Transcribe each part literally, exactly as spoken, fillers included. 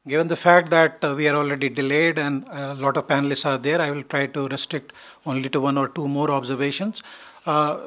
Given the fact that uh, we are already delayed and a lot of panelists are there, I will try to restrict only to one or two more observations. Uh,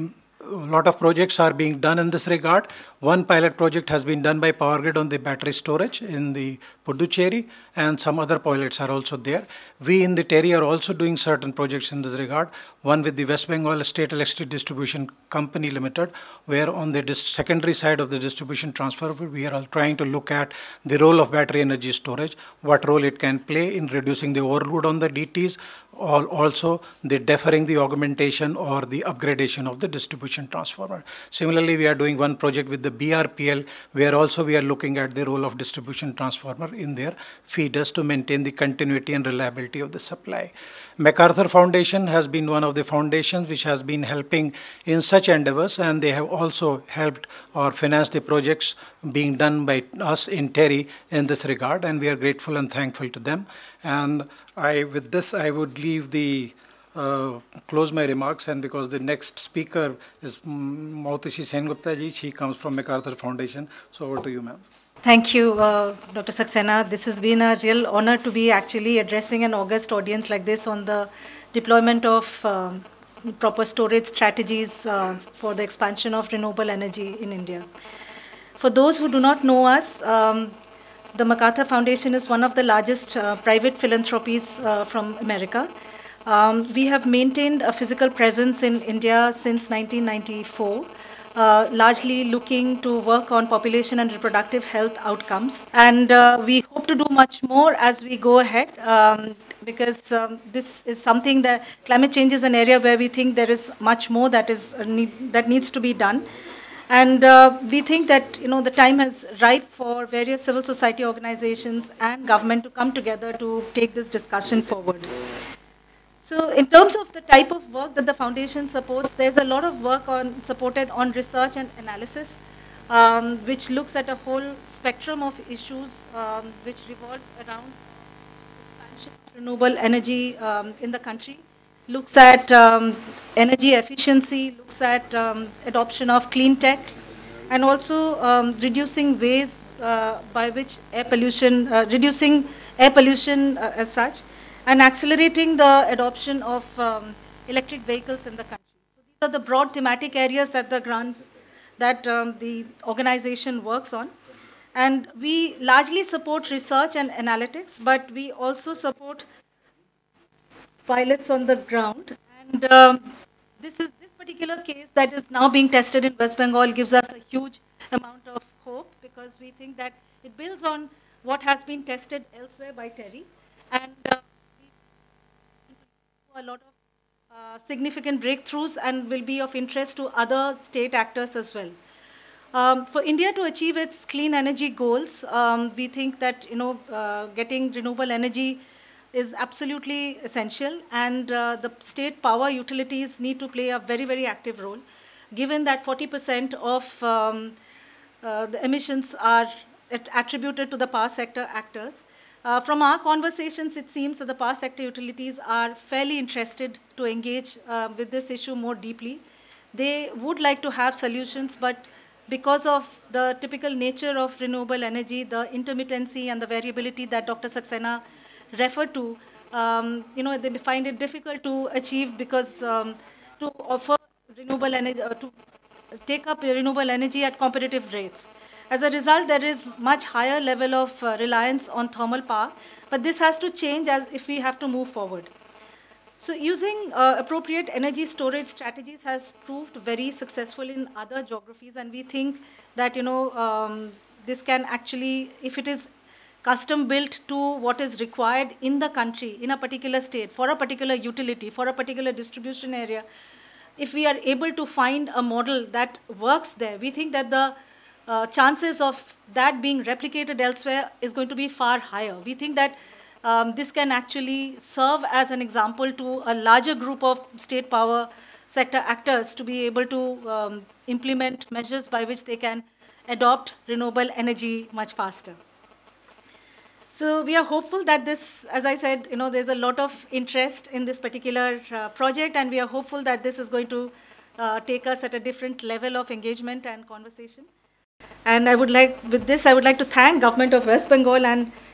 a lot of projects are being done in this regard. One pilot project has been done by Power Grid on the battery storage in the Puducherry, and some other pilots are also there. We in the Terry are also doing certain projects in this regard. One with the West Bengal State Electricity Distribution Company Limited, where on the secondary side of the distribution transfer, we are all trying to look at the role of battery energy storage, what role it can play in reducing the overload on the D Ts, also the deferring the augmentation or the upgradation of the distribution transformer. Similarly, we are doing one project with the B R P L, where also we are looking at the role of distribution transformer in their feeders to maintain the continuity and reliability of the supply. MacArthur Foundation has been one of the foundations which has been helping in such endeavors, and they have also helped or financed the projects being done by us in Terry in this regard, and we are grateful and thankful to them. And I, with this, I would leave the uh, close my remarks, and because the next speaker is Mautishi Sengupta ji, she comes from MacArthur Foundation. So over to you, ma'am. Thank you, uh, Doctor Saxena. This has been a real honor to be actually addressing an august audience like this on the deployment of um, proper storage strategies uh, for the expansion of renewable energy in India. For those who do not know us, um, the MacArthur Foundation is one of the largest uh, private philanthropies uh, from America. Um, we have maintained a physical presence in India since nineteen ninety-four. Uh, largely looking to work on population and reproductive health outcomes. And uh, we hope to do much more as we go ahead, um, because um, this is something that climate change is an area where we think there is much more that is uh, need, that needs to be done. And uh, we think that, you know, the time is ripe for various civil society organizations and government to come together to take this discussion forward. So in terms of the type of work that the foundation supports, there's a lot of work on supported on research and analysis, um, which looks at a whole spectrum of issues um, which revolve around expansion of renewable energy um, in the country, looks at um, energy efficiency, looks at um, adoption of clean tech, and also um, reducing ways uh, by which air pollution, uh, reducing air pollution uh, as such, and accelerating the adoption of um, electric vehicles in the country. So these are the broad thematic areas that the grant, that um, the organization works on. And we largely support research and analytics, but we also support pilots on the ground. And um, this is this particular case that is now being tested in West Bengal gives us a huge amount of hope, because we think that it builds on what has been tested elsewhere by Terry. And uh, a lot of uh, significant breakthroughs and will be of interest to other state actors as well. Um, for India to achieve its clean energy goals, um, we think that, you know, uh, getting renewable energy is absolutely essential, and uh, the state power utilities need to play a very, very active role, given that forty percent of um, uh, the emissions are attributed to the power sector actors. Uh, from our conversations, it seems that the power sector utilities are fairly interested to engage uh, with this issue more deeply. They would like to have solutions, but because of the typical nature of renewable energy, the intermittency and the variability that Doctor Saxena referred to, um, you know, they find it difficult to achieve, because um, to offer renewable energy, uh, to take up renewable energy at competitive rates. As a result, there is much higher level of uh, reliance on thermal power, but this has to change as if we have to move forward. So using uh, appropriate energy storage strategies has proved very successful in other geographies, and we think that, you know, um, this can actually, if it is custom built to what is required in the country, in a particular state, for a particular utility, for a particular distribution area, if we are able to find a model that works there, we think that the Uh, chances of that being replicated elsewhere is going to be far higher. We think that um, this can actually serve as an example to a larger group of state power sector actors to be able to um, implement measures by which they can adopt renewable energy much faster. So we are hopeful that this, as I said, you know, there's a lot of interest in this particular uh, project, and we are hopeful that this is going to uh, take us at a different level of engagement and conversation. And I would like, with this, I would like to thank Government of West Bengal and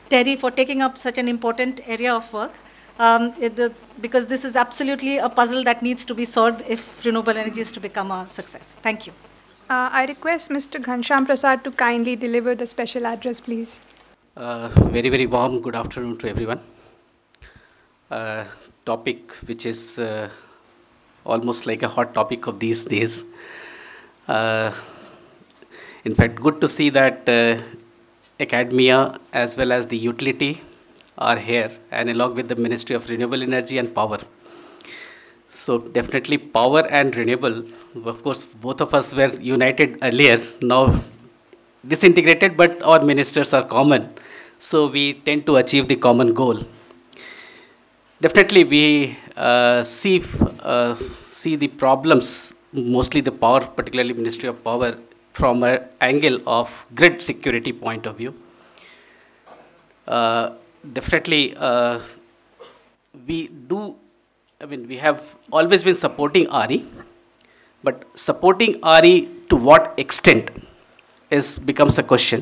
Terry, for taking up such an important area of work, um, it, the, because this is absolutely a puzzle that needs to be solved if renewable energy is to become a success. Thank you. Uh, I request Mister Ghanshyam Prasad to kindly deliver the special address, please. Uh, very, very warm good afternoon to everyone. Uh, topic which is uh, almost like a hot topic of these days. Uh, in fact, good to see that uh, academia as well as the utility are here, and along with the Ministry of Renewable Energy and Power. So definitely power and renewable, of course, both of us were united earlier, now disintegrated, but our ministers are common. So we tend to achieve the common goal. Definitely we uh, see, uh, see the problems, mostly the power, particularly Ministry of Power, from an angle of grid security point of view. Uh, definitely uh, we do, I mean, we have always been supporting R E, but supporting R E to what extent is becomes a question.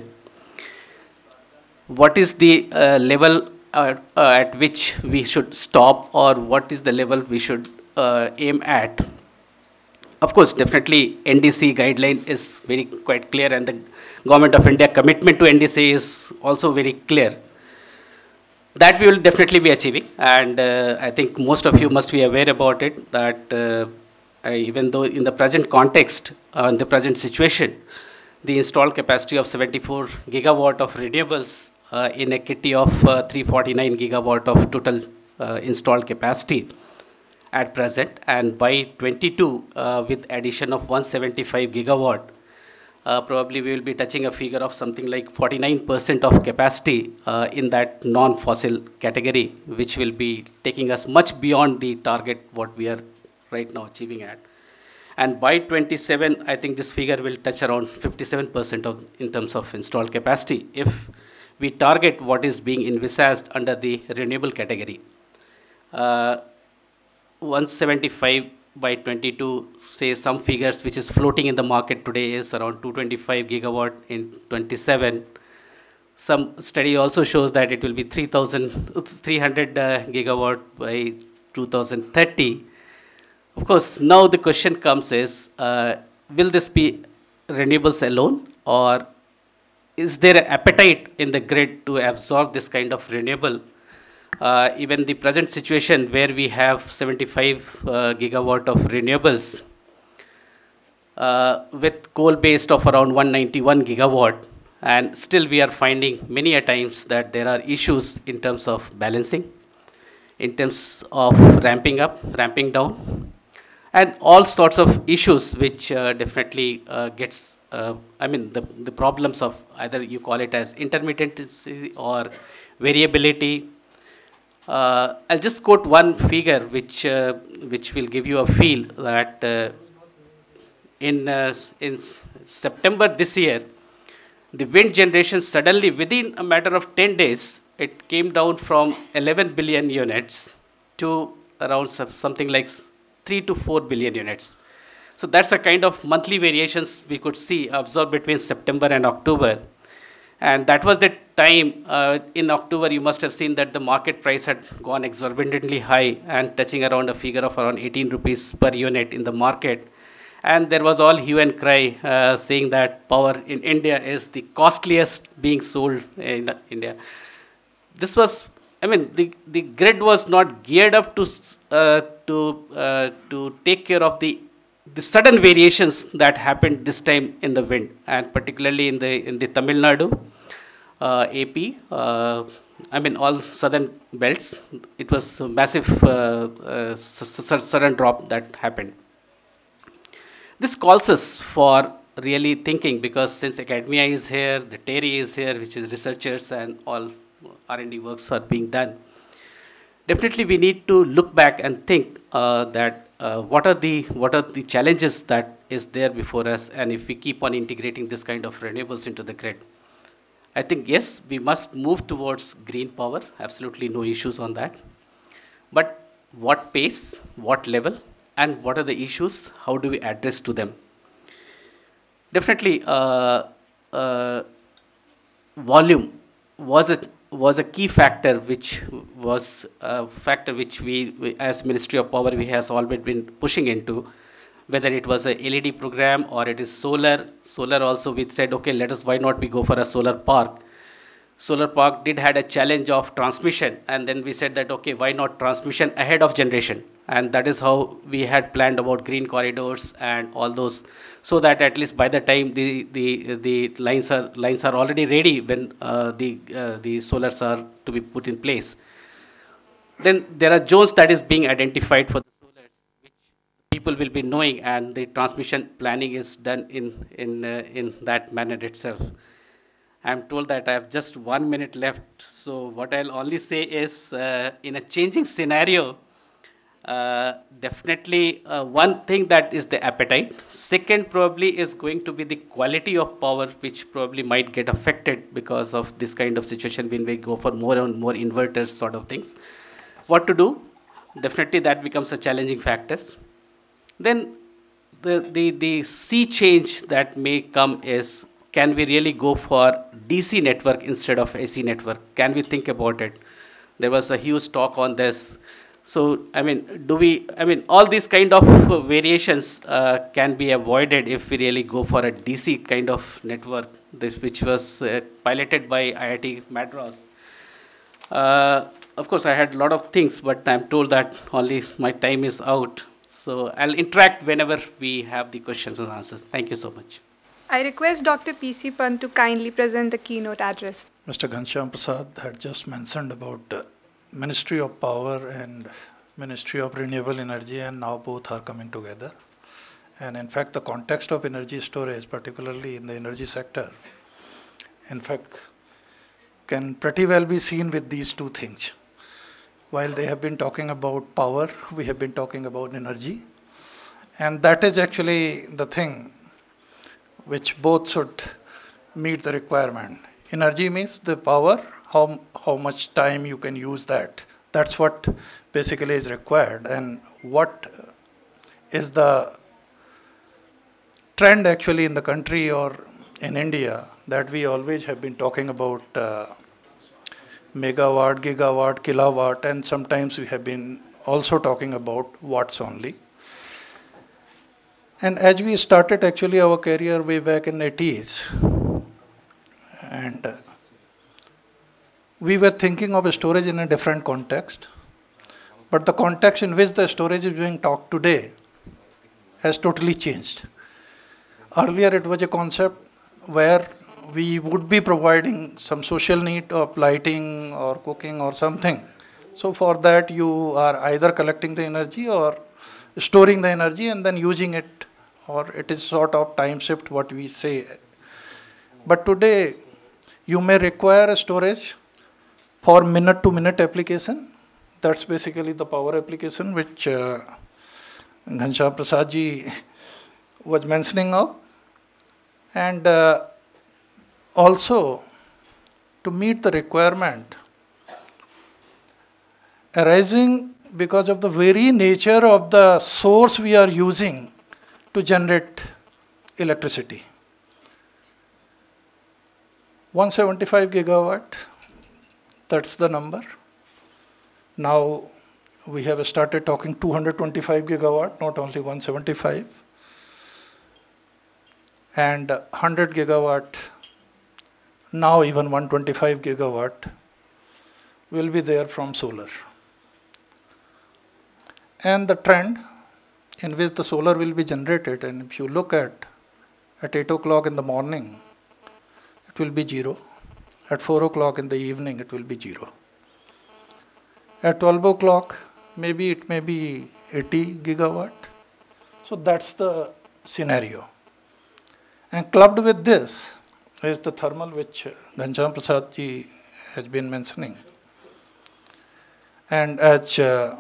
What is the uh, level uh, uh, at which we should stop, or what is the level we should uh, aim at? Of course, definitely N D C guideline is very quite clear, and the Government of India commitment to N D C is also very clear. That we will definitely be achieving, and uh, I think most of you must be aware about it, that uh, I, even though in the present context, uh, in the present situation, the installed capacity of seventy-four gigawatt of renewables uh, in a kitty of uh, three forty-nine gigawatt of total uh, installed capacity at present, and by twenty-two uh, with addition of one seventy-five gigawatt, uh, probably we will be touching a figure of something like forty-nine percent of capacity uh, in that non-fossil category, which will be taking us much beyond the target what we are right now achieving at. And by twenty-seven, I think this figure will touch around fifty-seven percent of in terms of installed capacity if we target what is being envisaged under the renewable category. Uh, one seventy-five by twenty-two, say some figures which is floating in the market today is around two twenty-five gigawatt in twenty-seven. Some study also shows that it will be three thousand three hundred uh, gigawatt by two thousand thirty. Of course, now the question comes is, uh, will this be renewables alone, or is there an appetite in the grid to absorb this kind of renewable? Uh, even the present situation where we have seventy-five uh, gigawatt of renewables uh, with coal based of around one ninety-one gigawatt, and still we are finding many a times that there are issues in terms of balancing, in terms of ramping up, ramping down, and all sorts of issues which uh, definitely uh, gets, uh, I mean, the, the problems of either you call it as intermittency or variability. Uh, I'll just quote one figure which, uh, which will give you a feel that uh, in, uh, in September this year, the wind generation suddenly within a matter of ten days, it came down from eleven billion units to around something like three to four billion units. So that's a kind of monthly variations we could see observed between September and October. And that was the time uh, in October you must have seen that the market price had gone exorbitantly high and touching around a figure of around eighteen rupees per unit in the market. And there was all hue and cry uh, saying that power in India is the costliest being sold in India. This was, I mean, the, the grid was not geared up to, uh, to, uh, to take care of the, the sudden variations that happened this time in the wind, and particularly in the, in the Tamil Nadu, uh, A P, uh, I mean, all southern belts. It was a massive uh, uh, sudden drop that happened. This calls us for really thinking, because since academia is here, the Terry is here, which is researchers, and all R and D works are being done. Definitely we need to look back and think uh, that uh, what are the what are the challenges that is there before us, and if we keep on integrating this kind of renewables into the grid. I think, yes, we must move towards green power, absolutely no issues on that. But what pace, what level, and what are the issues, how do we address to them? Definitely, uh, uh, volume was a, was a key factor, which was a factor which we, we as Ministry of Power, we has always been pushing into, whether it was a L E D program or it is solar. Solar also, we said, okay, let us, why not we go for a solar park? Solar park did had a challenge of transmission, and then we said that, okay, why not transmission ahead of generation? And that is how we had planned about green corridors and all those, so that at least by the time the the the lines are lines are already ready when uh, the uh, the solars are to be put in place. Then there are zones that is being identified for the solars, which people will be knowing, and the transmission planning is done in in uh, in that manner itself. I'm told that I have just one minute left, so what I'll only say is, uh, in a changing scenario, uh, definitely uh, one thing that is the appetite. Second probably is going to be the quality of power, which probably might get affected because of this kind of situation when we go for more and more inverters sort of things. What to do? Definitely that becomes a challenging factor. Then the, the, the sea change that may come is, can we really go for D C network instead of A C network? Can we think about it? There was a huge talk on this. So, I mean, do we, I mean, all these kind of uh, variations uh, can be avoided if we really go for a D C kind of network, this which was uh, piloted by I I T Madras. Uh, of course, I had a lot of things, but I'm told that only my time is out. So I'll interact whenever we have the questions and answers. Thank you so much. I request Doctor P C Pant to kindly present the keynote address. Mister Ghanshyam Prasad had just mentioned about uh, Ministry of Power and Ministry of Renewable Energy, and now both are coming together. And in fact, the context of energy storage, particularly in the energy sector, in fact, can pretty well be seen with these two things. While they have been talking about power, we have been talking about energy. And that is actually the thing which both should meet the requirement. Energy means the power, how, how much time you can use that. That's what basically is required. And what is the trend actually in the country or in India, that we always have been talking about uh, megawatt, gigawatt, kilowatt, and sometimes we have been also talking about watts only. And as we started actually our career way back in the eighties, and uh, we were thinking of storage in a different context, but the context in which the storage is being talked today has totally changed. Earlier it was a concept where we would be providing some social need of lighting or cooking or something. So for that you are either collecting the energy or storing the energy and then using it, or it is sort of time shift what we say. But today you may require a storage for minute to minute application. That's basically the power application which uh, Ghanshyam Prasad ji was mentioning of. And uh, also to meet the requirement arising because of the very nature of the source we are using to generate electricity. one hundred seventy-five gigawatt, that's the number. Now we have started talking two hundred twenty-five gigawatt, not only one hundred seventy-five. And one hundred gigawatt, now even one hundred twenty-five gigawatt will be there from solar. And the trend in which the solar will be generated, and if you look at at eight o'clock in the morning, it will be zero. At four o'clock in the evening, it will be zero. At twelve o'clock, maybe it may be eighty gigawatt. So that's the scenario. And clubbed with this is the thermal, which Ghanshyam Prasad ji has been mentioning. And as uh,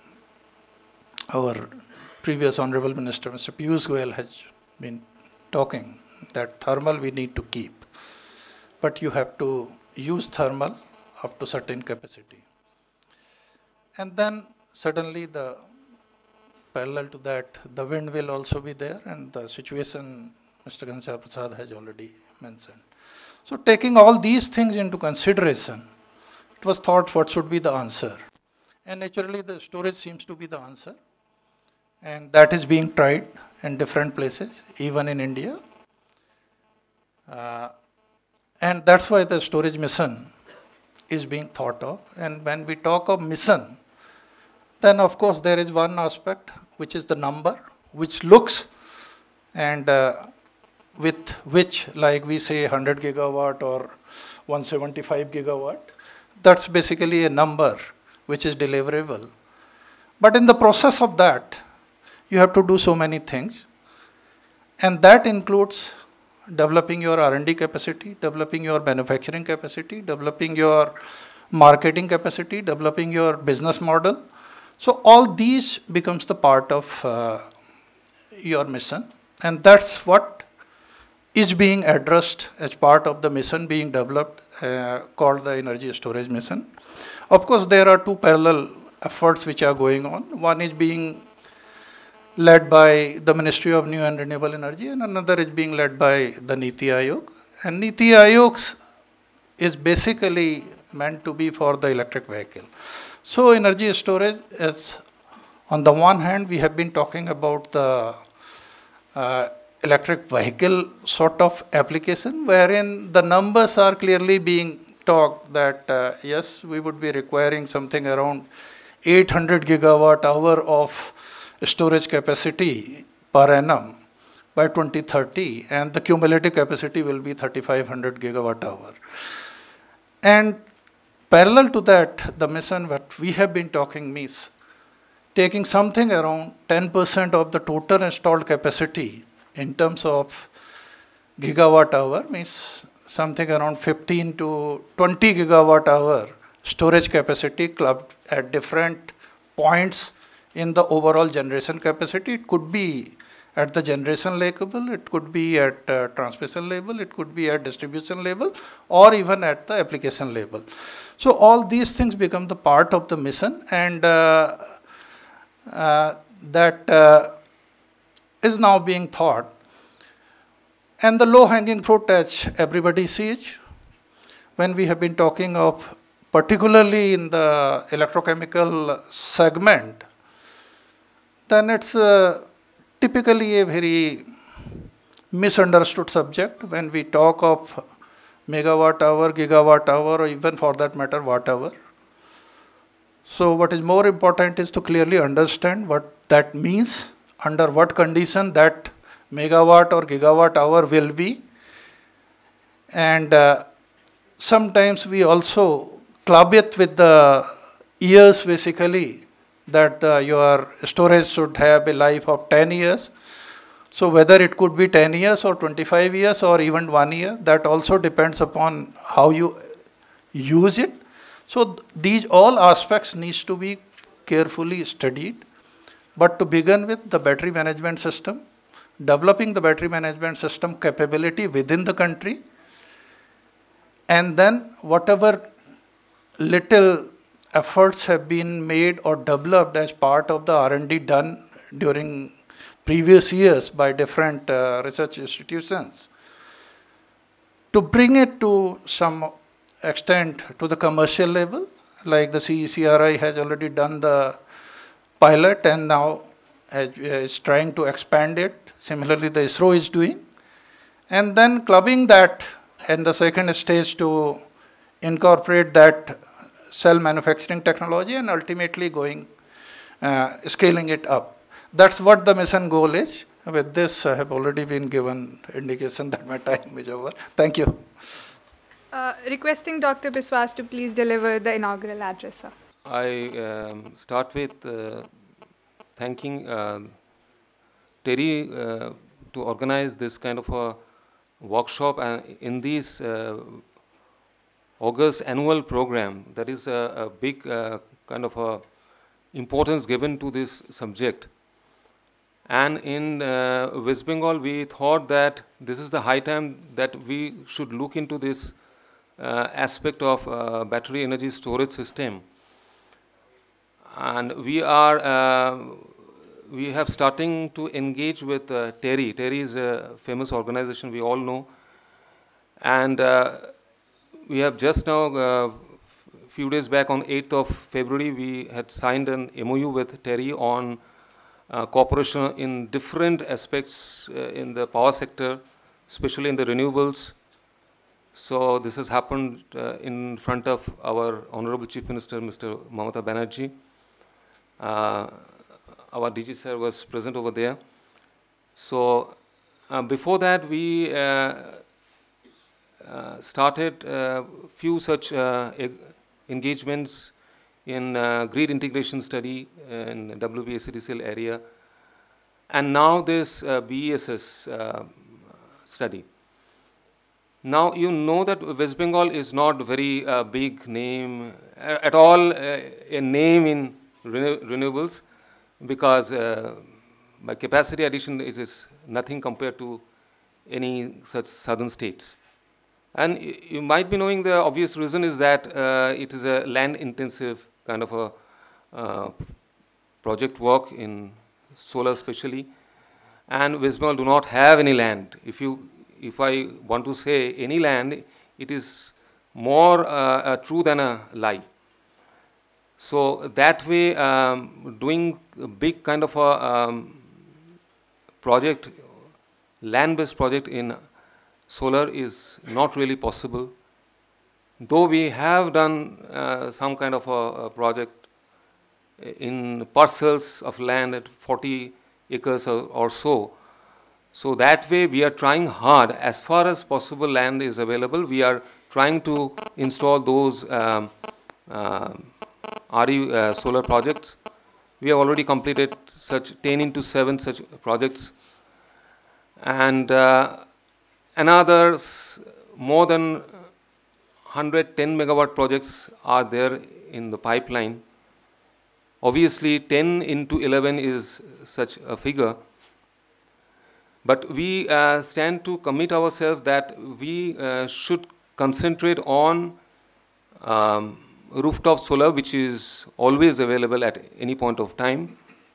our previous Honorable Minister, Mister Piyush Goyal, has been talking, that thermal we need to keep. But you have to use thermal up to certain capacity. And then suddenly the parallel to that, the wind will also be there, and the situation Mister Ghanshyam Prasad has already mentioned. So taking all these things into consideration, it was thought what should be the answer. And naturally, the storage seems to be the answer. And that is being tried in different places, even in India. Uh, and that's why the storage mission is being thought of. And when we talk of mission, then of course there is one aspect, which is the number, which looks and uh, with which, like we say, one hundred gigawatt or one hundred seventy-five gigawatt, that's basically a number which is deliverable. But in the process of that, you have to do so many things. And that includes developing your R and D capacity, developing your manufacturing capacity, developing your marketing capacity, developing your business model. So all these becomes the part of uh, your mission. And that's what is being addressed as part of the mission being developed, uh, called the energy storage mission. Of course, there are two parallel efforts which are going on. One is being led by the Ministry of New and Renewable Energy, and another is being led by the Niti Aayog. And Niti Aayog is basically meant to be for the electric vehicle. So energy storage is, on the one hand, we have been talking about the uh, electric vehicle sort of application, wherein the numbers are clearly being talked that, uh, yes, we would be requiring something around eight hundred gigawatt hour of storage capacity per annum by twenty thirty, and the cumulative capacity will be thirty-five hundred gigawatt hour. And parallel to that, the mission that we have been talking means taking something around ten percent of the total installed capacity in terms of gigawatt hour, means something around fifteen to twenty gigawatt hour storage capacity clubbed at different points in the overall generation capacity. It could be at the generation level, it could be at uh, transmission level, it could be at distribution level, or even at the application level. So all these things become the part of the mission, and uh, uh, that uh, is now being thought. And the low-hanging fruit, as everybody sees, when we have been talking of, particularly in the electrochemical segment, then it's uh, typically a very misunderstood subject when we talk of megawatt hour, gigawatt hour, or even for that matter, watt hour. So what is more important is to clearly understand what that means, under what condition that megawatt or gigawatt hour will be. And uh, sometimes we also club it with the years, basically, that uh, your storage should have a life of ten years. So whether it could be ten years or twenty-five years or even one year, that also depends upon how you use it. So these all aspects needs to be carefully studied. But to begin with, the battery management system, developing the battery management system capability within the country, and then whatever little efforts have been made or developed as part of the R and D done during previous years by different uh, research institutions, to bring it to some extent to the commercial level, like the C E C R I has already done the pilot and now is trying to expand it. Similarly, the ISRO is doing. And then clubbing that in the second stage to incorporate that cell manufacturing technology and ultimately going, uh, scaling it up. That's what the mission goal is. With this, I have already been given indication that my time is over. Thank you. Uh, requesting Doctor Biswas to please deliver the inaugural address, sir. I um, start with uh, thanking uh, Terry uh, to organize this kind of a workshop, and in this uh, August annual program, there is a, a big uh, kind of a importance given to this subject. And in uh, West Bengal, we thought that this is the high time that we should look into this uh, aspect of uh, battery energy storage system. And we are, uh, we have starting to engage with uh, Terry. Terry is a famous organization we all know. And uh, we have just now, uh, few days back on eighth of February, we had signed an M O U with Terry on uh, cooperation in different aspects uh, in the power sector, especially in the renewables. So this has happened uh, in front of our Honorable Chief Minister, Mister Mamata Banerjee. Uh, our D G sir was present over there. So uh, before that, we uh, uh, started a few such uh, engagements in uh, grid integration study in W B S D C L area, and now this uh, B E S S uh, study. Now you know that West Bengal is not a very uh, big name uh, at all, uh, a name in renew renewables, because uh, by capacity addition it is nothing compared to any such southern states. And you might be knowing the obvious reason is that uh, it is a land intensive kind of a uh, project work in solar especially, and West Bengal do not have any land. If you If I want to say any land, it is more uh, uh, true than a lie. So that way, um, doing a big kind of a um, project, land-based project in solar is not really possible. Though we have done uh, some kind of a, a project in parcels of land at forty acres or, or so. So that way we are trying hard, as far as possible land is available, we are trying to install those um, uh, R E uh, solar projects. We have already completed such ten into seven such projects, and uh, another more than one hundred ten megawatt projects are there in the pipeline. Obviously ten into eleven is such a figure. But we uh, stand to commit ourselves that we uh, should concentrate on um, rooftop solar, which is always available at any point of time.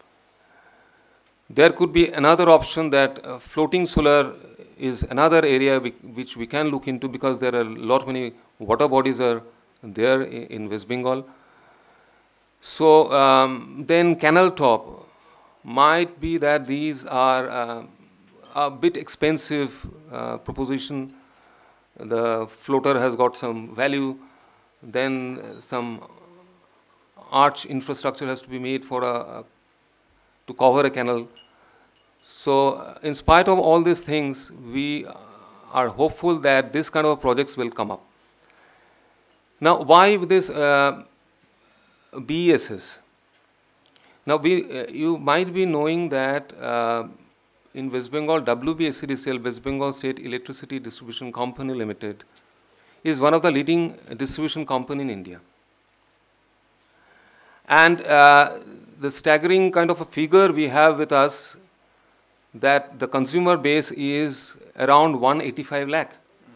There could be another option that uh, floating solar is another area which we can look into, because there are a lot many water bodies are there in West Bengal. So um, then canal top might be that these are uh, a bit expensive uh, proposition. The floater has got some value, then some arch infrastructure has to be made for a, a to cover a canal. So in spite of all these things, we are hopeful that this kind of projects will come up. Now, why this uh, B E S S? Now, we, uh, you might be knowing that uh, in West Bengal, W B S D C L, West Bengal State Electricity Distribution Company Limited, is one of the leading distribution company in India. And uh, the staggering kind of a figure we have with us, that the consumer base is around one hundred eighty-five lakh.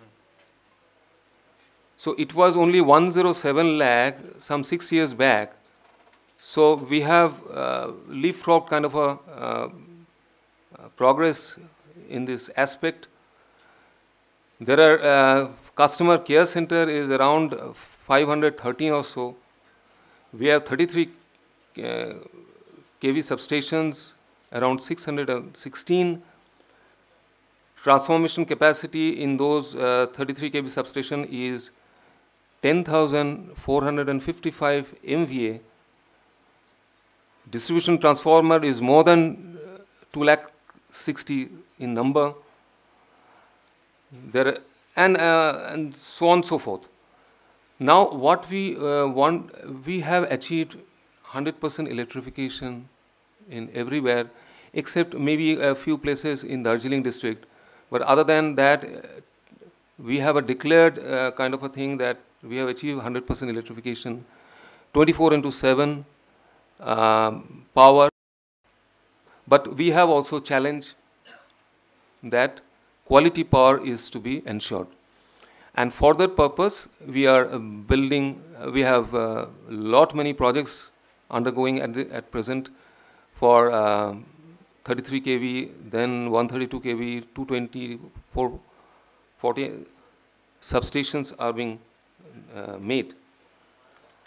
So it was only one hundred seven lakh some six years back. So we have uh, leapfrog kind of a uh, Uh, progress in this aspect. There are uh, customer care center is around five hundred thirteen or so. We have thirty-three uh, K V substations, around six hundred sixteen. Transformation capacity in those uh, thirty-three K V substation is ten thousand four hundred fifty-five M V A. Distribution transformer is more than uh, two lakh sixty in number. There and uh, and so on and so forth. Now, what we uh, want, we have achieved one hundred percent electrification in everywhere, except maybe a few places in Darjeeling district. But other than that, uh, we have a declared uh, kind of a thing that we have achieved one hundred percent electrification, twenty-four into seven um, power. But we have also challenged that quality power is to be ensured. And for that purpose, we are uh, building, uh, we have a uh, lot many projects undergoing at, the, at present for uh, thirty-three K V, then one hundred thirty-two K V, two twenty, four forty substations are being uh, made.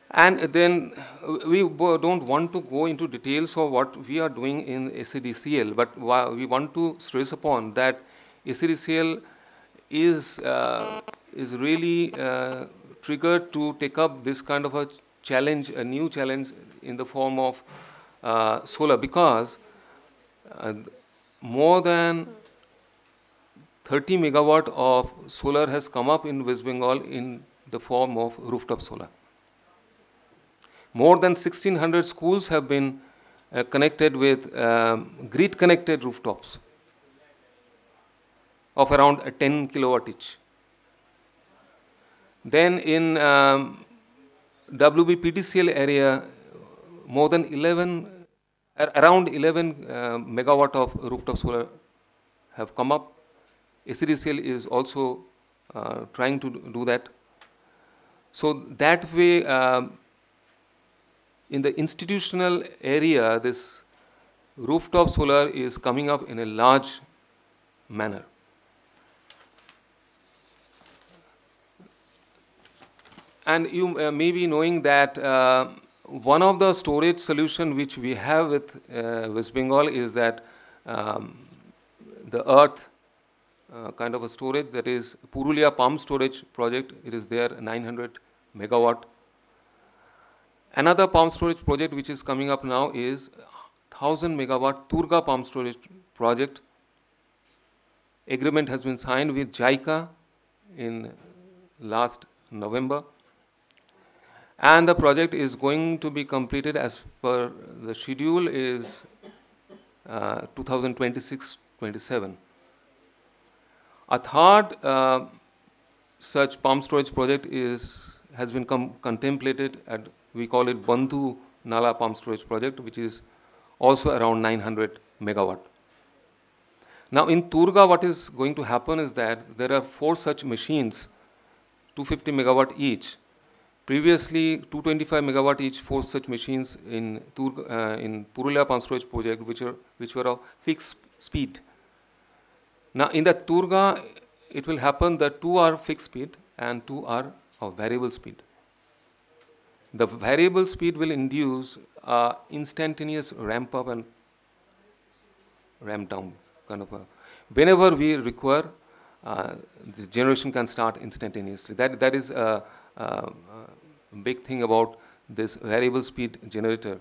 And then we don't want to go into details of what we are doing in A C D C L, but we want to stress upon that A C D C L is, uh, is really uh, triggered to take up this kind of a challenge, a new challenge in the form of uh, solar, because uh, more than thirty megawatt of solar has come up in West Bengal in the form of rooftop solar. More than sixteen hundred schools have been uh, connected with um, grid connected rooftops of around uh, ten kilowatt each. Then in um, W B P D C L area, more than eleven, uh, around eleven uh, megawatt of rooftop solar have come up. A C D C L is also uh, trying to do that. So that way, um, in the institutional area, this rooftop solar is coming up in a large manner. And you uh, may be knowing that uh, one of the storage solution which we have with uh, West Bengal is that um, the earth uh, kind of a storage, that is Purulia pump storage project. It is there, nine hundred megawatt. Another pump storage project which is coming up now is one thousand megawatt Turga pump storage project. Agreement has been signed with JICA in last November. And the project is going to be completed as per the schedule is uh, two thousand twenty-six twenty-seven. A third uh, such pump storage project is has been contemplated at, we call it Bandhu Nala pump storage project, which is also around nine hundred megawatt. Now in Turga, what is going to happen is that there are four such machines, two hundred fifty megawatt each. Previously, two hundred twenty-five megawatt each, four such machines in Turga, uh, in Purulia pump storage project, which are which were of fixed speed. Now in the Turga, it will happen that two are fixed speed and two are of variable speed. The variable speed will induce uh, instantaneous ramp up and ramp down kind of a. Whenever we require, uh, the generation can start instantaneously. That that is a, a, a big thing about this variable speed generator.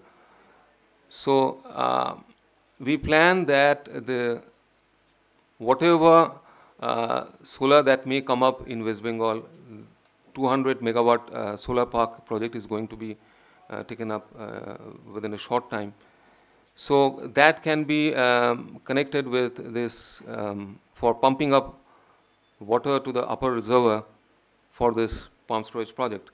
So uh, we plan that the whatever uh, solar that may come up in West Bengal, two hundred megawatt uh, solar park project is going to be uh, taken up uh, within a short time. So that can be um, connected with this um, for pumping up water to the upper reservoir for this pump storage project.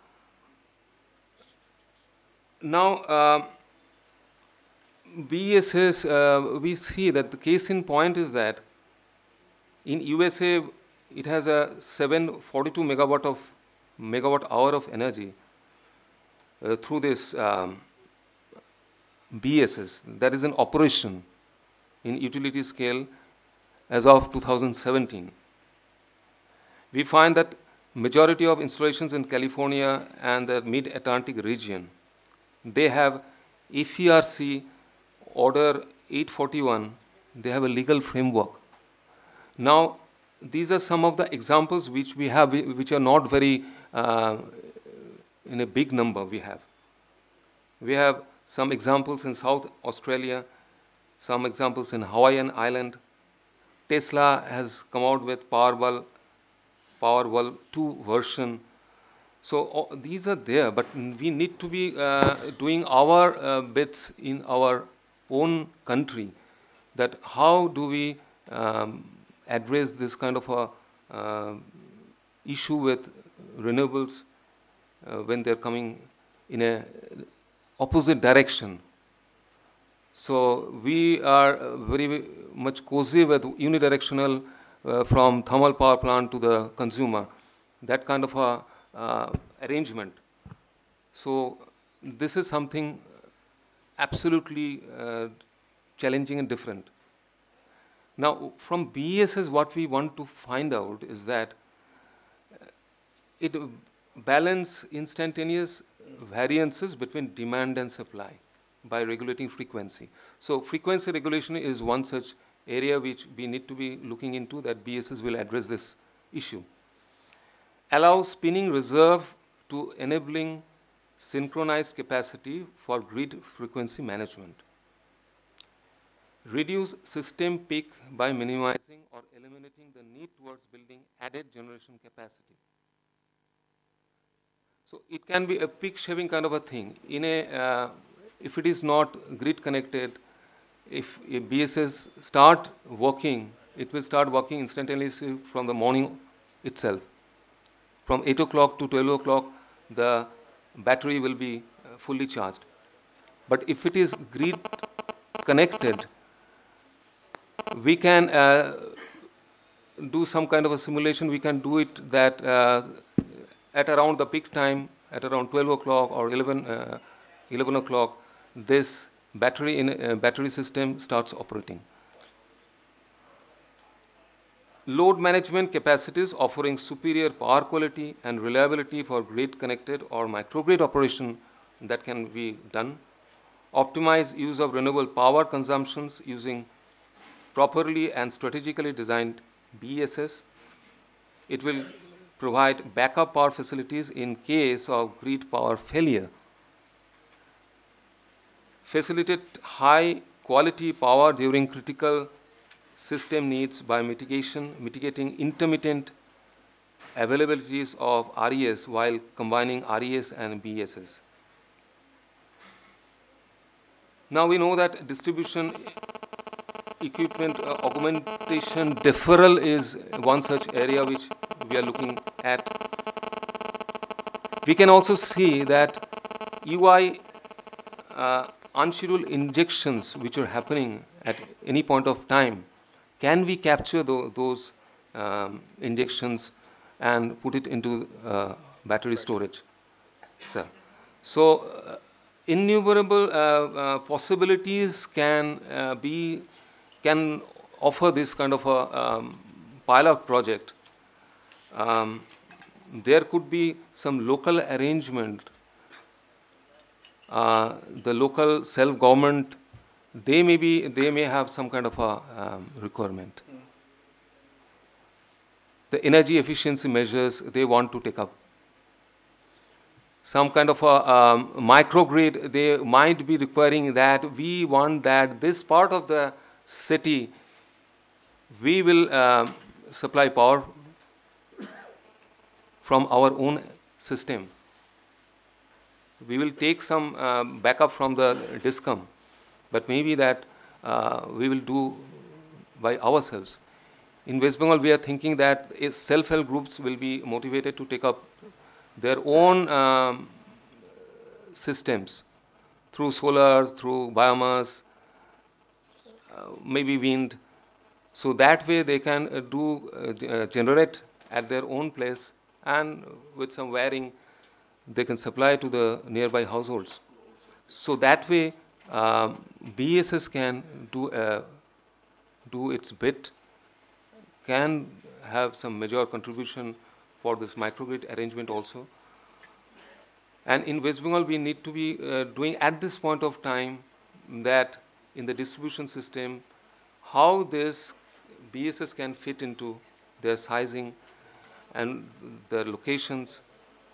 Now, uh, B E S S, uh, we see that the case in point is that in U S A, it has a seven hundred forty-two megawatt of megawatt hour of energy uh, through this um, B E S S. That is an operation in utility scale as of two thousand seventeen. We find that majority of installations in California and the mid-Atlantic region, they have F E R C order eight forty-one, they have a legal framework. Now, these are some of the examples which we have, which are not very, uh, in a big number we have. We have some examples in South Australia, some examples in Hawaiian Island. Tesla has come out with Powerball, Powerball two version. So uh, these are there, but we need to be uh, doing our uh, bits in our own country, that how do we um, address this kind of a uh, issue with renewables uh, when they're coming in a opposite direction. So we are very much cozy with unidirectional uh, from thermal power plant to the consumer, that kind of a uh, arrangement. So this is something absolutely uh, challenging and different. Now, from B E S S, what we want to find out is that it balance instantaneous variances between demand and supply by regulating frequency. So frequency regulation is one such area which we need to be looking into, that B E S S will address this issue. Allow spinning reserve to enabling synchronized capacity for grid frequency management. Reduce system peak by minimizing or eliminating the need towards building added generation capacity. So it can be a peak shaving kind of a thing. In a, uh, if it is not grid connected, if a B E S S start working, it will start working instantaneously from the morning itself. From eight o'clock to twelve o'clock, the battery will be uh, fully charged. But if it is grid connected, we can uh, do some kind of a simulation. We can do it that uh, at around the peak time, at around twelve o'clock or eleven, uh, eleven o'clock, this battery in uh, battery system starts operating. Load management capacities offering superior power quality and reliability for grid connected or microgrid operation, that can be done. Optimize use of renewable power consumptions using properly and strategically designed B E S S. It will provide backup power facilities in case of grid power failure. Facilitate high quality power during critical system needs by mitigation, mitigating intermittent availabilities of R E S while combining R E S and B E S S. Now we know that distribution equipment uh, augmentation deferral is one such area which we are looking at. We can also see that U I uh, unscheduled injections which are happening at any point of time, can we capture th those um, injections and put it into uh, battery storage? Sir. So uh, innumerable uh, uh, possibilities can uh, be, can offer this kind of a um, pilot project. Um, there could be some local arrangement. Uh, the local self-government, they may be, they may have some kind of a um, requirement. Mm. The energy efficiency measures they want to take up. Some kind of a um, microgrid, they might be requiring that we want that this part of the city, we will um, supply power from our own system. We will take some uh, backup from the DISCOM, but maybe that uh, we will do by ourselves. In West Bengal, we are thinking that self-help groups will be motivated to take up their own um, systems through solar, through biomass, uh, maybe wind. So that way they can uh, do uh, generate at their own place, and with some wiring, they can supply to the nearby households. So that way, um, B E S S can do uh, do its bit, can have some major contribution for this microgrid arrangement also. And in West Bengal, we need to be uh, doing at this point of time that in the distribution system, how this B E S S can fit into their sizing and their locations.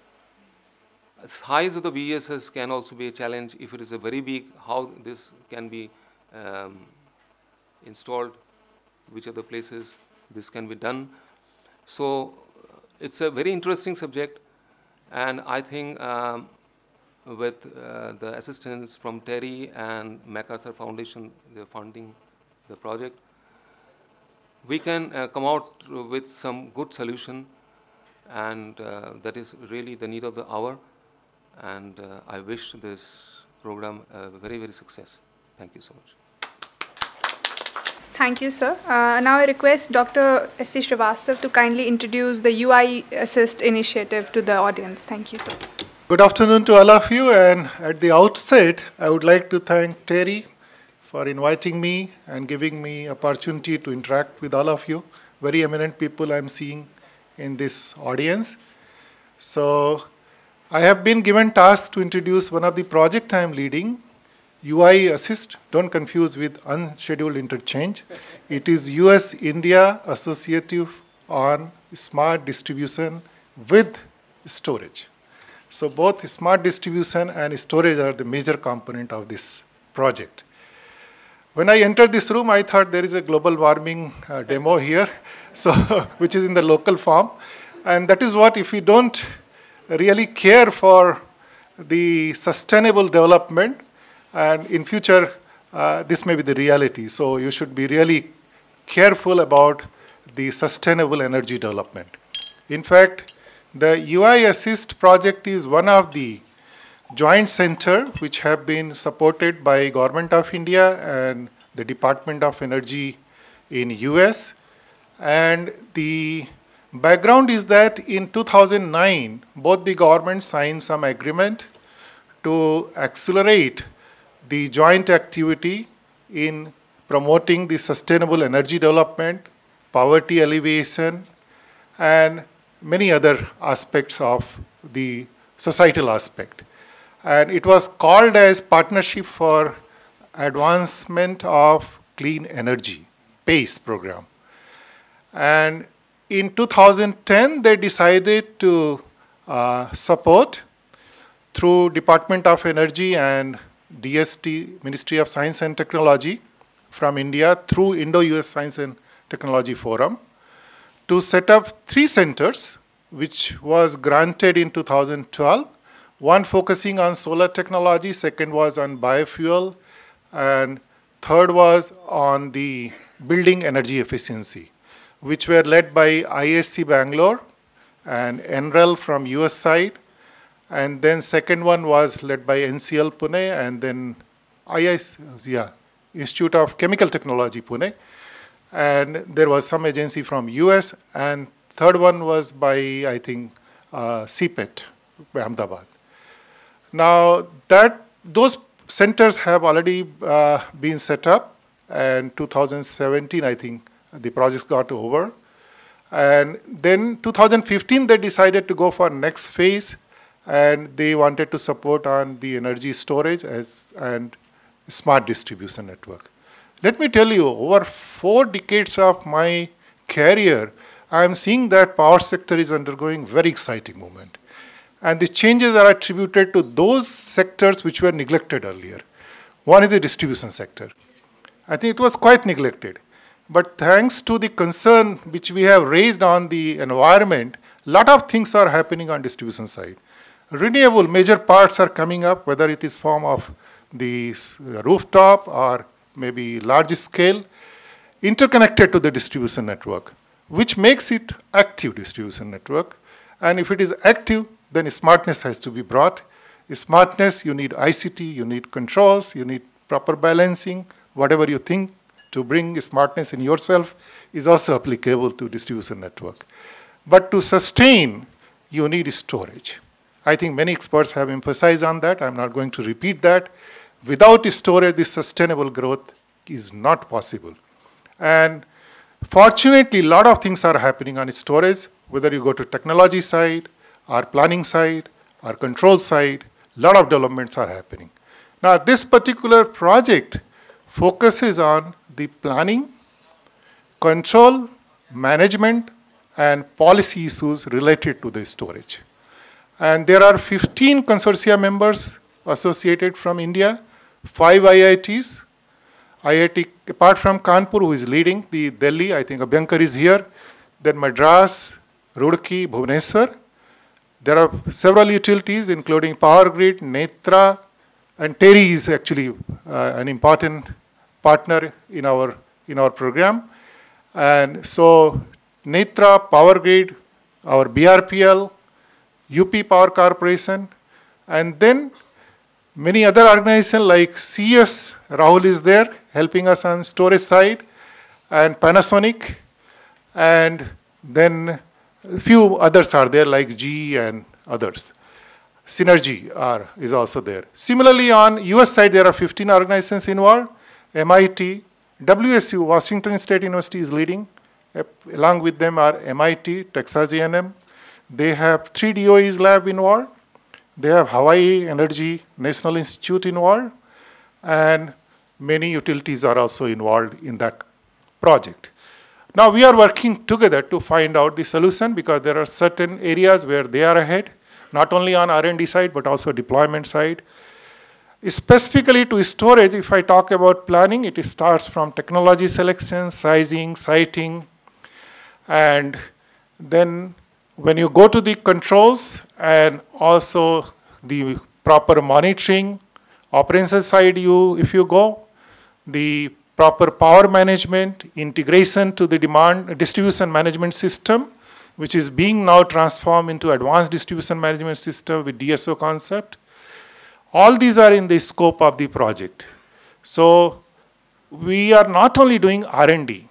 Size of the B E S S can also be a challenge. If it is a very big, how this can be um, installed, which are the places this can be done. So it's a very interesting subject, and I think um, with uh, the assistance from Terry and MacArthur Foundation, they're funding the project, we can uh, come out with some good solution, and uh, that is really the need of the hour. And uh, I wish this program a very, very success. Thank you so much. Thank you, sir. Uh, now I request Doctor S C Srivastav to kindly introduce the U I Assist initiative to the audience. Thank you, sir. Good afternoon to all of you. And at the outset, I would like to thank Terry for inviting me and giving me opportunity to interact with all of you. Very eminent people I'm seeing in this audience. So I have been given task to introduce one of the project I am leading, U I Assist. Don't confuse with unscheduled interchange. It is U S India Associative on Smart Distribution with Storage. So both smart distribution and storage are the major component of this project. When I entered this room, I thought there is a global warming uh, demo here, so which is in the local form. And that is what, if we don't really care for the sustainable development, and in future, uh, this may be the reality. So you should be really careful about the sustainable energy development. In fact, the U I Assist project is one of the joint center which have been supported by Government of India and the Department of Energy in U S. And the background is that in two thousand nine, both the governments signed some agreement to accelerate the joint activity in promoting the sustainable energy development, poverty alleviation, and many other aspects of the societal aspect. And it was called as Partnership for Advancement of Clean Energy, PACE program. And in two thousand ten, they decided to uh, support through Department of Energy and D S T, Ministry of Science and Technology from India through Indo-U S Science and Technology Forum to set up three centers, which was granted in two thousand twelve. One focusing on solar technology, second was on biofuel, and third was on the building energy efficiency, which were led by I S C Bangalore and N R E L from U S side. And then second one was led by N C L Pune, and then I S, yeah, Institute of Chemical Technology Pune. And there was some agency from U S, and third one was by, I think, uh, C P E T, by Ahmedabad. Now, that those centers have already uh, been set up, and two thousand seventeen, I think, the projects got over. And then two thousand fifteen, they decided to go for next phase, and they wanted to support on the energy storage as and smart distribution network. Let me tell you, over four decades of my career, I am seeing that power sector is undergoing very exciting movement. And the changes are attributed to those sectors which were neglected earlier. One is the distribution sector. I think it was quite neglected. But thanks to the concern which we have raised on the environment, a lot of things are happening on distribution side. Renewable major parts are coming up, whether it is form of the rooftop or maybe large scale, interconnected to the distribution network, which makes it active distribution network. And if it is active, then smartness has to be brought. Smartness, you need I C T, you need controls, you need proper balancing. Whatever you think to bring smartness in yourself is also applicable to distribution network. But to sustain, you need storage. I think many experts have emphasized on that. I'm not going to repeat that. Without storage, this sustainable growth is not possible. And fortunately, a lot of things are happening on storage, whether you go to technology side, or planning side, or control side, a lot of developments are happening. Now, this particular project focuses on the planning, control, management, and policy issues related to the storage. And there are fifteen consortia members associated from India, five I I Ts. I I T, apart from Kanpur, who is leading the Delhi, I think Abhyankar is here, then Madras, Roorkee, Bhubaneswar. There are several utilities, including Power Grid, Netra, and Terry is actually uh, an important partner in our, in our program. And so Netra, Power Grid, our B R P L, U P Power Corporation, and then many other organizations like C S, Rahul is there, helping us on storage side, and Panasonic, and then a few others are there like G E and others. Synergy are, is also there. Similarly, on U S side, there are fifteen organizations involved. M I T, W S U, Washington State University is leading. Along with them are M I T, Texas A and M. They have three D O E's lab involved. They have Hawaii Energy National Institute involved, and many utilities are also involved in that project. Now we are working together to find out the solution, because there are certain areas where they are ahead, not only on R and D side, but also deployment side. Specifically to storage, if I talk about planning, it starts from technology selection, sizing, siting, and then when you go to the controls and also the proper monitoring, operation side, you if you go, the proper power management, integration to the demand distribution management system, which is being now transformed into advanced distribution management system with D S O concept. All these are in the scope of the project. So we are not only doing R and D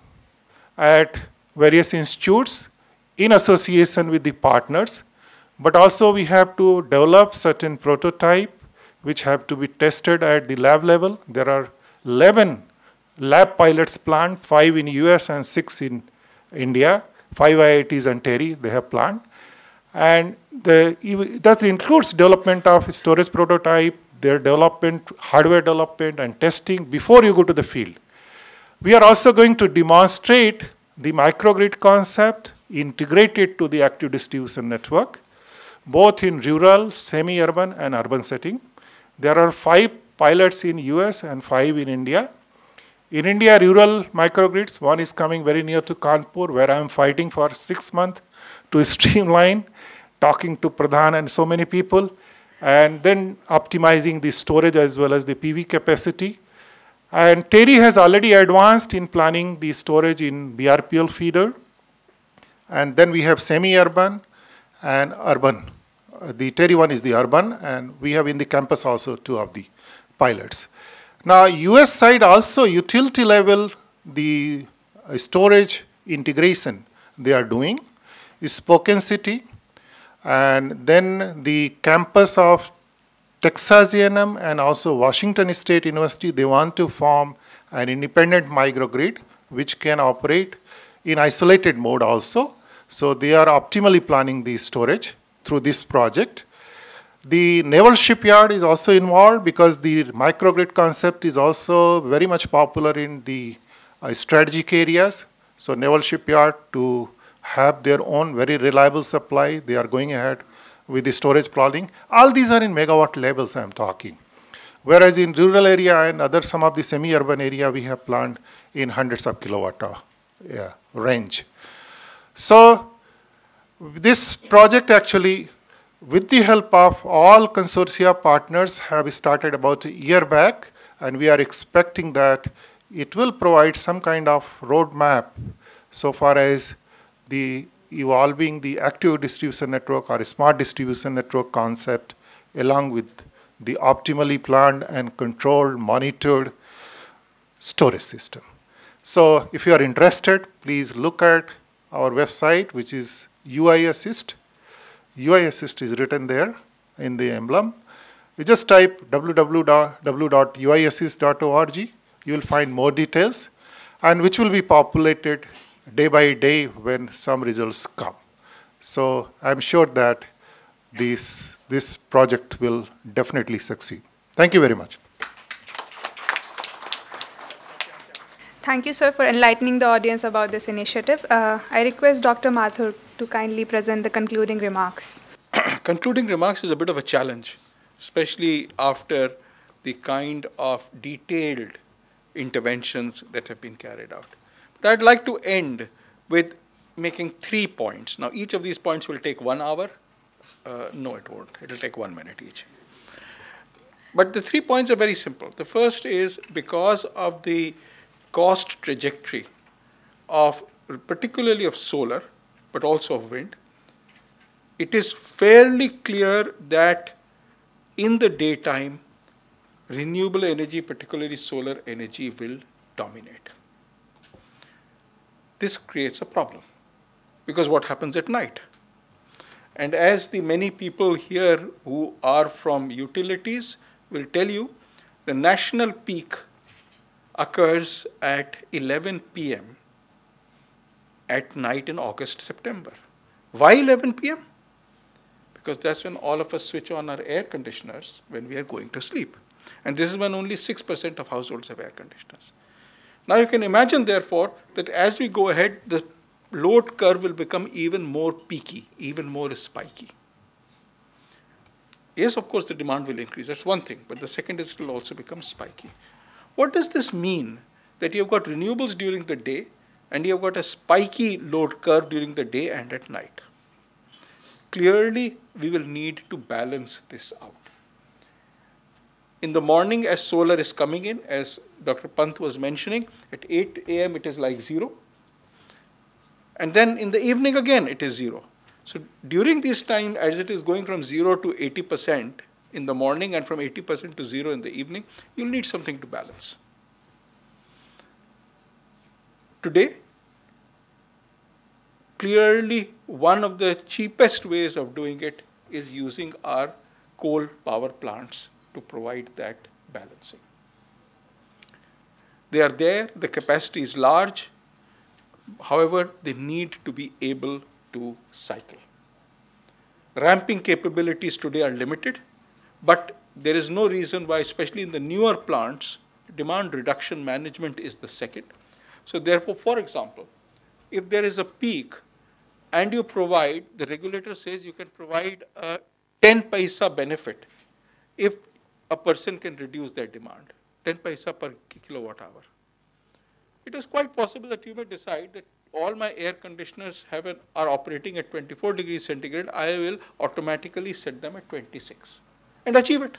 at various institutes in association with the partners, but also we have to develop certain prototype which have to be tested at the lab level. There are eleven lab pilots planned, five in U S and six in India, five I I Ts and TERI they have planned. And the, that includes development of storage prototype, their development, hardware development and testing before you go to the field. We are also going to demonstrate the microgrid concept integrated to the active distribution network, both in rural, semi-urban and urban setting. There are five pilots in U S and five in India. In India, rural microgrids, one is coming very near to Kanpur, where I am fighting for six months to streamline, talking to Pradhan and so many people, and then optimizing the storage as well as the P V capacity. And TERI has already advanced in planning the storage in B R P L feeder. And then we have semi-urban and urban. Uh, the TERI one is the urban, and we have in the campus also two of the pilots. Now, U S side also utility level, the uh, storage integration they are doing is Spokane City, and then the campus of Texas A and M and also Washington State University, they want to form an independent microgrid which can operate in isolated mode also. So they are optimally planning the storage through this project. The naval shipyard is also involved because the microgrid concept is also very much popular in the uh, strategic areas. So naval shipyard to have their own very reliable supply, they are going ahead with the storage planning. All these are in megawatt levels I am talking. Whereas in rural area and other some of the semi-urban area, we have planned in hundreds of kilowatt uh, yeah, range. So this project actually, with the help of all consortia partners, have started about a year back, and we are expecting that it will provide some kind of roadmap so far as the evolving the active distribution network or smart distribution network concept, along with the optimally planned and controlled, monitored storage system. So if you are interested, please look at our website, which is U I Assist. U I Assist is written there in the emblem. You just type w w w dot u i assist dot org. You will find more details, and which will be populated day by day when some results come. So I'm sure that this, this project will definitely succeed. Thank you very much. Thank you, sir, for enlightening the audience about this initiative. Uh, I request Doctor Mathur to kindly present the concluding remarks. Concluding remarks is a bit of a challenge, especially after the kind of detailed interventions that have been carried out. But I'd like to end with making three points. Now, each of these points will take one hour. Uh, no, it won't. It'll take one minute each. But the three points are very simple. The first is because of the cost trajectory of, particularly of solar, but also of wind, it is fairly clear that in the daytime, renewable energy, particularly solar energy, will dominate. This creates a problem, because what happens at night? And as the many people here who are from utilities will tell you, the national peak occurs at eleven p m at night in August, September. Why eleven p m? because that's when all of us switch on our air conditioners when we are going to sleep. And this is when only six percent of households have air conditioners. Now you can imagine, therefore, that as we go ahead, the load curve will become even more peaky, even more spiky. Yes, of course, the demand will increase. That's one thing. But the second is it will also become spiky. What does this mean? That you've got renewables during the day, and you've got a spiky load curve during the day and at night. Clearly, we will need to balance this out. In the morning, as solar is coming in, as Doctor Pant was mentioning, at eight A M it is like zero. And then in the evening again, it is zero. So during this time, as it is going from zero to eighty percent in the morning and from eighty percent to zero in the evening, you'll need something to balance. Today, clearly one of the cheapest ways of doing it is using our coal power plants to provide that balancing. They are there, the capacity is large, however, they need to be able to cycle. Ramping capabilities today are limited, but there is no reason why, especially in the newer plants, demand reduction management is the second. So therefore, for example, if there is a peak and you provide, the regulator says you can provide a ten paisa benefit if a person can reduce their demand, ten paisa per kilowatt hour. It is quite possible that you may decide that all my air conditioners have an, are operating at twenty-four degrees centigrade, I will automatically set them at twenty-six and achieve it.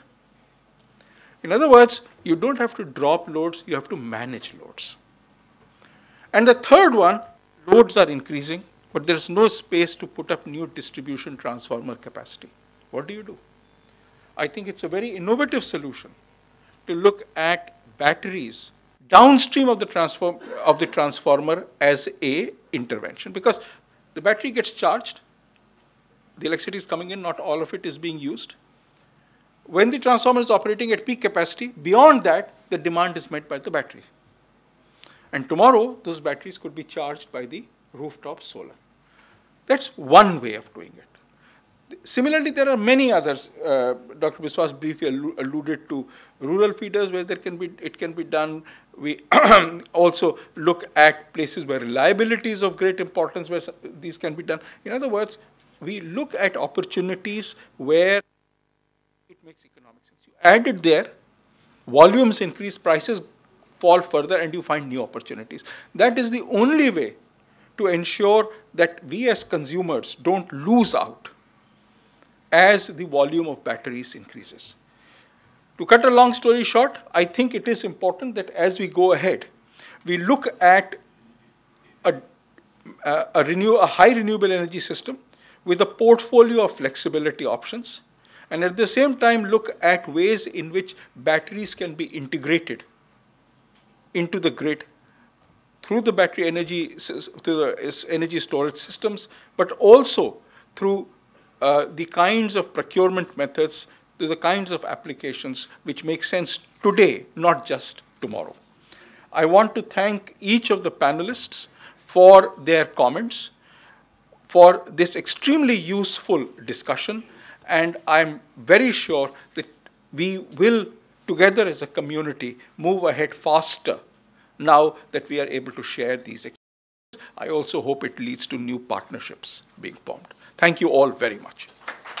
In other words, you don't have to drop loads, you have to manage loads. And the third one, loads are increasing, but there's no space to put up new distribution transformer capacity. What do you do? I think it's a very innovative solution to look at batteries downstream of the, transform, of the transformer as a intervention, because the battery gets charged, the electricity is coming in, not all of it is being used. When the transformer is operating at peak capacity, beyond that, the demand is met by the battery. And tomorrow, those batteries could be charged by the rooftop solar. That's one way of doing it. Similarly, there are many others. Uh, Doctor Biswas briefly alluded to rural feeders where there can be, it can be done. We also look at places where reliability is of great importance, where these can be done. In other words, we look at opportunities where it makes economic sense. You add it there, volumes increase, prices fall further, and you find new opportunities. That is the only way to ensure that we as consumers don't lose out as the volume of batteries increases. To cut a long story short, I think it is important that as we go ahead, we look at a, a, a, renew, a high renewable energy system with a portfolio of flexibility options, and at the same time look at ways in which batteries can be integrated into the grid through the battery energy, through the energy storage systems, but also through uh, the kinds of procurement methods, to the kinds of applications which make sense today, not just tomorrow. I want to thank each of the panelists for their comments, for this extremely useful discussion, and I'm very sure that we will, together as a community, move ahead faster now that we are able to share these experiences. I also hope it leads to new partnerships being formed. Thank you all very much.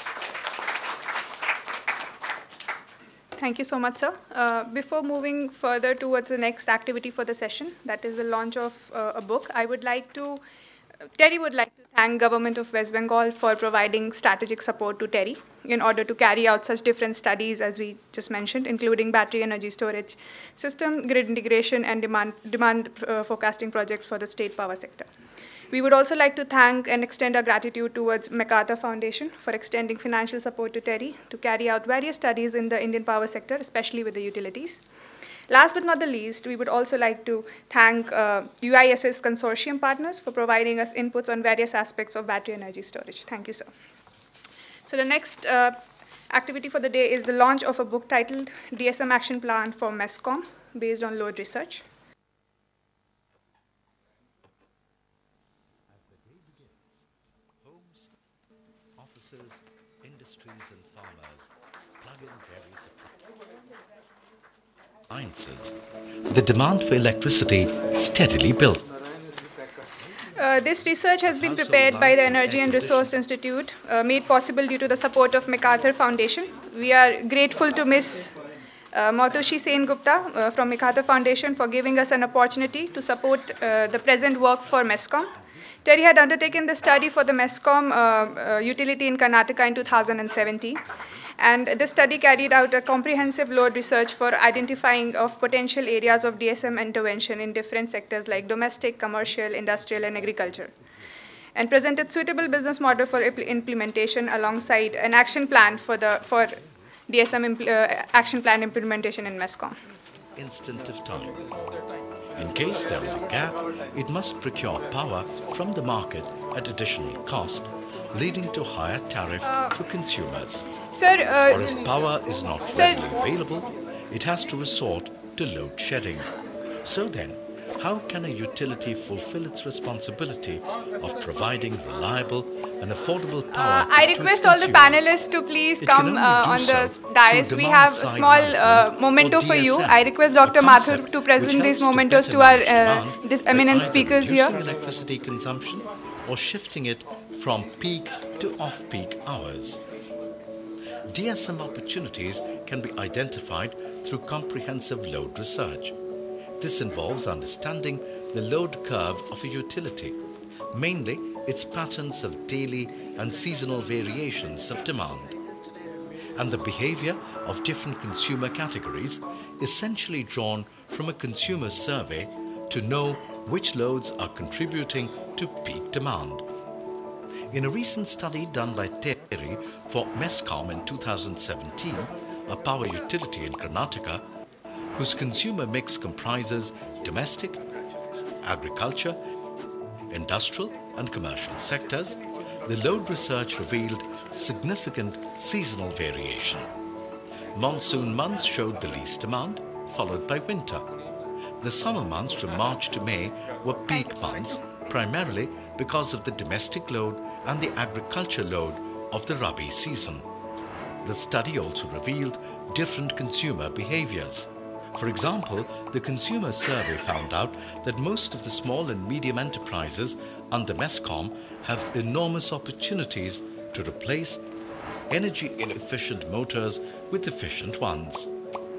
Thank you so much, sir. Uh, before moving further towards the next activity for the session, that is the launch of uh, a book, I would like to, uh, Terry would like to thank Government of West Bengal for providing strategic support to Terry in order to carry out such different studies as we just mentioned, including battery energy storage system, grid integration, and demand, demand uh, forecasting projects for the state power sector. We would also like to thank and extend our gratitude towards MacArthur Foundation for extending financial support to Terry to carry out various studies in the Indian power sector, especially with the utilities. Last but not the least, we would also like to thank uh, U I S S consortium partners for providing us inputs on various aspects of battery energy storage. Thank you, sir. So the next uh, activity for the day is the launch of a book titled D S M Action Plan for MESCOM, based on load research. Industries, companies and farmers plug in various appliances, the demand for electricity steadily builds. Uh, this research has been prepared by the Energy and Resource Institute, uh, made possible due to the support of MacArthur Foundation. We are grateful to Miz Uh, Mautoshi Sen Gupta uh, from MacArthur Foundation for giving us an opportunity to support uh, the present work for MESCOM. Terry had undertaken the study for the MESCOM uh, uh, utility in Karnataka in two thousand seventeen. And this study carried out a comprehensive load research for identifying of potential areas of D S M intervention in different sectors like domestic, commercial, industrial, and agriculture, and presented suitable business model for implementation alongside an action plan for the for D S M uh, action plan implementation in MESCOM. Instant of time. In case there is a gap, it must procure power from the market at additional cost, leading to higher tariff uh, for consumers. Sir, uh, or if power is not sir, readily available, it has to resort to load shedding. So then, how can a utility fulfill its responsibility of providing reliable and affordable power? Uh, I request all the panelists to please come uh, on the dais. We have a small uh, memento for you. I request Doctor Mathur to present these mementos to, to our uh, eminent speakers here. Electricity consumption or shifting it from peak to off-peak hours. D S M opportunities can be identified through comprehensive load research. This involves understanding the load curve of a utility, mainly its patterns of daily and seasonal variations of demand, and the behavior of different consumer categories, essentially drawn from a consumer survey to know which loads are contributing to peak demand. In a recent study done by Terry for MESCOM in two thousand seventeen, a power utility in Karnataka, whose consumer mix comprises domestic, agriculture, industrial and commercial sectors, the load research revealed significant seasonal variation. Monsoon months showed the least demand, followed by winter. The summer months from March to May were peak months, primarily because of the domestic load and the agriculture load of the Rabi season. The study also revealed different consumer behaviors. For example, the consumer survey found out that most of the small and medium enterprises under MESCOM have enormous opportunities to replace energy inefficient motors with efficient ones.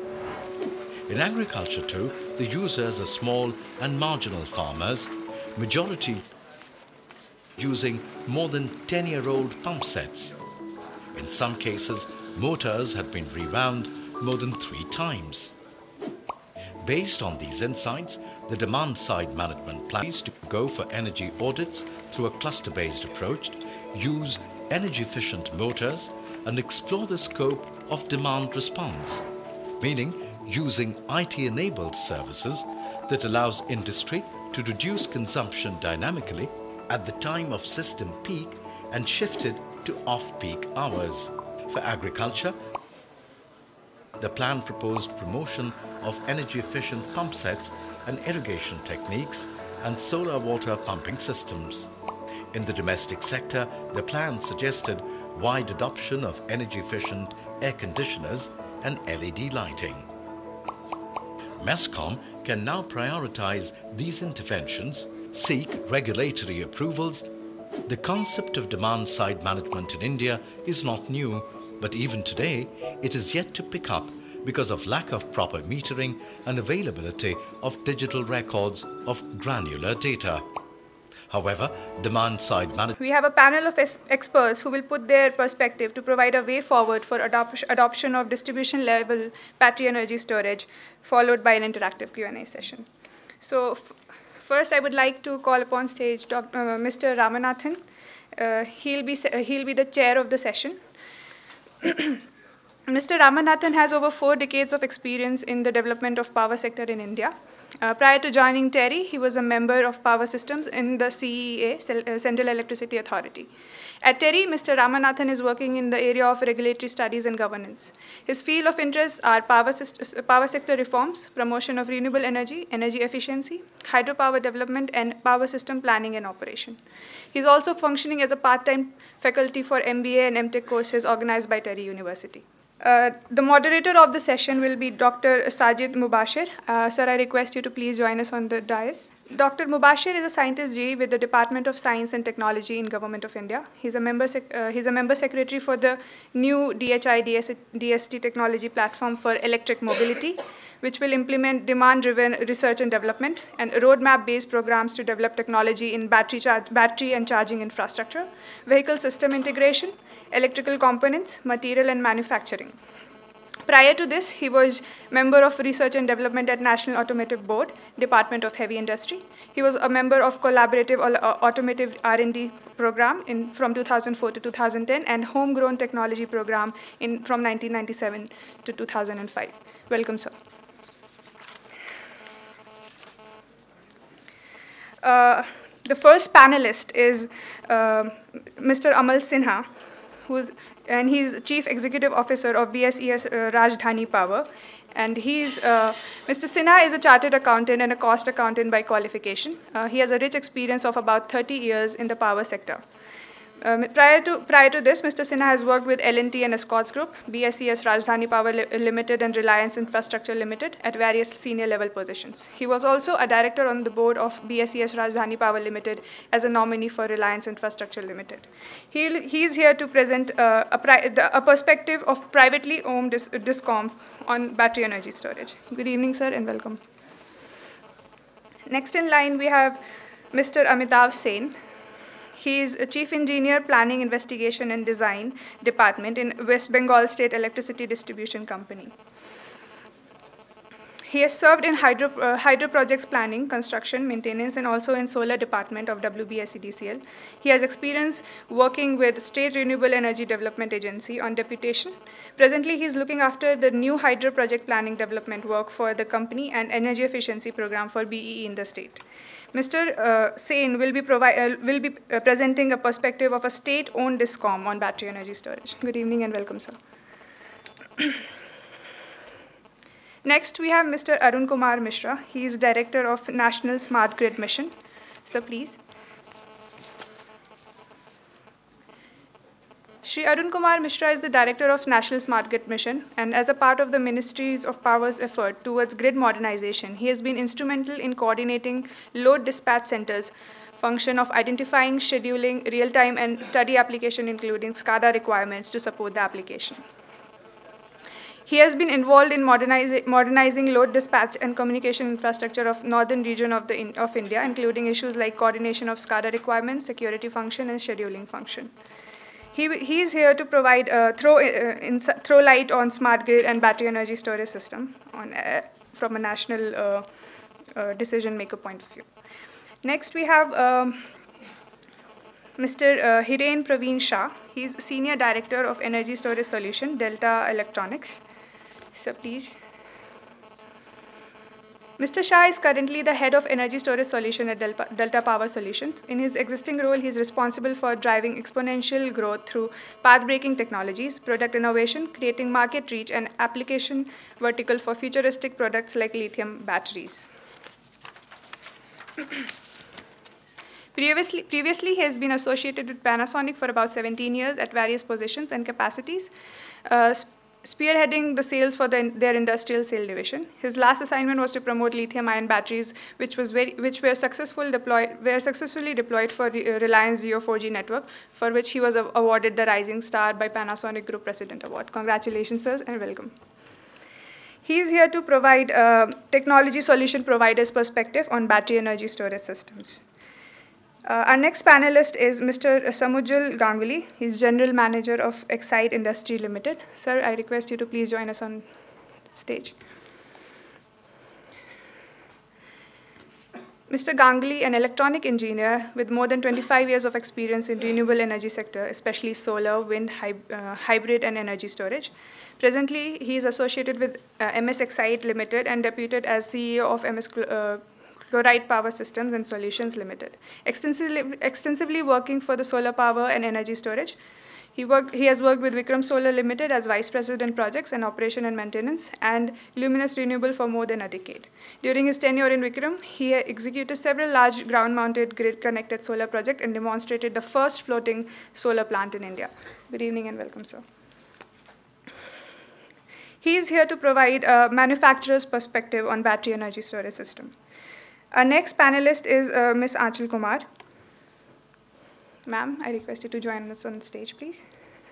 In agriculture too, the users are small and marginal farmers, majority using more than ten-year-old pump sets. In some cases, motors had been rewound more than three times. Based on these insights, the demand-side management plans to go for energy audits through a cluster-based approach, use energy-efficient motors, and explore the scope of demand response, meaning using I T-enabled services that allows industry to reduce consumption dynamically at the time of system peak and shifted to off-peak hours. For agriculture, the plan proposed promotion of energy-efficient pump sets and irrigation techniques and solar water pumping systems. In the domestic sector, the plan suggested wide adoption of energy-efficient air conditioners and L E D lighting. MESCOM can now prioritize these interventions, seek regulatory approvals. The concept of demand-side management in India is not new, but even today, it is yet to pick up because of lack of proper metering and availability of digital records of granular data. However, demand-side management... We have a panel of experts who will put their perspective to provide a way forward for adop adoption of distribution-level battery energy storage, followed by an interactive Q and A session. So, f first I would like to call upon stage Doctor Uh, Mister Ramanathan. Uh, he'll be, uh, he'll be the chair of the session. Mister Ramanathan has over four decades of experience in the development of power sector in India. Uh, prior to joining TERI, he was a member of Power Systems in the C E A, Central Electricity Authority. At TERI, Mister Ramanathan is working in the area of regulatory studies and governance. His field of interest are power, power sector reforms, promotion of renewable energy, energy efficiency, hydropower development, and power system planning and operation. He's also functioning as a part-time faculty for M B A and M Tech courses organized by TERI University. Uh, the moderator of the session will be Doctor Sajid Mubashir. Uh, sir, I request you to please join us on the dais. Doctor Mubashir is a scientist G with the Department of Science and Technology in Government of India. He's a member, uh, he's a member secretary for the new D H I D S T technology platform for electric mobility, which will implement demand-driven research and development and roadmap-based programs to develop technology in battery, battery and charging infrastructure, vehicle system integration, electrical components, material and manufacturing. Prior to this, he was member of Research and Development at National Automotive Board, Department of Heavy Industry. He was a member of Collaborative Automotive R and D program in, from two thousand four to two thousand ten and Homegrown Technology program in, from nineteen ninety-seven to two thousand five. Welcome, sir. Uh, the first panelist is uh, Mister Amal Sinha, who's, and he's Chief Executive Officer of B E S S uh, Rajdhani Power. And he's, uh, Mister Sinha is a chartered accountant and a cost accountant by qualification. Uh, he has a rich experience of about thirty years in the power sector. Um, prior, to, prior to this, Mister Sinha has worked with L and T and Escorts Group, B E S S Rajdhani Power Li Limited and Reliance Infrastructure Limited at various senior level positions. He was also a director on the board of B E S S Rajdhani Power Limited as a nominee for Reliance Infrastructure Limited. He, he's here to present uh, a, pri the, a perspective of privately owned dis DISCOM on battery energy storage. Good evening, sir, and welcome. Next in line, we have Mister Amitav Sen. He is a Chief Engineer, Planning, Investigation and Design Department in West Bengal State Electricity Distribution Company. He has served in hydro, uh, hydro projects planning, construction, maintenance, and also in solar department of W B S D S. He has experience working with State Renewable Energy Development Agency on deputation. Presently, he is looking after the new hydro project planning development work for the company and energy efficiency program for B E E in the state. Mister Uh, Sen will be, uh, will be uh, presenting a perspective of a state-owned DISCOM on battery energy storage. Good evening and welcome, sir. Next, we have Mister Arun Kumar Mishra. He is Director of National Smart Grid Mission. Sir, please. Shri Arun Kumar Mishra is the Director of National Smart Grid Mission, and as a part of the Ministries of Power's effort towards grid modernization, he has been instrumental in coordinating load dispatch centers function of identifying, scheduling, real-time and study application, including SCADA requirements to support the application. He has been involved in modernize, modernizing load dispatch and communication infrastructure of northern region of, the in, of India, including issues like coordination of SCADA requirements, security function, and scheduling function. He, he is here to provide uh, throw, uh, in, throw light on smart grid and battery energy storage system on, uh, from a national uh, uh, decision maker point of view. Next, we have um, Mister Uh, Hiren Praveen Shah. He is Senior Director of Energy Storage Solution, Delta Electronics. So please. Mister Shah is currently the head of Energy Storage Solution at Delta, Delta Power Solutions. In his existing role, he is responsible for driving exponential growth through path-breaking technologies, product innovation, creating market reach, and application vertical for futuristic products like lithium batteries. Previously, previously, he has been associated with Panasonic for about seventeen years at various positions and capacities, uh, spearheading the sales for the, their industrial sale division. His last assignment was to promote lithium-ion batteries, which was very, which were successful deployed, were successfully deployed for the uh, Reliance Jio four G network, for which he was uh, awarded the Rising Star by Panasonic Group President Award. Congratulations, sir, and welcome. He is here to provide uh, technology solution providers' perspective on battery energy storage systems. Uh, our next panelist is Mister Samujal Ganguly. He's General Manager of Excite Industry Limited. Sir, I request you to please join us on stage. Mister Ganguly, an electronic engineer with more than twenty-five years of experience in renewable energy sector, especially solar, wind, hy uh, hybrid, and energy storage. Presently, he is associated with uh, M S Excite Limited and deputed as C E O of M S uh, Chloride Power Systems and Solutions Limited. Extensively, extensively working for the solar power and energy storage. He, worked, he has worked with Vikram Solar Limited as Vice President Projects and Operation and Maintenance and Luminous Renewable for more than a decade. During his tenure in Vikram, he executed several large ground-mounted grid-connected solar projects and demonstrated the first floating solar plant in India. Good evening and welcome, sir. He is here to provide a manufacturer's perspective on battery energy storage system. Our next panelist is uh, Miz Aanchal Kumar. Ma'am, I request you to join us on the stage, please.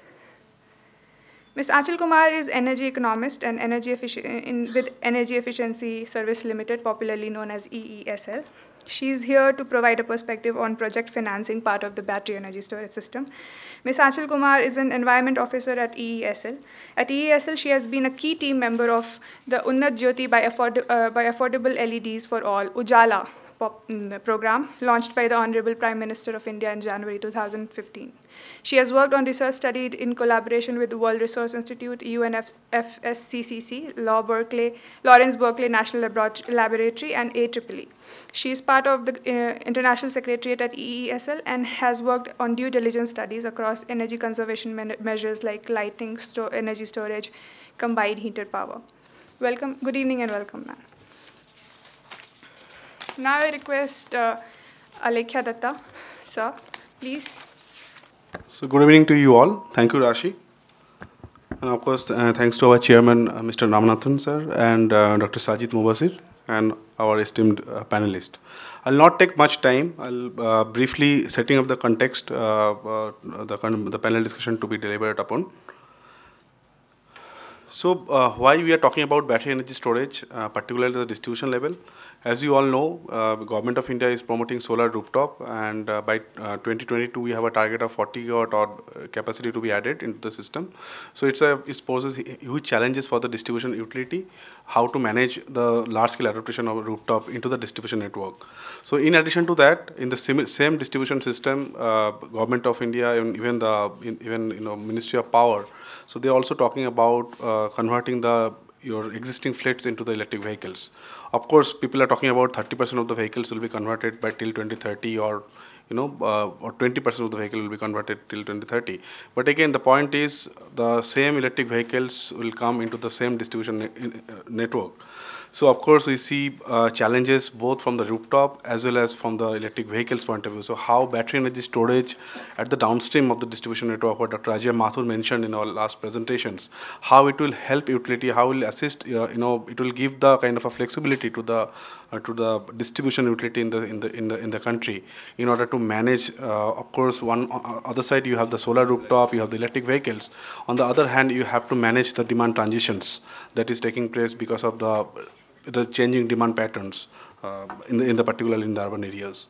Miz Aanchal Kumar is energy economist and energy in, with Energy Efficiency Service Limited, popularly known as E E S L. She is here to provide a perspective on project financing part of the battery energy storage system. Miz Aanchal Kumar is an environment officer at E E S L. At E E S L, she has been a key team member of the Unnat Jyoti by, afford uh, by Affordable L E Ds for All, Ujala, Pop, mm, program launched by the Honorable Prime Minister of India in January two thousand fifteen. She has worked on research studied in collaboration with the World Resource Institute, U N F S C C C, Law Berkeley, Lawrence Berkeley National Laboratory, and A triple E. She is part of the uh, International Secretariat at E E S L and has worked on due diligence studies across energy conservation me measures like lighting, sto energy storage, combined heated power. Welcome. Good evening and welcome, ma'am. Now I request uh, Alekhya Datta, sir, please. So good evening to you all. Thank you, Rashi. And of course, uh, thanks to our chairman, uh, Mister Ramanathan, sir, and uh, Doctor Sajid Mubasir, and our esteemed uh, panelist. I'll not take much time. I'll uh, briefly setting up the context, uh, uh, the, the panel discussion to be delivered upon. So uh, why we are talking about battery energy storage, uh, particularly at the distribution level? As you all know, uh, the Government of India is promoting solar rooftop, and uh, by uh, twenty twenty-two we have a target of forty gigawatt or capacity to be added into the system. So it's a, it poses huge challenges for the distribution utility, how to manage the large-scale adaptation of rooftop into the distribution network. So in addition to that, in the same, same distribution system, uh, Government of India and even the in, even you know Ministry of Power, so they're also talking about uh, converting the your existing fleets into the electric vehicles. Of course, people are talking about thirty percent of the vehicles will be converted by till twenty thirty, or you know, uh, or twenty percent of the vehicle will be converted till twenty thirty. But again, the point is the same electric vehicles will come into the same distribution ne in, uh, network. So of course, we see uh, challenges both from the rooftop as well as from the electric vehicles point of view. So how battery energy storage at the downstream of the distribution network, what Doctor Ajay Mathur mentioned in our last presentations, how it will help utility, how it will assist, uh, you know, it will give the kind of a flexibility to the uh, to the distribution utility in the in the in the in the country in order to manage. Uh, of course, one uh, other side you have the solar rooftop, you have the electric vehicles. On the other hand, you have to manage the demand transitions that is taking place because of the the changing demand patterns uh, in, the, in the particularly in the urban areas.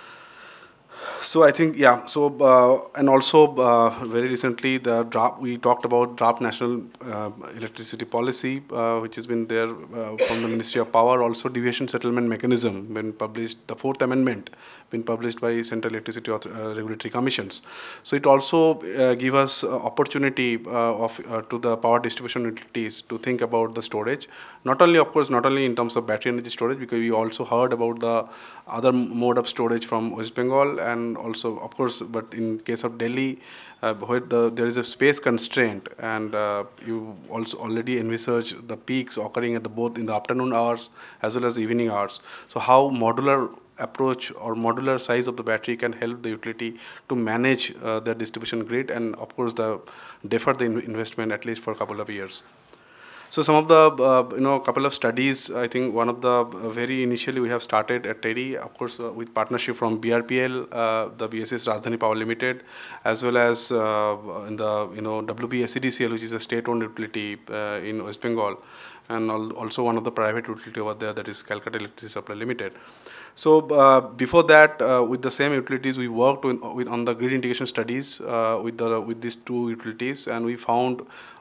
So I think, yeah, so, uh, and also uh, very recently the draft, we talked about draft national uh, electricity policy, uh, which has been there uh, from the Ministry of Power, also deviation settlement mechanism been published, the fourth amendment been published by Central Electricity uh, Regulatory Commissions. So it also uh, give us uh, opportunity uh, of uh, to the power distribution utilities to think about the storage, not only, of course, not only in terms of battery energy storage, because we also heard about the other mode of storage from West Bengal, and also, of course, but in case of Delhi, uh, where the, there is a space constraint, and uh, you also already envisage the peaks occurring at the both in the afternoon hours as well as evening hours. So how modular approach or modular size of the battery can help the utility to manage uh, the distribution grid, and of course the defer the in investment at least for a couple of years. So some of the, uh, you know, couple of studies, I think one of the uh, very initially we have started at TERI, of course, uh, with partnership from B R P L, uh, the B S S Rajdhani Power Limited, as well as uh, in the, you know, W B S D C L, which is a state-owned utility uh, in West Bengal, and al also one of the private utility over there, that is Calcutta Electricity Supply Limited. So uh, before that, uh, with the same utilities, we worked with, with on the grid integration studies uh, with the with these two utilities, and we found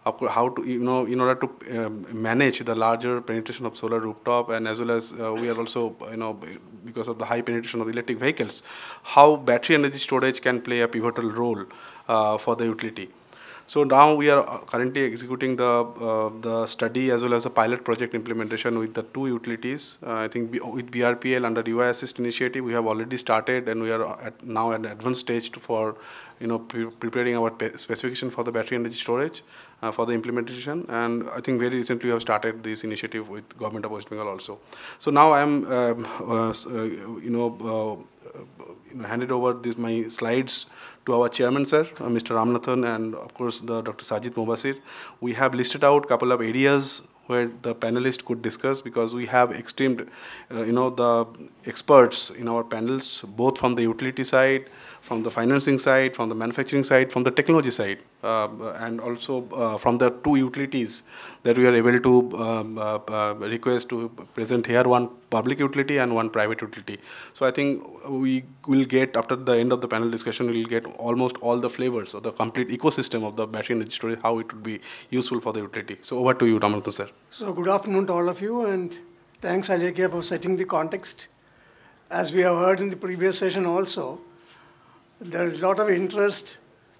how to, you know, in order to um, manage the larger penetration of solar rooftop, and as well as uh, we are also, you know, because of the high penetration of electric vehicles, how battery energy storage can play a pivotal role uh, for the utility. So now we are currently executing the uh, the study as well as the pilot project implementation with the two utilities. Uh, I think B with B R P L under U I Assist initiative, we have already started, and we are at now at an advanced stage to for, you know, pre preparing our specification for the battery energy storage uh, for the implementation. And I think very recently we have started this initiative with Government of West Bengal also. So now I am, um, uh, uh, you know, uh, handed over this my slides to our chairman, sir, uh, Mister Ramanathan, and of course the Doctor Sajid Mobasir. We have listed out a couple of areas where the panelists could discuss, because we have extreme, uh, you know, the experts in our panels, both from the utility side, from the financing side, from the manufacturing side, from the technology side, uh, and also uh, from the two utilities that we are able to um, uh, uh, request to present here, one public utility and one private utility. So I think we will get, after the end of the panel discussion, we will get almost all the flavors of the complete ecosystem of the battery energy storage, how it would be useful for the utility. So over to you, Ramanathan, sir. So good afternoon to all of you, and thanks, Alekia, for setting the context. As we have heard in the previous session also, there is a lot of interest,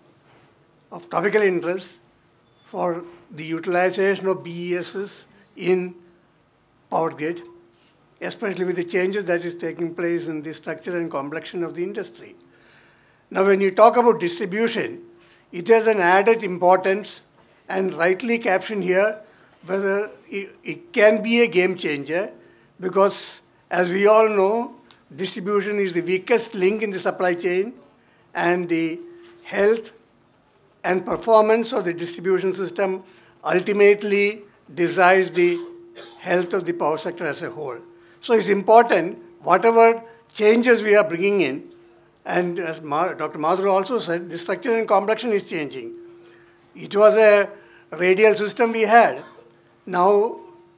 of topical interest, for the utilization of B E Ss in power grid, especially with the changes that is taking place in the structure and complexion of the industry. Now, when you talk about distribution, it has an added importance, and rightly captioned here, whether it, it can be a game changer, because as we all know, distribution is the weakest link in the supply chain, and the health and performance of the distribution system ultimately decides the health of the power sector as a whole. So it's important, whatever changes we are bringing in, and as Ma Doctor Madhur also said, the structure and complexion is changing. It was a radial system we had. Now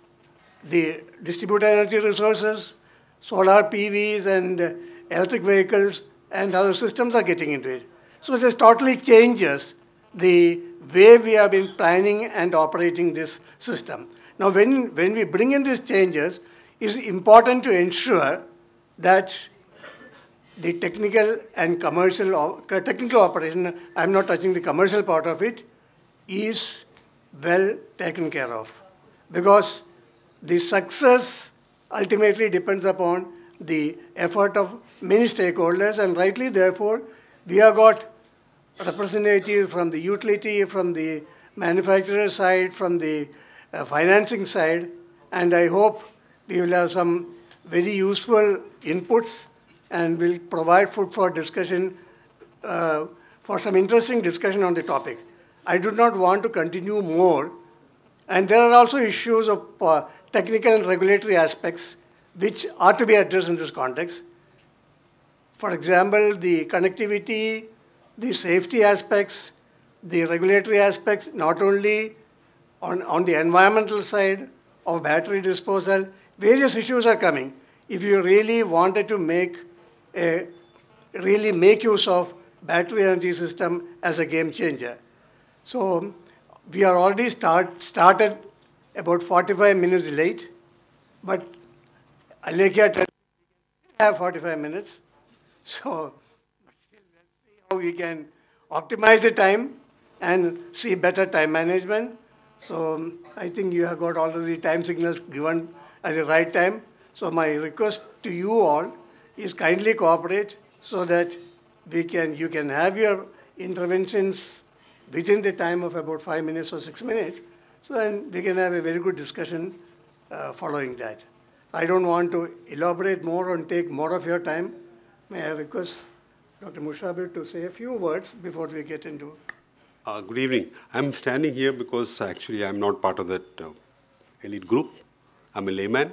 the distributed energy resources, solar P Vs and electric vehicles and other systems are getting into it. So this totally changes the way we have been planning and operating this system. Now when, when we bring in these changes, it's important to ensure that the technical and commercial, technical operation, I'm not touching the commercial part of it, is well taken care of. Because the success ultimately depends upon the effort of many stakeholders, and rightly, therefore, we have got representatives from the utility, from the manufacturer side, from the uh, financing side, and I hope we will have some very useful inputs and will provide food for discussion, uh, for some interesting discussion on the topic. I do not want to continue more, and there are also issues of uh, technical and regulatory aspects which are to be addressed in this context. For example, the connectivity, the safety aspects, the regulatory aspects, not only on, on the environmental side of battery disposal, various issues are coming. If you really wanted to make a, really make use of battery energy system as a game changer. So we are already start, started about forty-five minutes late, but Alekia tells me we have forty-five minutes. So let's see how we can optimize the time and see better time management. So I think you have got all of the time signals given at the right time. So my request to you all is kindly cooperate so that we can, you can have your interventions within the time of about five minutes or six minutes. So then we can have a very good discussion uh, following that. I don't want to elaborate more and take more of your time. May I request Doctor Mushabir to say a few words before we get into it. Uh, good evening. I'm standing here because actually I'm not part of that uh, elite group. I'm a layman.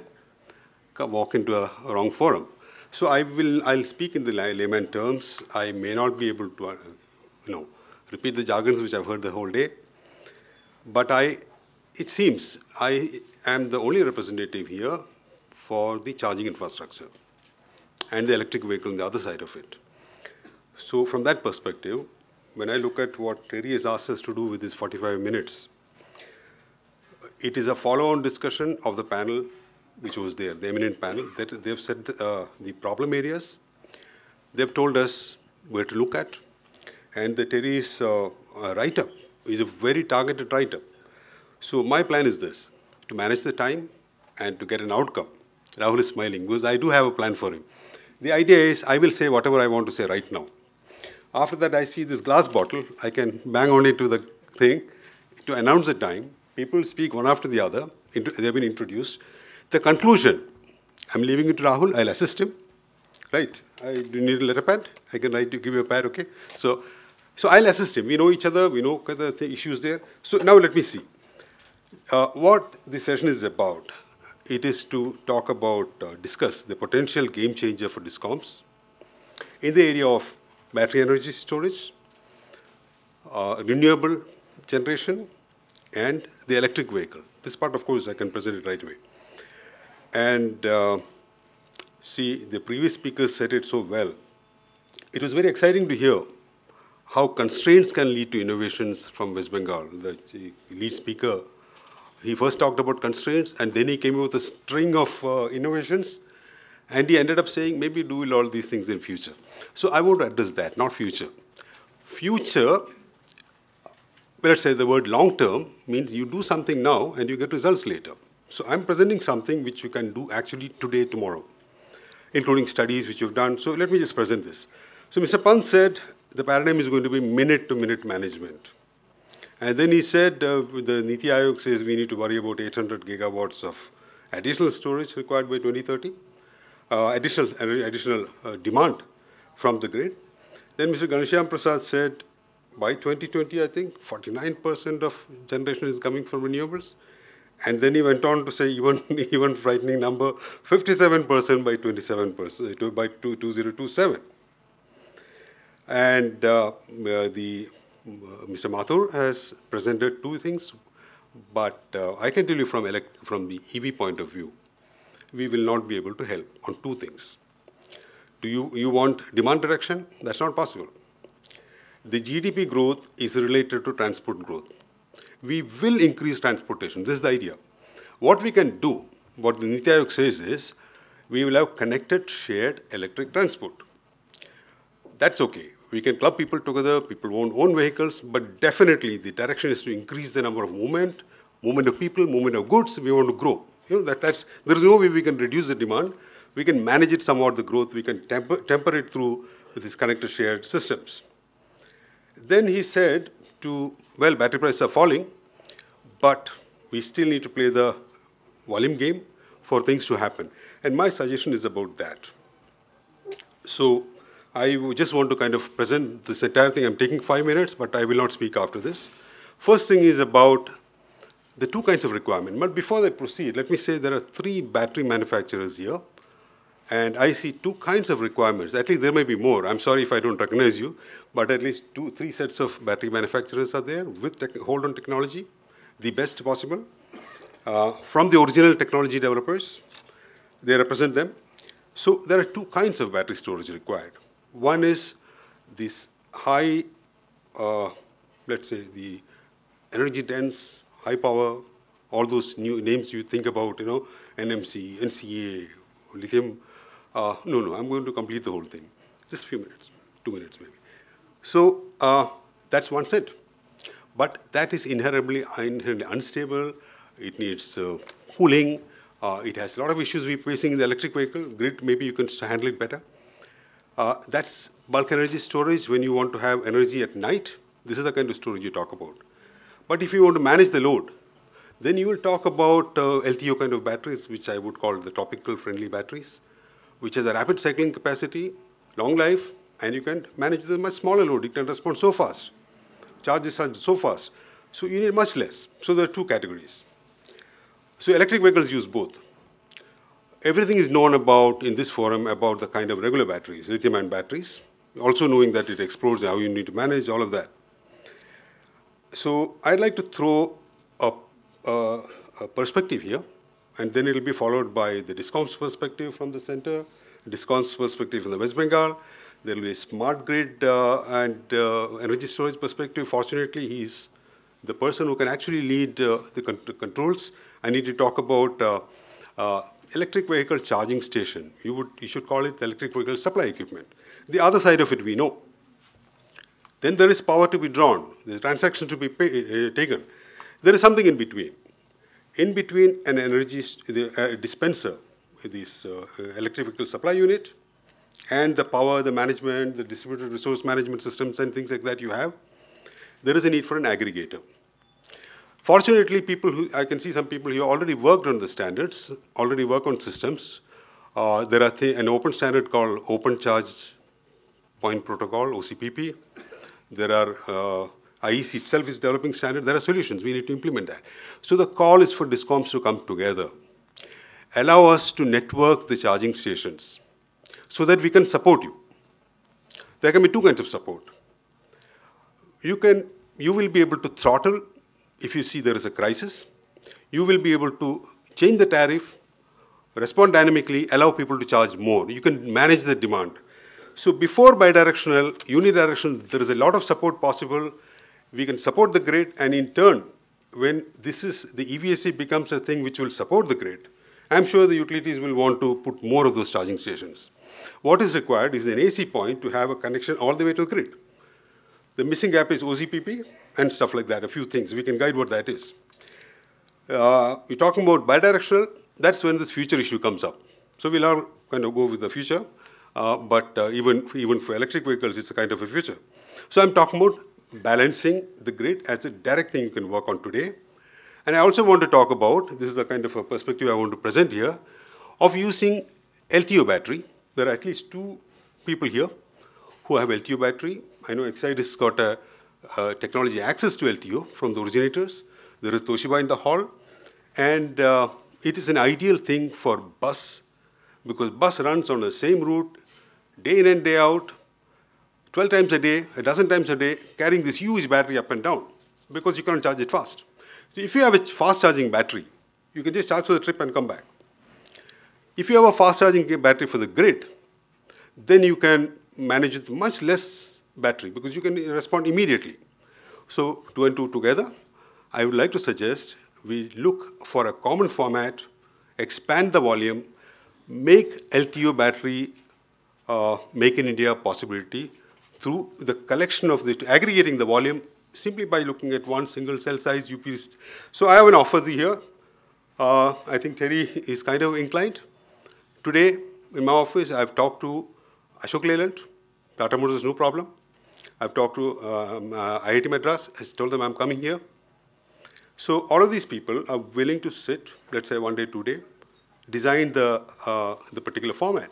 I walk into a wrong forum. So I will, I'll speak in the layman terms. I may not be able to, uh, you know, repeat the jargons which I've heard the whole day. But I, it seems I am the only representative here for the charging infrastructure and the electric vehicle on the other side of it. So from that perspective, when I look at what Terry has asked us to do with his forty-five minutes, it is a follow-on discussion of the panel which was there, the eminent panel, that they've said uh, the problem areas. They've told us where to look at. And the Terry's uh, uh, write-up is a very targeted write-up. So my plan is this, to manage the time and to get an outcome. Rahul is smiling because I do have a plan for him. The idea is I will say whatever I want to say right now. After that, I see this glass bottle. I can bang on it to the thing to announce the time. People speak one after the other. They've been introduced. The conclusion, I'm leaving it to Rahul. I'll assist him. Right? I, do you need a letter pad? I can write you, give you a pad, okay? So, so I'll assist him. We know each other. We know the issues there. So now let me see. Uh, what this session is about, it is to talk about, uh, discuss the potential game changer for DISCOMs in the area of battery energy storage, uh, renewable generation, and the electric vehicle. This part, of course, I can present it right away. And uh, see, the previous speakers said it so well. It was very exciting to hear how constraints can lead to innovations from West Bengal. The lead speaker, he first talked about constraints, and then he came up with a string of uh, innovations, and he ended up saying, maybe do all these things in future. So I want to address that, not future. Future, let's say the word long-term means you do something now and you get results later. So I'm presenting something which you can do actually today, tomorrow, including studies which you've done. So let me just present this. So Mister Pant said the paradigm is going to be minute-to-minute management. And then he said, uh, the Niti Aayog says we need to worry about eight hundred gigawatts of additional storage required by twenty thirty, uh, additional, uh, additional uh, demand from the grid. Then Mister Ghanshyam Prasad said, by twenty twenty, I think, forty-nine percent of generation is coming from renewables. And then he went on to say, even, even frightening number, fifty-seven percent by twenty-seven percent, by two thousand twenty-seven. And uh, uh, the uh, Mister Mathur has presented two things, but uh, I can tell you from, elect from the E V point of view, we will not be able to help on two things. Do you, you want demand reduction? That's not possible. The G D P growth is related to transport growth. We will increase transportation. This is the idea. What we can do, what the Niti Aayog says is, we will have connected, shared electric transport. That's okay. We can club people together, people won't own vehicles, but definitely the direction is to increase the number of movement, movement of people, movement of goods. We want to grow. You know, that, that's, there is no way we can reduce the demand. We can manage it somewhat, the growth. We can temper, temper it through with these connected, shared systems. Then he said to, well, battery prices are falling, but we still need to play the volume game for things to happen. And my suggestion is about that. So I just want to kind of present this entire thing. I'm taking five minutes, but I will not speak after this. First thing is about the two kinds of requirement. But before I proceed, let me say there are three battery manufacturers here. And I see two kinds of requirements. At least there may be more. I'm sorry if I don't recognize you, but at least two, three sets of battery manufacturers are there with hold-on technology, the best possible, uh, from the original technology developers. They represent them. So there are two kinds of battery storage required. One is this high, uh, let's say the energy dense, high power, all those new names you think about, you know, N M C, N C A, lithium. Uh, no, no, I'm going to complete the whole thing. Just a few minutes, two minutes maybe. So uh, that's one set. But that is inherently, inherently unstable. It needs uh, cooling. Uh, it has a lot of issues we're facing in the electric vehicle. Grid, maybe you can handle it better. Uh, that's bulk energy storage when you want to have energy at night. This is the kind of storage you talk about. But if you want to manage the load, then you will talk about uh, L T O kind of batteries, which I would call the topical friendly batteries, which has a rapid cycling capacity, long life, and you can manage the much smaller load. It can respond so fast. Charges are so fast. So you need much less. So there are two categories. So electric vehicles use both. Everything is known about, in this forum, about the kind of regular batteries, lithium-ion batteries, also knowing that it explodes, how you need to manage, all of that. So I'd like to throw a, a, a perspective here, and then it'll be followed by the DISCOM's perspective from the center, DISCOM's perspective from the West Bengal. There will be a smart grid uh, and uh, energy storage perspective. Fortunately, he's the person who can actually lead uh, the con controls. I need to talk about uh, uh, electric vehicle charging station. You, would, you should call it electric vehicle supply equipment. The other side of it we know. Then there is power to be drawn, the transaction to be pay, uh, taken. There is something in between. In between an energy the, uh, dispenser, this uh, electric vehicle supply unit, and the power, the management, the distributed resource management systems and things like that you have, there is a need for an aggregator. Fortunately, people who, I can see some people who already worked on the standards, already work on systems. Uh, there are th an open standard called Open Charge Point Protocol, O C P P. There are, uh, I E C itself is developing standard. There are solutions. We need to implement that. So the call is for DISCOMs to come together. Allow us to network the charging stations so that we can support you. There can be two kinds of support. You can, you will be able to throttle if you see there is a crisis. You will be able to change the tariff, respond dynamically, allow people to charge more. You can manage the demand. So before bidirectional, unidirectional, there is a lot of support possible. We can support the grid, and in turn, when this is, the E V S E becomes a thing which will support the grid, I'm sure the utilities will want to put more of those charging stations. What is required is an A C point to have a connection all the way to the grid. The missing gap is O C P P and stuff like that, a few things. We can guide what that is. Uh, we're talking about bidirectional, that's when this future issue comes up. So we'll all kind of go with the future, uh, but uh, even, even for electric vehicles, it's a kind of a future. So I'm talking about balancing the grid as a direct thing you can work on today. And I also want to talk about, this is the kind of a perspective I want to present here, of using L T O battery. There are at least two people here who have L T O battery. I know Excite has got a, a technology access to L T O from the originators. There is Toshiba in the hall. And uh, it is an ideal thing for bus, because bus runs on the same route, day in and day out, twelve times a day, a dozen times a day, carrying this huge battery up and down, because you can't charge it fast. So if you have a fast charging battery, you can just charge for the trip and come back. If you have a fast charging battery for the grid, then you can manage it much less battery, because you can respond immediately. So two and two together, I would like to suggest we look for a common format, expand the volume, make L T O battery uh, make in India a possibility through the collection of the, aggregating the volume simply by looking at one single cell size U P S. So I have an offer here. Uh, I think Terry is kind of inclined. Today, in my office, I've talked to Ashok Leyland, Tata Motors, no problem. I've talked to um, uh, I I T Madras, I told them I'm coming here. So all of these people are willing to sit, let's say one day, two day, design the, uh, the particular format.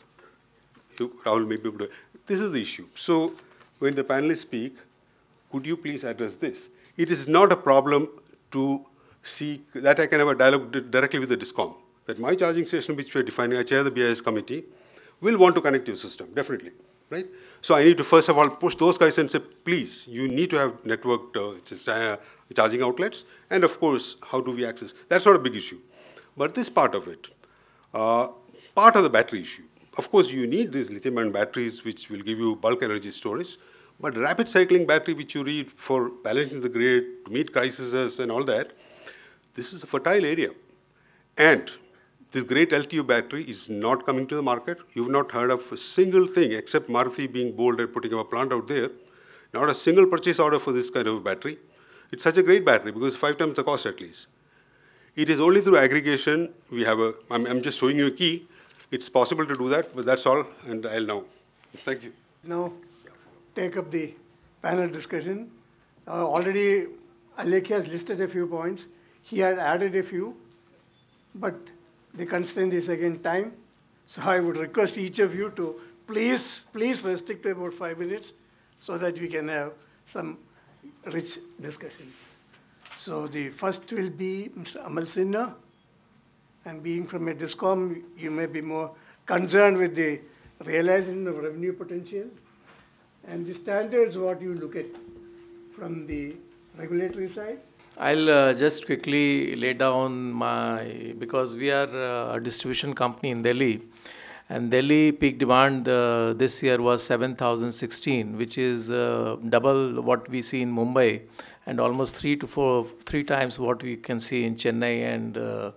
Rahul may be able to. This is the issue. So when the panelists speak, could you please address this? It is not a problem to see that I can have a dialogue directly with the DISCOM, that my charging station, which we're defining, I chair the B I S committee, will want to connect to your system, definitely, right? So I need to first of all push those guys and say, please, you need to have networked uh, just, uh, charging outlets, and of course, how do we access? That's not a big issue. But this part of it, uh, part of the battery issue, of course, you need these lithium-ion batteries which will give you bulk energy storage, but rapid cycling battery which you need for balancing the grid, to meet crises and all that, this is a fertile area. And this great L T O battery is not coming to the market. You've not heard of a single thing except Maruti being bold at putting up a plant out there. Not a single purchase order for this kind of battery. It's such a great battery because five times the cost at least. It is only through aggregation we have a, I'm, I'm just showing you a key. It's possible to do that, but that's all, and I'll now. Thank you. Now, take up the panel discussion. Uh, already, Alekia has listed a few points. He had added a few, but the constraint is again time. So I would request each of you to please, please restrict to about five minutes so that we can have some rich discussions. So the first will be Mister Amal Sinha. And being from a DISCOM, you may be more concerned with the realization of revenue potential. And the standards, what you look at from the regulatory side. I'll uh, just quickly lay down my, because we are uh, a distribution company in Delhi, and Delhi peak demand uh, this year was seven thousand sixteen, which is uh, double what we see in Mumbai and almost three to four, three times what we can see in Chennai and uh,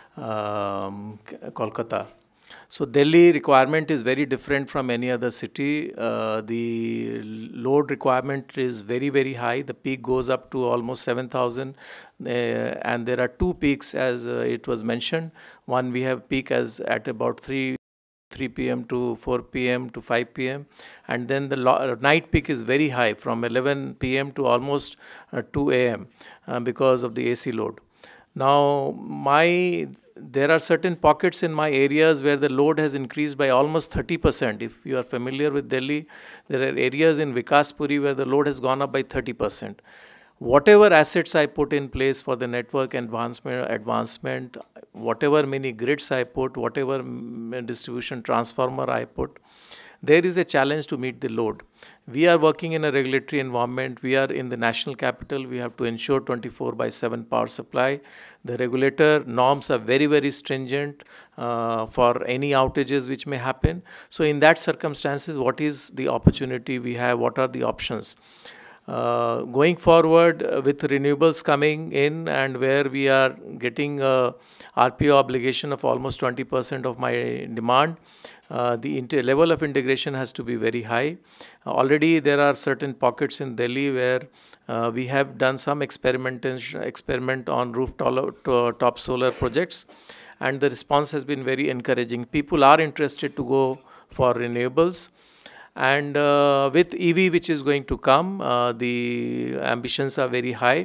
um, Kolkata. So Delhi requirement is very different from any other city. Uh, the load requirement is very, very high. The peak goes up to almost seven thousand. Uh, and there are two peaks as uh, it was mentioned. One, we have peak as at about three p m to four p m to five p m And then the night peak is very high from eleven p m to almost uh, two a m uh, because of the A C load. Now, my there are certain pockets in my areas where the load has increased by almost thirty percent. If you are familiar with Delhi, there are areas in Vikaspuri where the load has gone up by thirty percent. Whatever assets I put in place for the network advancement, advancement, whatever mini grids I put, whatever distribution transformer I put, there is a challenge to meet the load. We are working in a regulatory environment. We are in the national capital. We have to ensure twenty-four by seven power supply. The regulator norms are very, very stringent uh, for any outages which may happen. So in that circumstances, what is the opportunity we have? What are the options? Uh, going forward uh, with renewables coming in and where we are getting a R P O obligation of almost twenty percent of my demand, uh, the level of integration has to be very high. Uh, already there are certain pockets in Delhi where uh, we have done some experimentation, experiment on rooftop top solar projects, and the response has been very encouraging. People are interested to go for renewables. And uh, with E V which is going to come, uh, the ambitions are very high.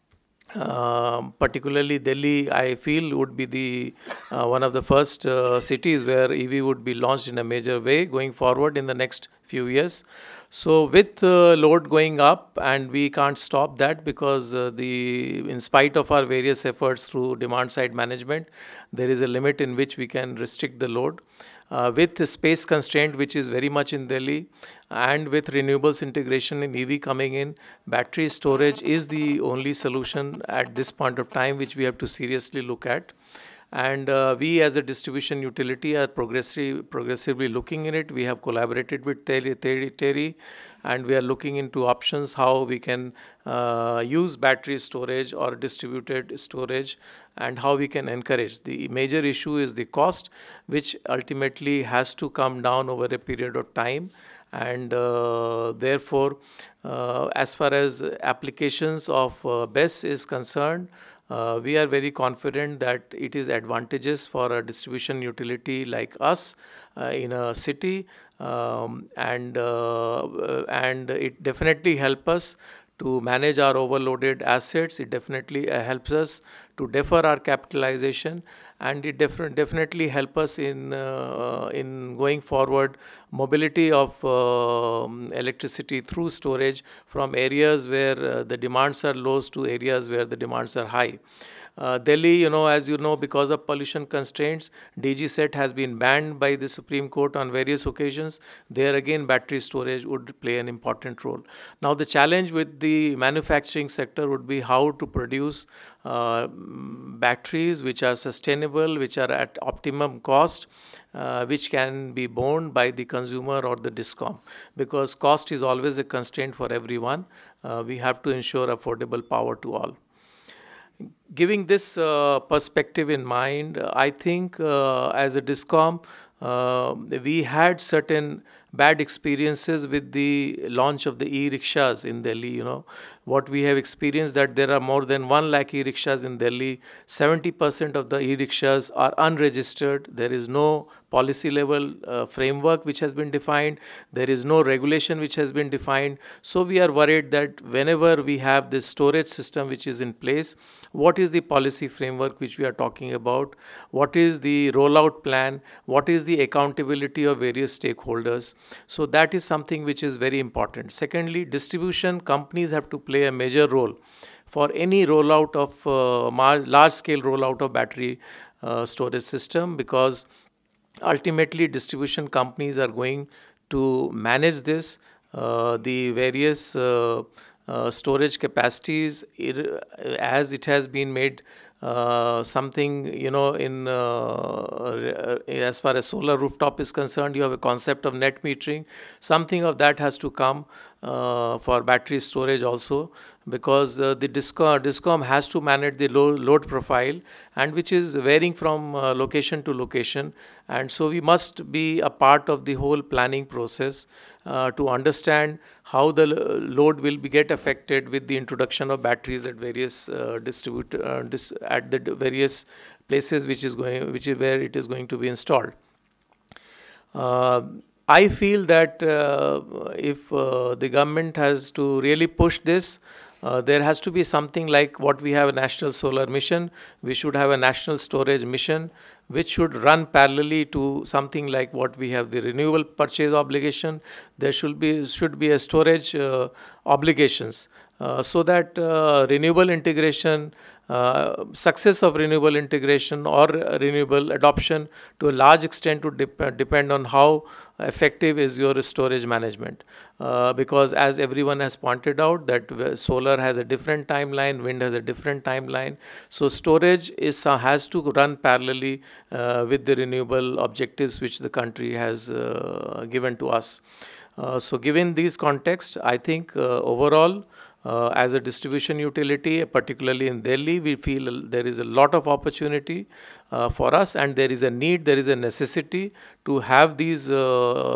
Uh, particularly Delhi, I feel, would be the uh, one of the first uh, cities where E V would be launched in a major way going forward in the next few years. So with uh, load going up, and we can't stop that because uh, the in spite of our various efforts through demand side management, there is a limit in which we can restrict the load. Uh, with the space constraint, which is very much in Delhi, and with renewables integration in E V coming in, battery storage is the only solution at this point of time which we have to seriously look at. And uh, we as a distribution utility are progressively, progressively looking in it. We have collaborated with Terry, and we are looking into options how we can uh, use battery storage or distributed storage, and how we can encourage. The major issue is the cost, which ultimately has to come down over a period of time. And uh, therefore, uh, as far as applications of uh, B E S S is concerned, Uh, we are very confident that it is advantageous for a distribution utility like us uh, in a city, um, and uh, and it definitely helps us to manage our overloaded assets. It definitely uh, helps us to defer our capitalization, and it def definitely help us in uh, in going forward mobility of uh, electricity through storage from areas where uh, the demands are low to areas where the demands are high. Uh, Delhi, you know, as you know, because of pollution constraints, D G set has been banned by the Supreme Court on various occasions. There again, battery storage would play an important role. Now, the challenge with the manufacturing sector would be how to produce uh, batteries which are sustainable, which are at optimum cost, uh, which can be borne by the consumer or the DISCOM, because cost is always a constraint for everyone. Uh, we have to ensure affordable power to all. Giving this uh, perspective in mind, I think uh, as a DISCOM, uh, we had certain bad experiences with the launch of the e-rickshaws in Delhi. You know, what we have experienced that there are more than one lakh e-rickshaws in Delhi. seventy percent of the e-rickshaws are unregistered. There is no policy level uh, framework which has been defined. There is no regulation which has been defined. So we are worried that whenever we have this storage system which is in place, what is the policy framework which we are talking about? What is the rollout plan? What is the accountability of various stakeholders? So that is something which is very important. Secondly, distribution companies have to play a major role for any rollout of uh, large scale rollout of battery uh, storage system, because ultimately distribution companies are going to manage this, uh, the various uh, uh, storage capacities, it, as it has been made uh, something, you know, in uh, as far as solar rooftop is concerned, you have a concept of net metering. Something of that has to come uh, for battery storage also, because uh, the DISCOM, DISCOM has to manage the low load profile, and which is varying from uh, location to location. And so we must be a part of the whole planning process uh, to understand how the load will be get affected with the introduction of batteries at various uh, distribute uh, dis at the various places which is going which is where it is going to be installed. Uh, I feel that uh, if uh, the government has to really push this, uh, there has to be something like what we have a national solar mission. We should have a national storage mission, which should run parallelly to something like what we have the renewable purchase obligation. There should be should be a storage uh, obligations, uh, so that uh, renewable integration, uh, success of renewable integration or renewable adoption to a large extent would dep depend on how effective is your storage management. Uh, because as everyone has pointed out, that solar has a different timeline, wind has a different timeline. So storage is uh, has to run parallelly uh, with the renewable objectives which the country has uh, given to us. Uh, so given these contexts, I think uh, overall, Uh, as a distribution utility, particularly in Delhi, we feel there is a lot of opportunity uh, for us, and there is a need, there is a necessity to have these uh,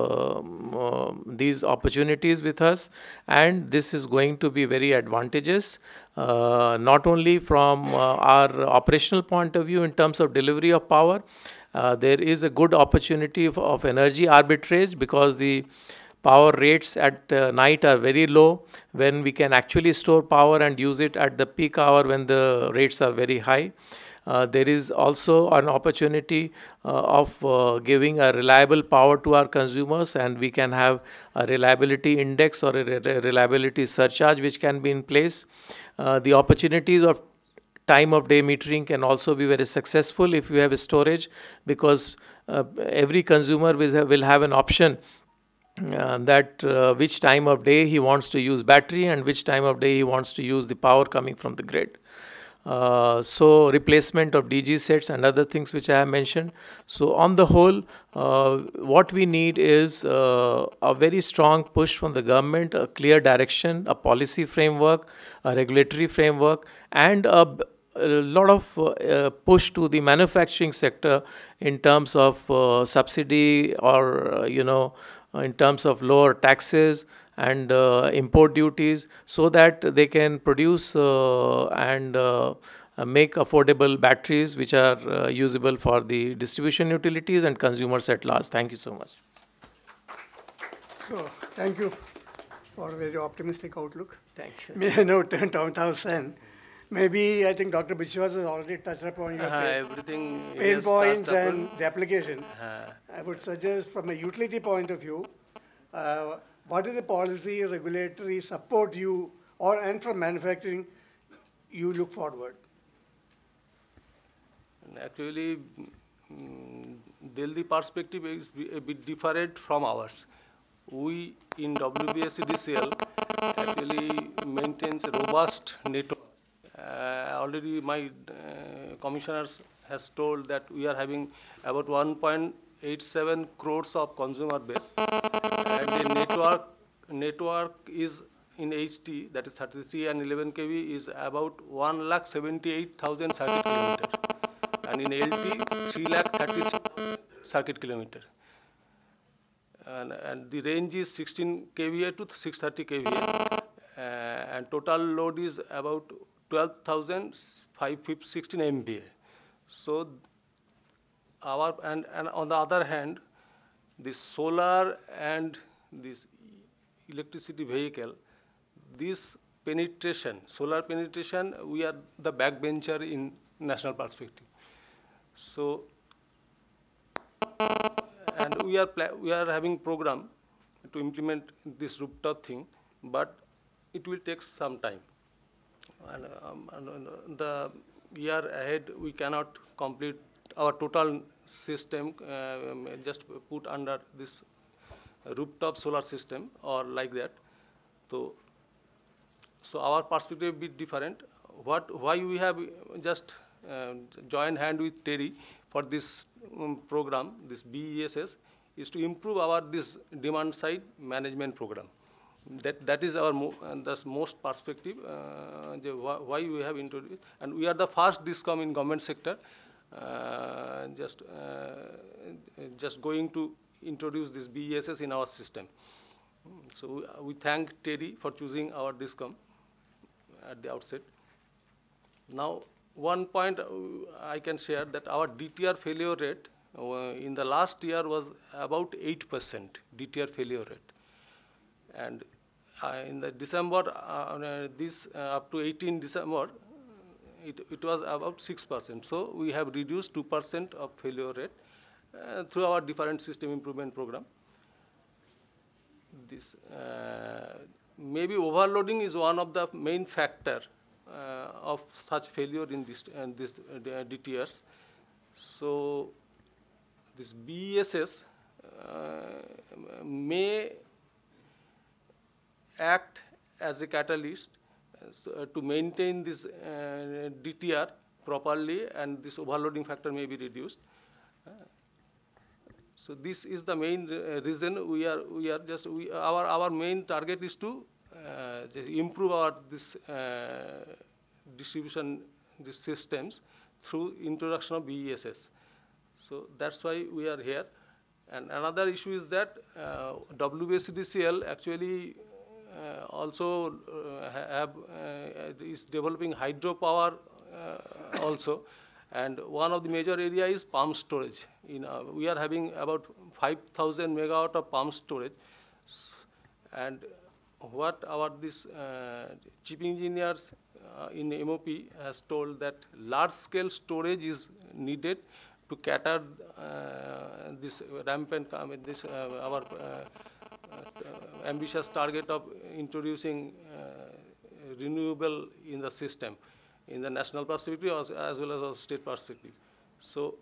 uh, these opportunities with us, and this is going to be very advantageous, uh, not only from uh, our operational point of view in terms of delivery of power. Uh, there is a good opportunity of, of energy arbitrage, because the power rates at uh, night are very low, when we can actually store power and use it at the peak hour when the rates are very high. Uh, there is also an opportunity uh, of uh, giving a reliable power to our consumers, and we can have a reliability index or a re reliability surcharge which can be in place. Uh, the opportunities of time of day metering can also be very successful if you have a storage, because uh, every consumer will have, will have an option Uh, that uh, which time of day he wants to use battery and which time of day he wants to use the power coming from the grid. Uh, so replacement of D G sets and other things which I have mentioned. So on the whole, uh, what we need is uh, a very strong push from the government, a clear direction, a policy framework, a regulatory framework, and a, a lot of uh, push to the manufacturing sector in terms of uh, subsidy or, uh, you know, in terms of lower taxes and uh, import duties, so that they can produce uh, and uh, make affordable batteries which are uh, usable for the distribution utilities and consumers at large. Thank you so much. So, thank you for a very optimistic outlook. Thank you. May I know ten thousand? Maybe I think Doctor Bishwas has already touched upon your uh, pain, everything pain points and the application. Uh, I would suggest from a utility point of view, uh, what is the policy, regulatory support you, or and from manufacturing, you look forward? Actually, um, Delhi perspective is a bit different from ours. We in W B S D C L actually maintains a robust network. Uh, already my uh, commissioners has told that we are having about one point eight seven crores of consumer base, and the network network is in H T, that is thirty-three and eleven K V, is about one lakh seventy-eight thousand circuit kilometer, and in L T three lakh thirty-three circuit kilometer, and, and the range is sixteen K V A to six thirty K V A, uh, and total load is about twelve thousand five hundred sixteen M V A. So our and, and on the other hand, the solar and this electricity vehicle, this penetration, solar penetration, we are the backbencher in national perspective. So and we are we are having program to implement this rooftop thing, but it will take some time. And, um, and the year ahead, we cannot complete our total system, uh, just put under this rooftop solar system or like that. So, so our perspective will be different. What, why we have just uh, joined hand with Terry for this um, program, this B E S S, is to improve our this demand side management program, That that is our mo and the most perspective. Uh, the why we have introduced, and we are the first discom in government sector. Uh, just uh, just going to introduce this B E S S in our system. So we thank Terry for choosing our discom at the outset. Now, one point I can share that our D T R failure rate uh, in the last year was about eight percent D T R failure rate. And uh, in the December, uh, this uh, up to eighteenth December, it, it was about six percent. So we have reduced two percent of failure rate uh, through our different system improvement program. This uh, maybe overloading is one of the main factor uh, of such failure in this and this uh, D T Rs. So this B E S S uh, may act as a catalyst uh, so, uh, to maintain this uh, D T R properly, and this overloading factor may be reduced. Uh, so this is the main uh, reason we are we are just we, our our main target is to uh, just improve our this uh, distribution these systems through introduction of B E S S. So that's why we are here. And another issue is that uh, W S D S actually uh, also uh, have uh, is developing hydropower uh, also, and one of the major area is pump storage. In uh, we are having about five thousand megawatt of pump storage, and what our this uh, chief engineers uh, in M O P has told that large scale storage is needed to cater uh, this rampant, I mean, this uh, our uh, uh, ambitious target of introducing uh, renewable in the system, in the national perspective as, as well as our state perspective. So,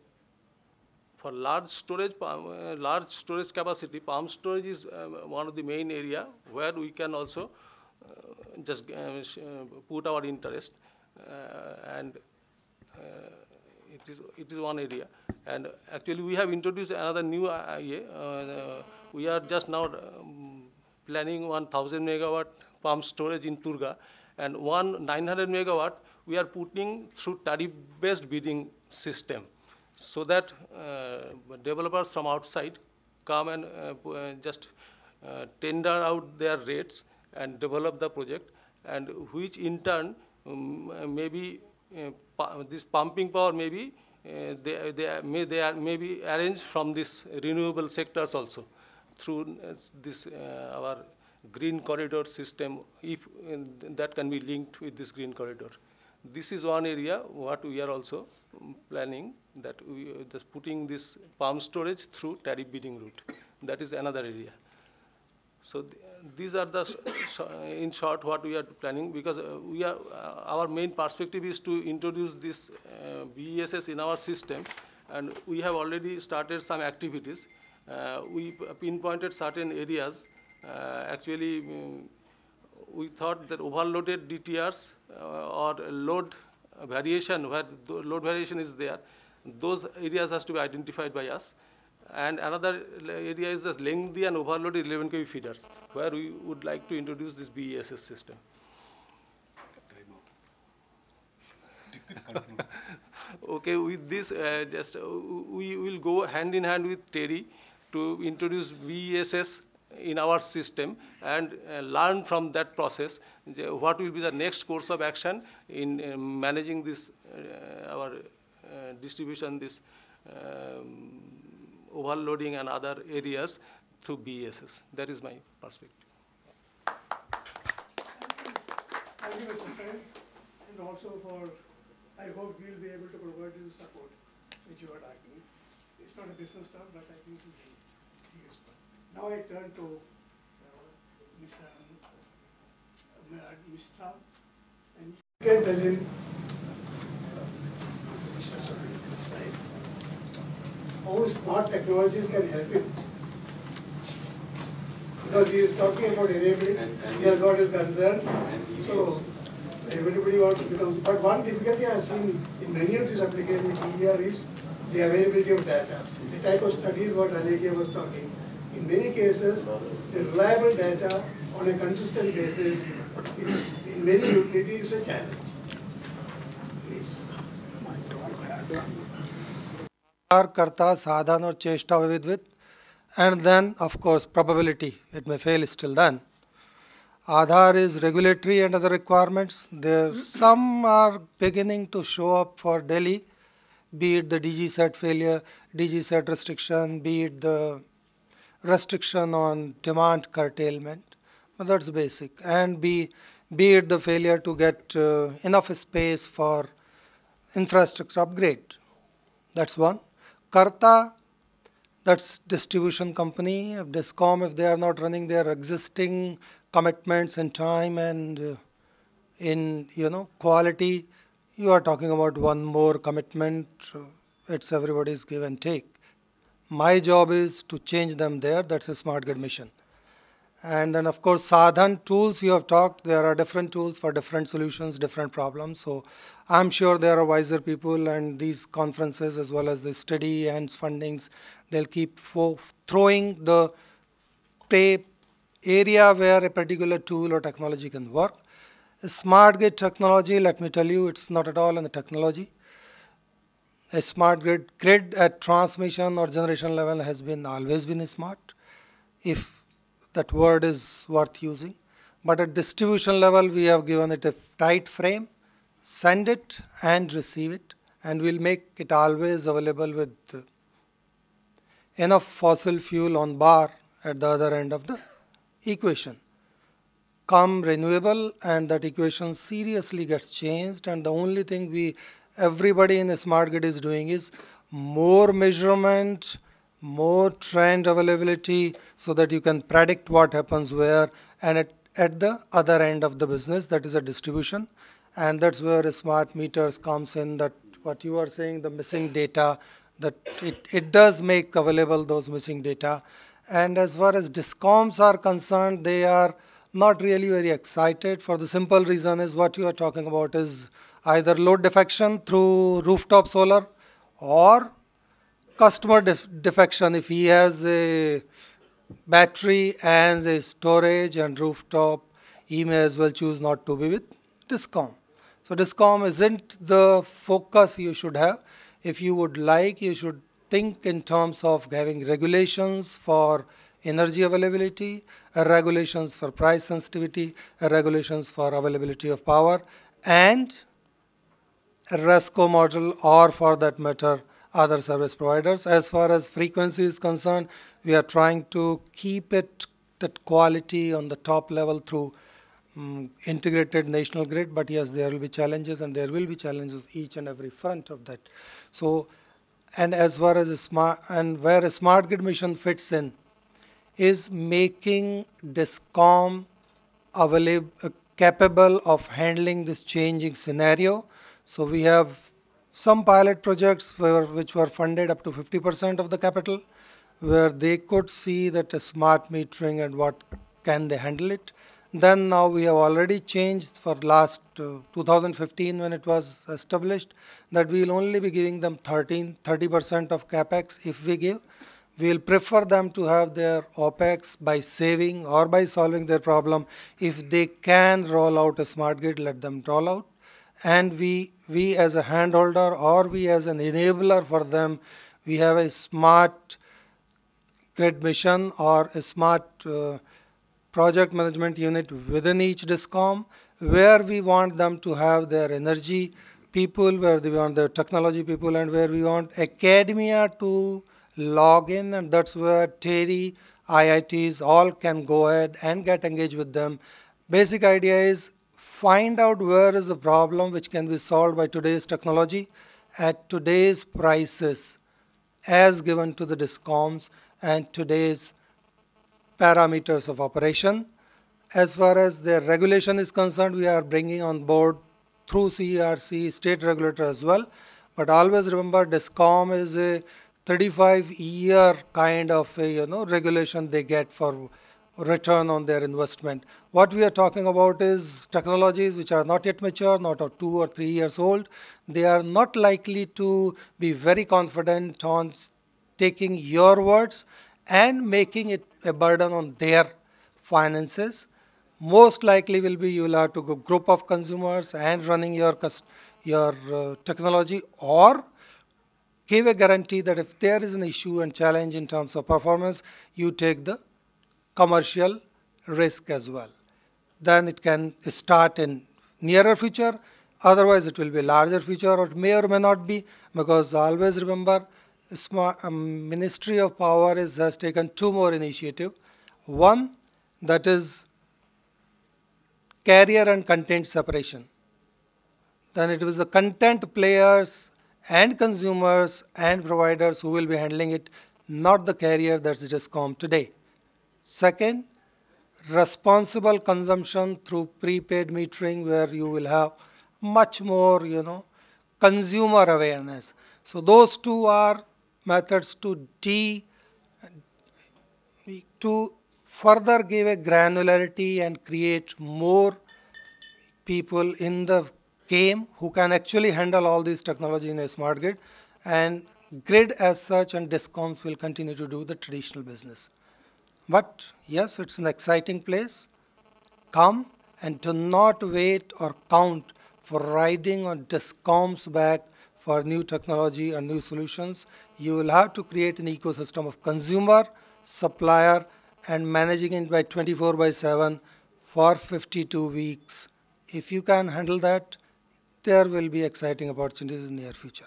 for large storage, uh, large storage capacity, pump storage is uh, one of the main area where we can also uh, just uh, put our interest uh, and. Uh, It is, it is one area. And actually we have introduced another new I A. Uh, we are just now um, planning one thousand megawatt pump storage in Turga, and one nine hundred megawatt we are putting through tariff-based bidding system, so that uh, developers from outside come and uh, just uh, tender out their rates and develop the project, and which in turn um, maybe Uh, this pumping power maybe uh, they, they, may, they are maybe arranged from this renewable sectors also through uh, this uh, our green corridor system, if uh, that can be linked with this green corridor. This is one area what we are also planning, that we are just putting this pump storage through tariff bidding route. That is another area. So th these are the, in short, what we are planning, because uh, we are, uh, our main perspective is to introduce this uh, B E S S in our system, and we have already started some activities. Uh, we pinpointed certain areas. Uh, actually, um, we thought that overloaded D T Rs uh, or load variation, where load variation is there, those areas has to be identified by us. And another area is the lengthy and overloaded eleven K V feeders, where we would like to introduce this B E S S system. Okay, with this, uh, just uh, we will go hand in hand with Terry to introduce B E S S in our system and uh, learn from that process what will be the next course of action in uh, managing this uh, our uh, distribution, this um, overloading and other areas through B E S S. That is my perspective. Thank you, Mister Sen, and also for, I hope we will be able to provide you the support which you are asking. It's not a business stuff, but I think it will be useful. Now I turn to uh, Mister Uh, Mister and you can tell him how smart technologies can help him. Because he is talking about enabling, he has got his concerns, so everybody wants to become. But one difficulty I have seen in many of these applications with E R is the availability of data. The type of studies what Alekya was talking. In many cases, the reliable data on a consistent basis is in many utilities a challenge. Please. Karta, sadhan or cheshta vividvit, and then of course probability, it may fail still then. Aadhaar is regulatory and other requirements. There some are beginning to show up for Delhi, be it the D G set failure, D G set restriction, be it the restriction on demand curtailment. But that's basic. And be, be it the failure to get uh, enough space for infrastructure upgrade. That's one. Karta, that's distribution company. If DISCOM, if they are not running their existing commitments in time and uh, in you know quality, you are talking about one more commitment. It's everybody's give and take. My job is to change them there. That's a smart grid mission. And then of course sadhan tools you have talked. There are different tools for different solutions, different problems. So I'm sure there are wiser people, and these conferences as well as the study and fundings, they'll keep throwing the pay area where a particular tool or technology can work. A smart grid technology, let me tell you, it's not at all in the technology. A smart grid, grid at transmission or generation level has been always been smart, if that word is worth using. But at distribution level, we have given it a tight frame, send it and receive it, and we'll make it always available with enough fossil fuel on bar at the other end of the equation. Come renewable, and that equation seriously gets changed, and the only thing we everybody in a smart grid is doing is more measurement, more trend availability, so that you can predict what happens where, and at, at the other end of the business, that is a distribution. And that's where a smart meters comes in, that what you are saying, the missing data, that it, it does make available those missing data. And as far as DISCOMs are concerned, they are not really very excited, for the simple reason is what you are talking about is either load defection through rooftop solar or customer defection. If he has a battery and a storage and rooftop, he may as well choose not to be with DISCOM. So DISCOM isn't the focus you should have. If you would like, you should think in terms of having regulations for energy availability, uh, regulations for price sensitivity, uh, regulations for availability of power, and a RESCO model, or for that matter, other service providers. As far as frequency is concerned, we are trying to keep it that quality on the top level through um, integrated national grid. But yes, there will be challenges, and there will be challenges each and every front of that. So, and as far as a smart, and where a smart grid mission fits in, is making DISCOM available, uh, capable of handling this changing scenario. So we have some pilot projects where, which were funded up to fifty percent of the capital, where they could see that a smart metering and what can they handle it. Then now we have already changed for last uh, two thousand fifteen when it was established, that we will only be giving them thirteen, thirty percent of capex if we give. We will prefer them to have their OPEX by saving or by solving their problem. If they can roll out a smart grid, let them roll out. And we, we as a handholder, or we as an enabler for them, we have a smart grid mission or a smart uh, project management unit within each DISCOM, where we want them to have their energy people, where they want their technology people, and where we want academia to log in, and that's where TERI, I I Ts, all can go ahead and get engaged with them. Basic idea is find out where is the problem which can be solved by today's technology at today's prices as given to the DISCOMs and today's parameters of operation. As far as their regulation is concerned, we are bringing on board through C E R C, state regulator as well. But always remember, DISCOM is a thirty-five year kind of a, you know, regulation they get for return on their investment. What we are talking about is technologies which are not yet mature, not two or three years old. They are not likely to be very confident on taking your words and making it a burden on their finances. most likely will be you will have to go group of consumers and running your, your uh, technology, or give a guarantee that if there is an issue and challenge in terms of performance, you take the commercial risk as well. Then it can start in nearer future, otherwise it will be larger future, or it may or may not be, because always remember, smart, um, Ministry of Power is, has taken two more initiatives. One, that is carrier and content separation. Then it was the content players and consumers and providers who will be handling it, not the carrier, that's DISCOM today. Second, responsible consumption through prepaid metering, where you will have much more, you know, consumer awareness. So those two are methods to de, to further give a granularity and create more people in the game who can actually handle all these technology in a smart grid, and grid as such and DISCOMs will continue to do the traditional business. But yes, it's an exciting place. Come, and do not wait or count for riding on DISCOMs back for new technology and new solutions. You will have to create an ecosystem of consumer, supplier, and managing it by twenty-four by seven for fifty-two weeks. If you can handle that, there will be exciting opportunities in the near future.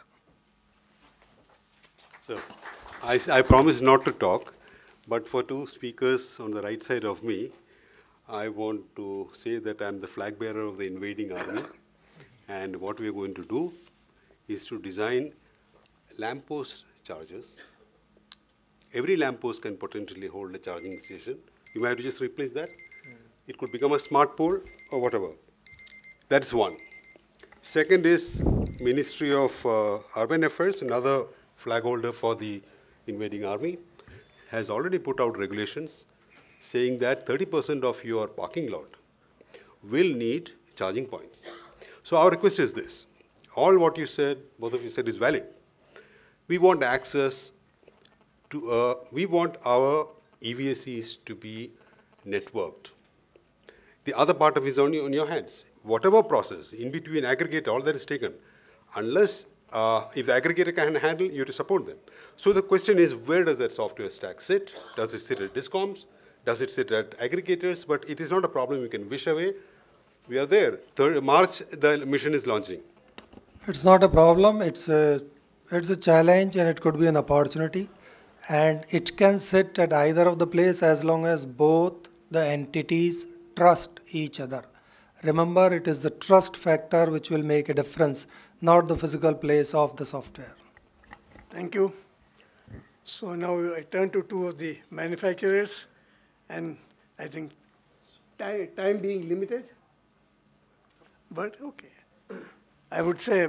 So, I, I promise not to talk, but for two speakers on the right side of me, I want to say that I'm the flag bearer of the invading army. And what we're going to do is to design lamppost chargers. Every lamppost can potentially hold a charging station. You might have to just replace that. Mm. It could become a smart pole or whatever. That's one. Second is Ministry of uh, Urban Affairs, another flag holder for the invading army, has already put out regulations saying that thirty percent of your parking lot will need charging points. So our request is this. All what you said, both of you said, is valid. We want access to, uh, we want our E V S Es to be networked. The other part of it is only on your hands. Whatever process, in between aggregate, all that is taken, unless uh, if the aggregator can handle, you have to support them. So the question is, where does that software stack sit? Does it sit at DISCOMs? Does it sit at aggregators? But it is not a problem you can wish away. We are there. third March, the mission is launching. It's not a problem. It's a, it's a challenge, and it could be an opportunity. And it can sit at either of the place as long as both the entities trust each other. Remember, it is the trust factor which will make a difference, not the physical place of the software. Thank you. So now I turn to two of the manufacturers, and I think time, time being limited, but okay. I would say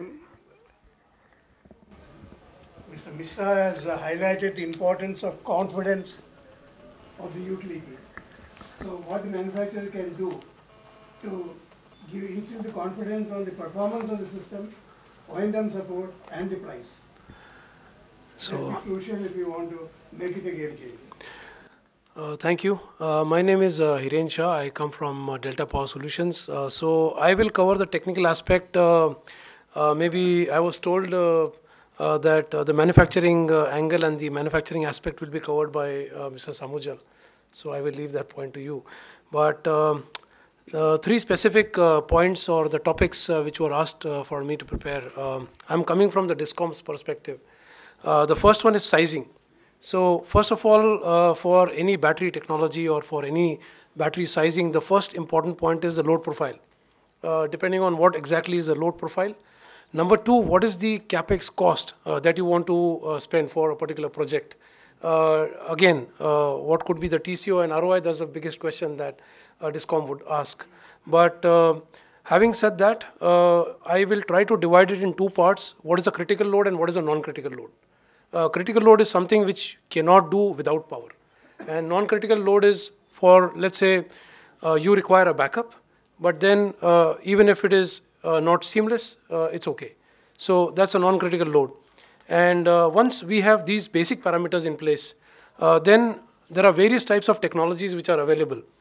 Mister Mishra has uh, highlighted the importance of confidence of the utility. So what the manufacturer can do to give instant confidence on the performance of the system, O and M support, and the price. So that is crucial if you want to make it a game changer. Uh, thank you. Uh, my name is uh, Hiren Shah. I come from uh, Delta Power Solutions. Uh, so I will cover the technical aspect. Uh, uh, maybe I was told uh, uh, that uh, the manufacturing uh, angle and the manufacturing aspect will be covered by uh, Mister Samujal. So I will leave that point to you. But um, uh, three specific uh, points or the topics uh, which were asked uh, for me to prepare. Um, I'm coming from the DISCOM's perspective. Uh, the first one is sizing. So first of all, uh, for any battery technology or for any battery sizing, the first important point is the load profile. Uh, depending on what exactly is the load profile. Number two, what is the capex cost uh, that you want to uh, spend for a particular project? Uh, again, uh, what could be the T C O and R O I? That's the biggest question that uh, DISCOM would ask. But uh, having said that, uh, I will try to divide it in two parts. What is the critical load and what is the non-critical load? Uh, critical load is something which cannot do without power. And non-critical load is for, let's say, uh, you require a backup, but then uh, even if it is uh, not seamless, uh, it's okay. So that's a non-critical load. And uh, once we have these basic parameters in place, uh, then there are various types of technologies which are available.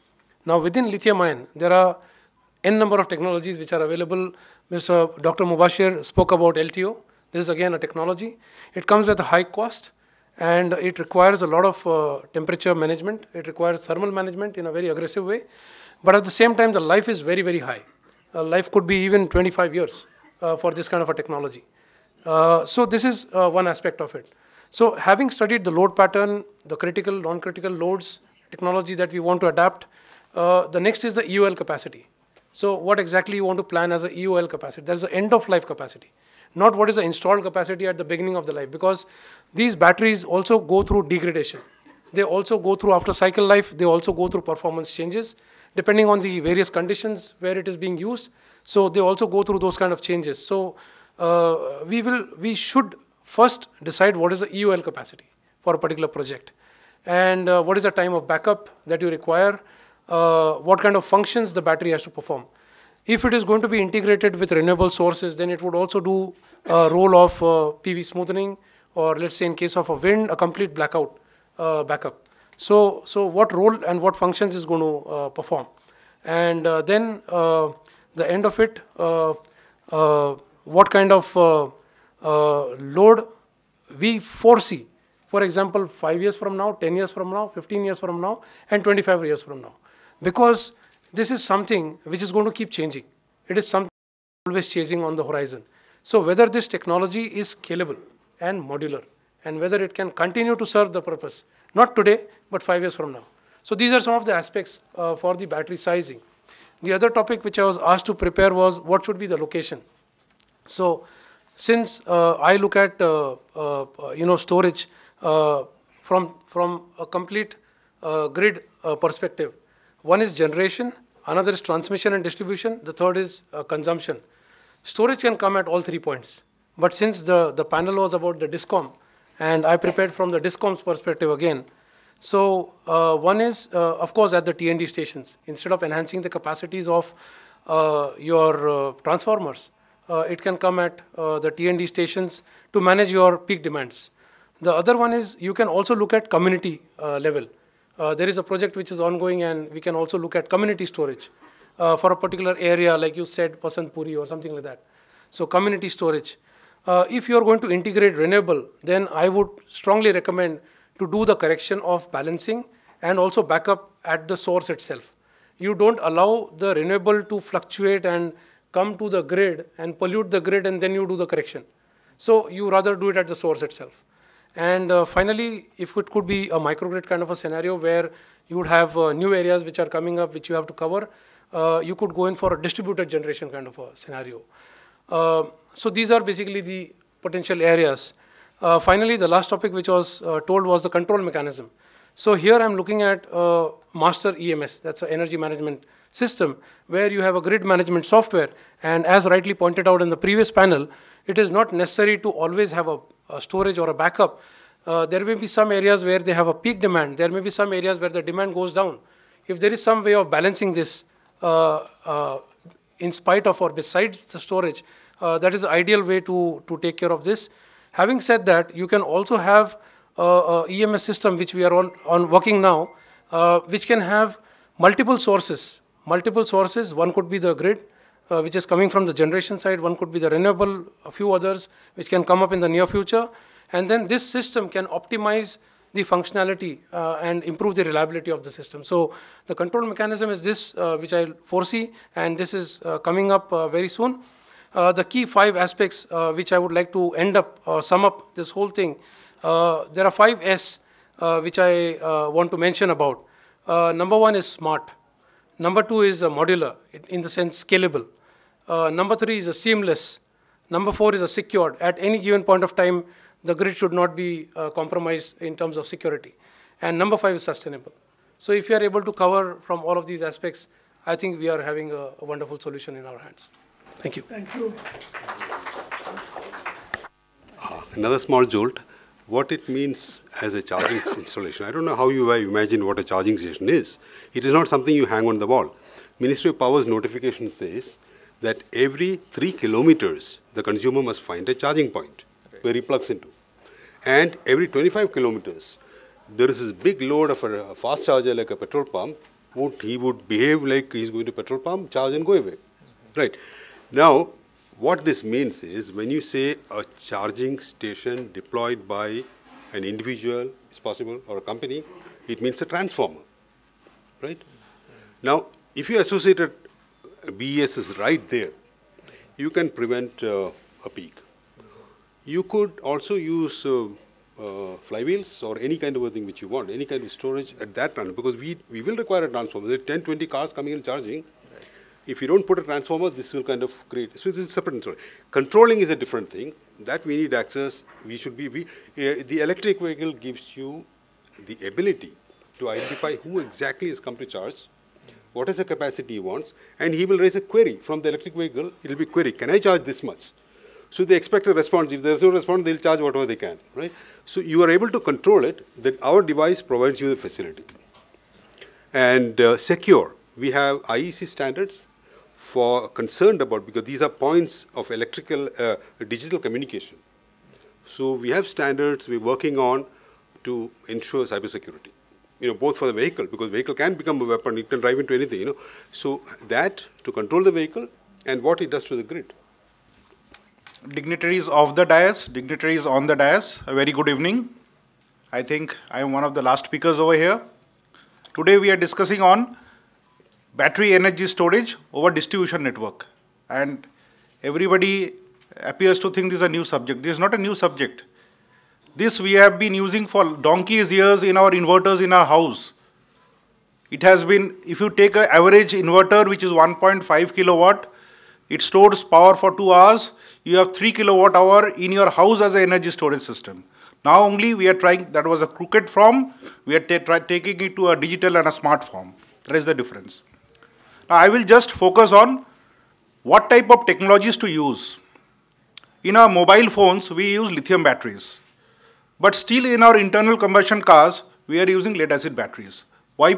Now within lithium ion, there are n number of technologies which are available. Mister Doctor Mubashir spoke about L T O. This is again a technology. It comes with a high cost, and it requires a lot of uh, temperature management. It requires thermal management in a very aggressive way. But at the same time, the life is very, very high. Uh, life could be even twenty-five years uh, for this kind of a technology. Uh, so this is uh, one aspect of it. So having studied the load pattern, the critical, non-critical loads, technology that we want to adapt, uh, the next is the E O L capacity. So what exactly you want to plan as a E O L capacity? That's the end of life capacity, not what is the installed capacity at the beginning of the life, because these batteries also go through degradation. They also go through after cycle life, they also go through performance changes, depending on the various conditions where it is being used. So they also go through those kind of changes. So uh, we will, we should first decide what is the E O L capacity for a particular project, and uh, what is the time of backup that you require, uh, what kind of functions the battery has to perform. If it is going to be integrated with renewable sources, then it would also do a role of uh, P V smoothing, or let's say in case of a wind, a complete blackout uh, backup. So, so what role and what functions is going to uh, perform. And uh, then uh, the end of it, uh, uh, what kind of uh, uh, load we foresee. For example, five years from now, ten years from now, fifteen years from now, and twenty-five years from now. Because this is something which is going to keep changing. It is something always chasing on the horizon. So whether this technology is scalable and modular, and whether it can continue to serve the purpose, not today, but five years from now. So these are some of the aspects uh, for the battery sizing. The other topic which I was asked to prepare was what should be the location. So since uh, I look at uh, uh, you know storage uh, from, from a complete uh, grid uh, perspective, one is generation, another is transmission and distribution, the third is uh, consumption. Storage can come at all three points. But since the, the panel was about the DISCOM, and I prepared from the DISCOM's perspective again, so uh, one is, uh, of course, at the T N D stations. Instead of enhancing the capacities of uh, your uh, transformers, uh, it can come at uh, the T N D stations to manage your peak demands. The other one is you can also look at community uh, level. Uh, there is a project which is ongoing, and we can also look at community storage uh, for a particular area, like you said, Pasantpuri or something like that. So community storage. Uh, if you are going to integrate renewable, then I would strongly recommend to do the correction of balancing and also backup at the source itself. You don't allow the renewable to fluctuate and come to the grid and pollute the grid, and then you do the correction. So you rather do it at the source itself. And uh, finally, if it could be a microgrid kind of a scenario where you would have uh, new areas which are coming up which you have to cover, uh, you could go in for a distributed generation kind of a scenario. Uh, so these are basically the potential areas. Uh, finally, the last topic which was uh, told was the control mechanism. So here I'm looking at uh, master E M S, that's an energy management system, where you have a grid management software. And as rightly pointed out in the previous panel, it is not necessary to always have a, a storage or a backup. Uh, there may be some areas where they have a peak demand. There may be some areas where the demand goes down. If there is some way of balancing this uh, uh, in spite of or besides the storage, uh, that is the ideal way to, to take care of this. Having said that, you can also have a, a E M S system which we are on, on working now, uh, which can have multiple sources. Multiple sources, one could be the grid, uh, which is coming from the generation side, one could be the renewable, a few others which can come up in the near future. And then this system can optimize the functionality uh, and improve the reliability of the system. So the control mechanism is this, uh, which I foresee, and this is uh, coming up uh, very soon. Uh, the key five aspects uh, which I would like to end up, uh, sum up this whole thing. Uh, there are five S uh, which I uh, want to mention about. Uh, number one is smart. Number two is uh, modular, in the sense scalable. Uh, number three is a seamless. Number four is a secured. At any given point of time, the grid should not be uh, compromised in terms of security. And number five is sustainable. So if you are able to cover from all of these aspects, I think we are having a, a wonderful solution in our hands. Thank you. Thank you. Uh, another small jolt. What it means as a charging installation. I don't know how you imagine what a charging station is. It is not something you hang on the wall. Ministry of Power's notification says that every three kilometers, the consumer must find a charging point where he plugs into. And every twenty-five kilometers, there is this big load of a fast charger like a petrol pump Won't, he would behave like he's going to petrol pump, charge and go away. Right. Now, what this means is when you say a charging station deployed by an individual, is possible, or a company, it means a transformer. Right? Now, if you associated B E S is right there, you can prevent uh, a peak. You could also use uh, uh, flywheels or any kind of a thing which you want, any kind of storage at that time, because we, we will require a transformer. There are ten, twenty cars coming and charging. If you don't put a transformer, this will kind of create, so this is separate story. Controlling is a different thing. That we need access, we should be, we, uh, the electric vehicle gives you the ability to identify who exactly is come to charge, what is the capacity he wants, and he will raise a query from the electric vehicle. It will be query, can I charge this much? So they expect a response. If there is no response, they'll charge whatever they can, right? So you are able to control it, that our device provides you the facility. And uh, secure, we have I E C standards for concerned about, because these are points of electrical, uh, digital communication. So we have standards we're working on to ensure cybersecurity. You know, both for the vehicle, because vehicle can become a weapon, it can drive into anything, you know. So that, to control the vehicle and what it does to the grid. Dignitaries of the dais, dignitaries on the dais, a very good evening. I think I am one of the last speakers over here. Today we are discussing on battery energy storage over distribution network. And everybody appears to think this is a new subject. This is not a new subject. This we have been using for donkey's years in our inverters in our house. It has been, if you take an average inverter which is one point five kilowatt, it stores power for two hours, you have three kilowatt hour in your house as an energy storage system. Now only we are trying, that was a crooked form, we are try, taking it to a digital and a smart form. That is the difference. Now I will just focus on what type of technologies to use. In our mobile phones, we use lithium batteries. But still in our internal combustion cars, we are using lead acid batteries. Why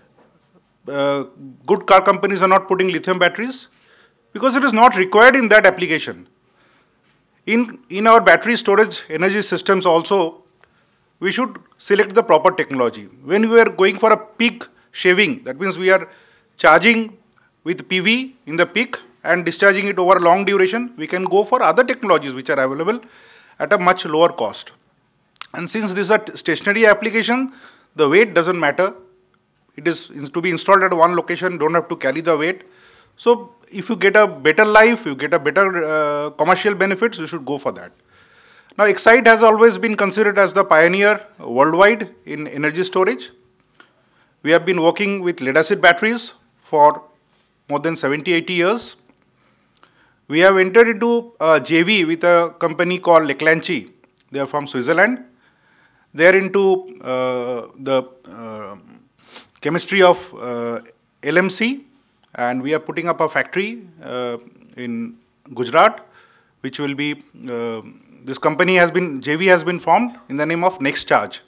uh, good car companies are not putting lithium batteries? Because it is not required in that application. In, in our battery storage energy systems also, we should select the proper technology. When we are going for a peak shaving, that means we are charging with P V in the peak and discharging it over a long duration, we can go for other technologies which are available at a much lower cost. And since this is a stationary application, the weight doesn't matter. It is to be installed at one location, don't have to carry the weight. So if you get a better life, you get a better uh, commercial benefits, you should go for that. Now Excite has always been considered as the pioneer worldwide in energy storage. We have been working with lead acid batteries for more than seventy, eighty years. We have entered into a J V with a company called Leclanchi. They are from Switzerland. They are into uh, the uh, chemistry of uh, L M C, and we are putting up a factory uh, in Gujarat, which will be, uh, this company has been, J V has been formed in the name of Next Charge.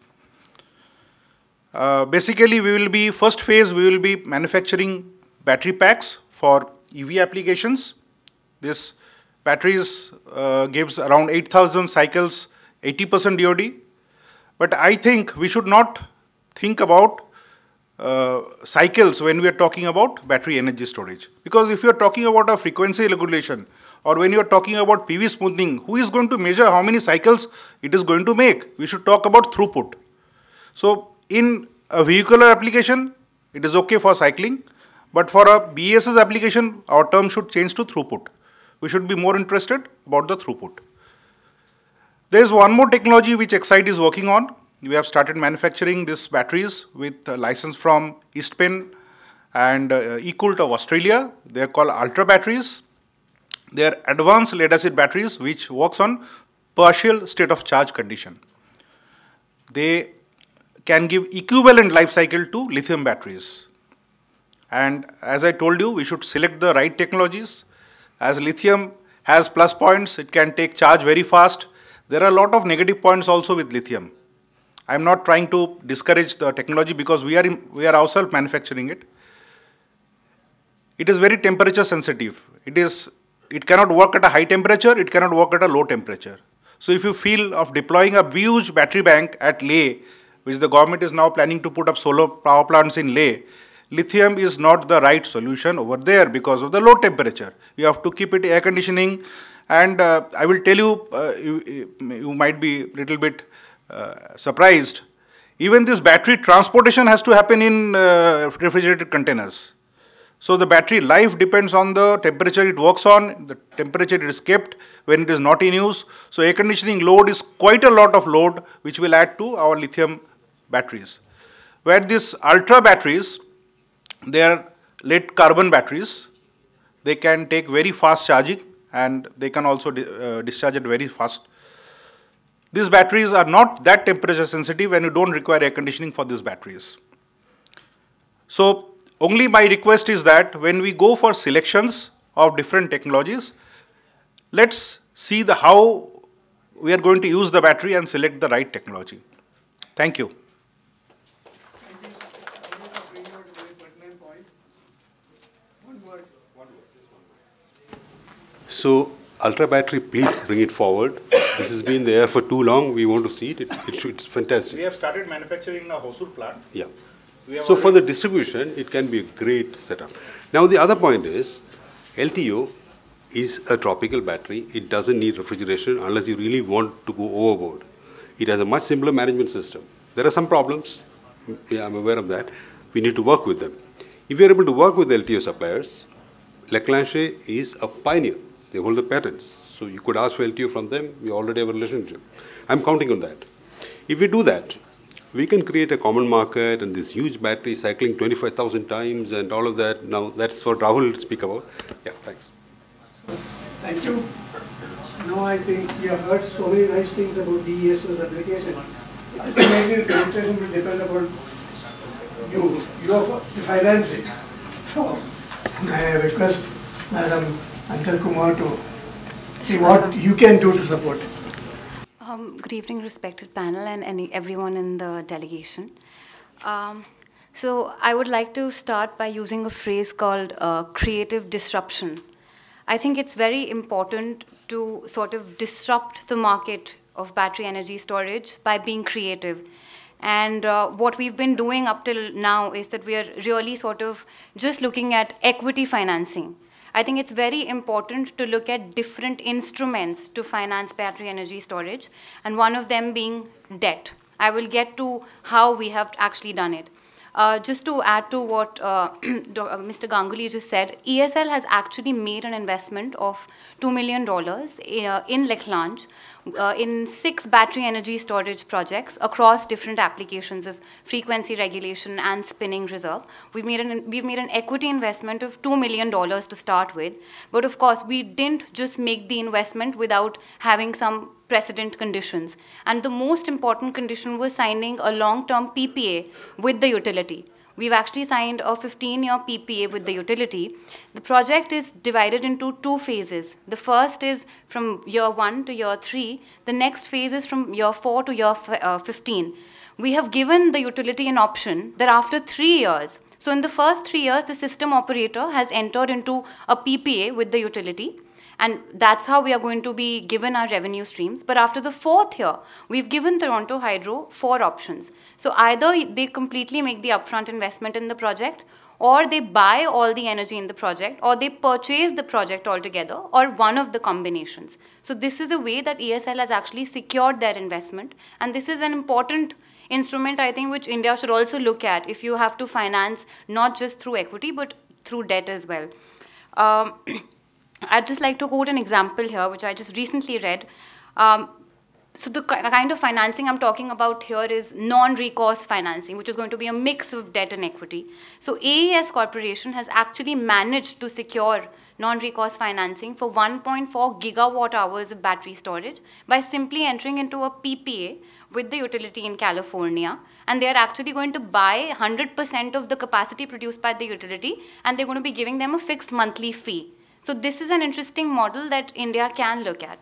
Uh, basically, we will be, first phase, we will be manufacturing battery packs for E V applications. This batteries uh, gives around eight thousand cycles, eighty percent D O D. But I think we should not think about uh, cycles when we are talking about battery energy storage. Because if you are talking about a frequency regulation, or when you are talking about P V smoothing, who is going to measure how many cycles it is going to make? We should talk about throughput. So in a vehicular application, it is okay for cycling. But for a B E S S application, our term should change to throughput. We should be more interested about the throughput. There is one more technology which Excite is working on. We have started manufacturing these batteries with a license from Eastpen and uh, eCoolT of Australia. They are called Ultra batteries. They are advanced lead acid batteries which works on partial state of charge condition. They can give equivalent life cycle to lithium batteries. And as I told you, we should select the right technologies. As lithium has plus points, it can take charge very fast. There are a lot of negative points also with lithium. I am not trying to discourage the technology because we are, in, we are ourselves manufacturing it. It is very temperature sensitive. It is, it cannot work at a high temperature, it cannot work at a low temperature. So if you feel of deploying a huge battery bank at Leh, which the government is now planning to put up solar power plants in Leh, lithium is not the right solution over there because of the low temperature. You have to keep it air conditioning. And uh, I will tell you, uh, you, you might be a little bit uh, surprised. Even this battery transportation has to happen in uh, refrigerated containers. So the battery life depends on the temperature it works on, the temperature it is kept when it is not in use. So air conditioning load is quite a lot of load which will add to our lithium batteries. Where these ultra batteries, they are lead carbon batteries. They can take very fast charging and they can also di uh, discharge it very fast. These batteries are not that temperature sensitive and you don't require air conditioning for these batteries. So only my request is that when we go for selections of different technologies, let's see the how we are going to use the battery and select the right technology. Thank you. So, ultra battery, please bring it forward. This has been there for too long. We want to see it. It, it should, it's fantastic. We have started manufacturing in a Hosur plant. Yeah. So for the distribution, it can be a great setup. Now the other point is, L T O is a tropical battery. It doesn't need refrigeration unless you really want to go overboard. It has a much simpler management system. There are some problems. Yeah, I'm aware of that. We need to work with them. If we are able to work with L T O suppliers, Leclanche is a pioneer. They hold the patents. So you could ask for L T O from them. We already have a relationship. I'm counting on that. If we do that, we can create a common market and this huge battery cycling twenty-five thousand times and all of that. Now, that's what Rahul will speak about. Yeah, thanks. Thank you. Now I think we have heard so many nice things about B E S as application. Ultimately, the penetration will depend upon you. You are the financing. So, I request Madam Anchal Kumar to see what you can do to support. Um, good evening, respected panel and any, everyone in the delegation. Um, so I would like to start by using a phrase called uh, creative disruption. I think it's very important to sort of disrupt the market of battery energy storage by being creative. And uh, what we've been doing up till now is that we are really sort of just looking at equity financing. I think it's very important to look at different instruments to finance battery energy storage, and one of them being debt. I will get to how we have actually done it. Uh, just to add to what uh, Mister Ganguly just said, E S L has actually made an investment of two million dollars uh, in Leclanche uh, in six battery energy storage projects across different applications of frequency regulation and spinning reserve. We've made an, we've made an equity investment of two million dollars to start with, but of course we didn't just make the investment without having some precedent conditions. And the most important condition was signing a long-term P P A with the utility. We've actually signed a fifteen-year P P A with the utility. The project is divided into two phases. The first is from year one to year three. The next phase is from year four to year fifteen. We have given the utility an option that after three years, so in the first three years, the system operator has entered into a P P A with the utility. And that's how we are going to be given our revenue streams. But after the fourth year, we've given Toronto Hydro four options. So either they completely make the upfront investment in the project, or they buy all the energy in the project, or they purchase the project altogether, or one of the combinations. So this is a way that E S L has actually secured their investment. And this is an important instrument, I think, which India should also look at if you have to finance not just through equity, but through debt as well. Um, I'd just like to quote an example here, which I just recently read. Um, so the kind of financing I'm talking about here is non-recourse financing, which is going to be a mix of debt and equity. So A E S Corporation has actually managed to secure non-recourse financing for one point four gigawatt hours of battery storage by simply entering into a P P A with the utility in California. And they're actually going to buy one hundred percent of the capacity produced by the utility, and they're going to be giving them a fixed monthly fee. So this is an interesting model that India can look at.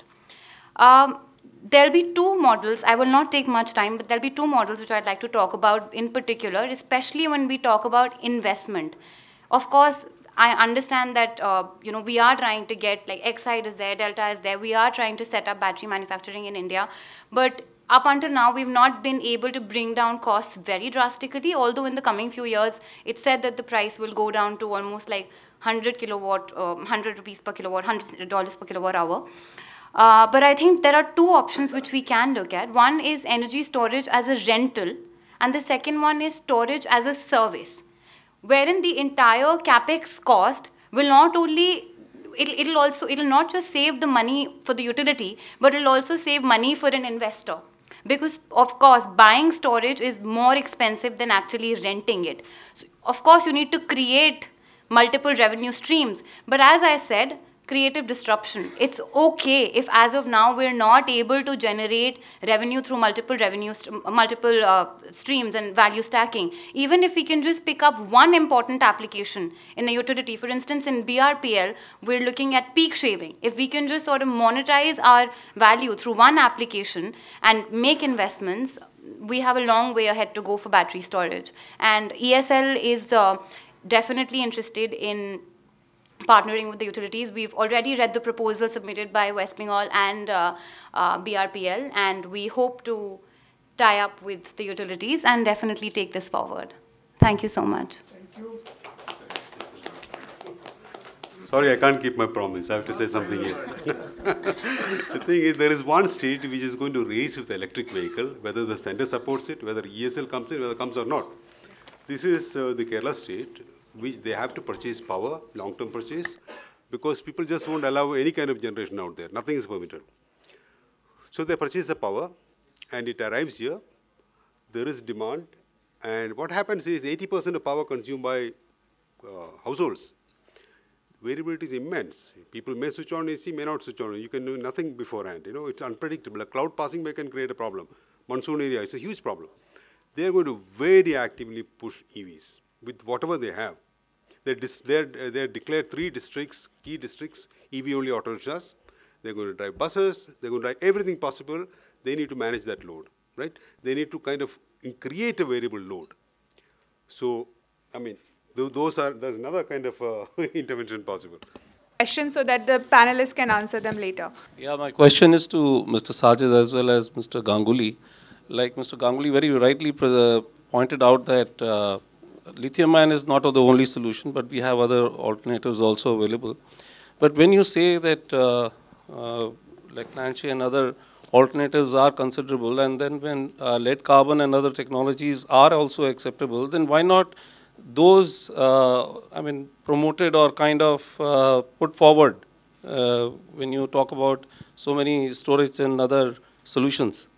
Um, there'll be two models. I will not take much time, but there'll be two models which I'd like to talk about in particular, especially when we talk about investment. Of course, I understand that uh, you know, we are trying to get, like, Exide is there, Delta is there. We are trying to set up battery manufacturing in India. But up until now, we've not been able to bring down costs very drastically, although in the coming few years, it's said that the price will go down to almost like one hundred kilowatt, uh, one hundred rupees per kilowatt, one hundred dollars per kilowatt hour. Uh, but I think there are two options which we can look at. One is energy storage as a rental, and the second one is storage as a service, wherein the entire capex cost will not only It'll, it'll also, it'll not just save the money for the utility, but it'll also save money for an investor. Because, of course, buying storage is more expensive than actually renting it. So, of course, you need to create multiple revenue streams. But as I said, creative disruption. It's okay if, as of now, we're not able to generate revenue through multiple revenue, st multiple uh, streams and value stacking. Even if we can just pick up one important application in a utility, for instance, in B R P L, we're looking at peak shaving. If we can just sort of monetize our value through one application and make investments, we have a long way ahead to go for battery storage. And E S L is uh, definitely interested in partnering with the utilities. We've already read the proposal submitted by West Bengal and uh, uh, B R P L, and we hope to tie up with the utilities and definitely take this forward. Thank you so much. Thank you. Sorry, I can't keep my promise. I have to say something here. The thing is, there is one state which is going to race with the electric vehicle, whether the center supports it, whether E S L comes in, whether it comes or not. This is uh, the Kerala state, which they have to purchase power, long-term purchase, because people just won't allow any kind of generation out there. Nothing is permitted. So they purchase the power, and it arrives here. There is demand, and what happens is eighty percent of power consumed by uh, households. Variability is immense. People may switch on A C, may not switch on. You can do nothing beforehand. You know, it's unpredictable. A cloud passing by can create a problem. Monsoon area, it's a huge problem. They are going to very actively push E Vs with whatever they have. They're, they're, they're declared three districts, key districts, E V-only auto rickshaws. They're going to drive buses. They're going to drive everything possible. They need to manage that load, right? They need to kind of create a variable load. So, I mean, th those are, there's another kind of uh, intervention possible. Questions so that the panelists can answer them later. Yeah, my question is to Mister Sajid as well as Mister Ganguly. Like Mister Ganguly very rightly pointed out that uh, lithium ion is not the only solution, but we have other alternatives also available. But when you say that uh, uh, like Clancy and other alternatives are considerable, and then when uh, lead carbon and other technologies are also acceptable, then why not those, uh, I mean, promoted or kind of uh, put forward uh, when you talk about so many storage and other solutions?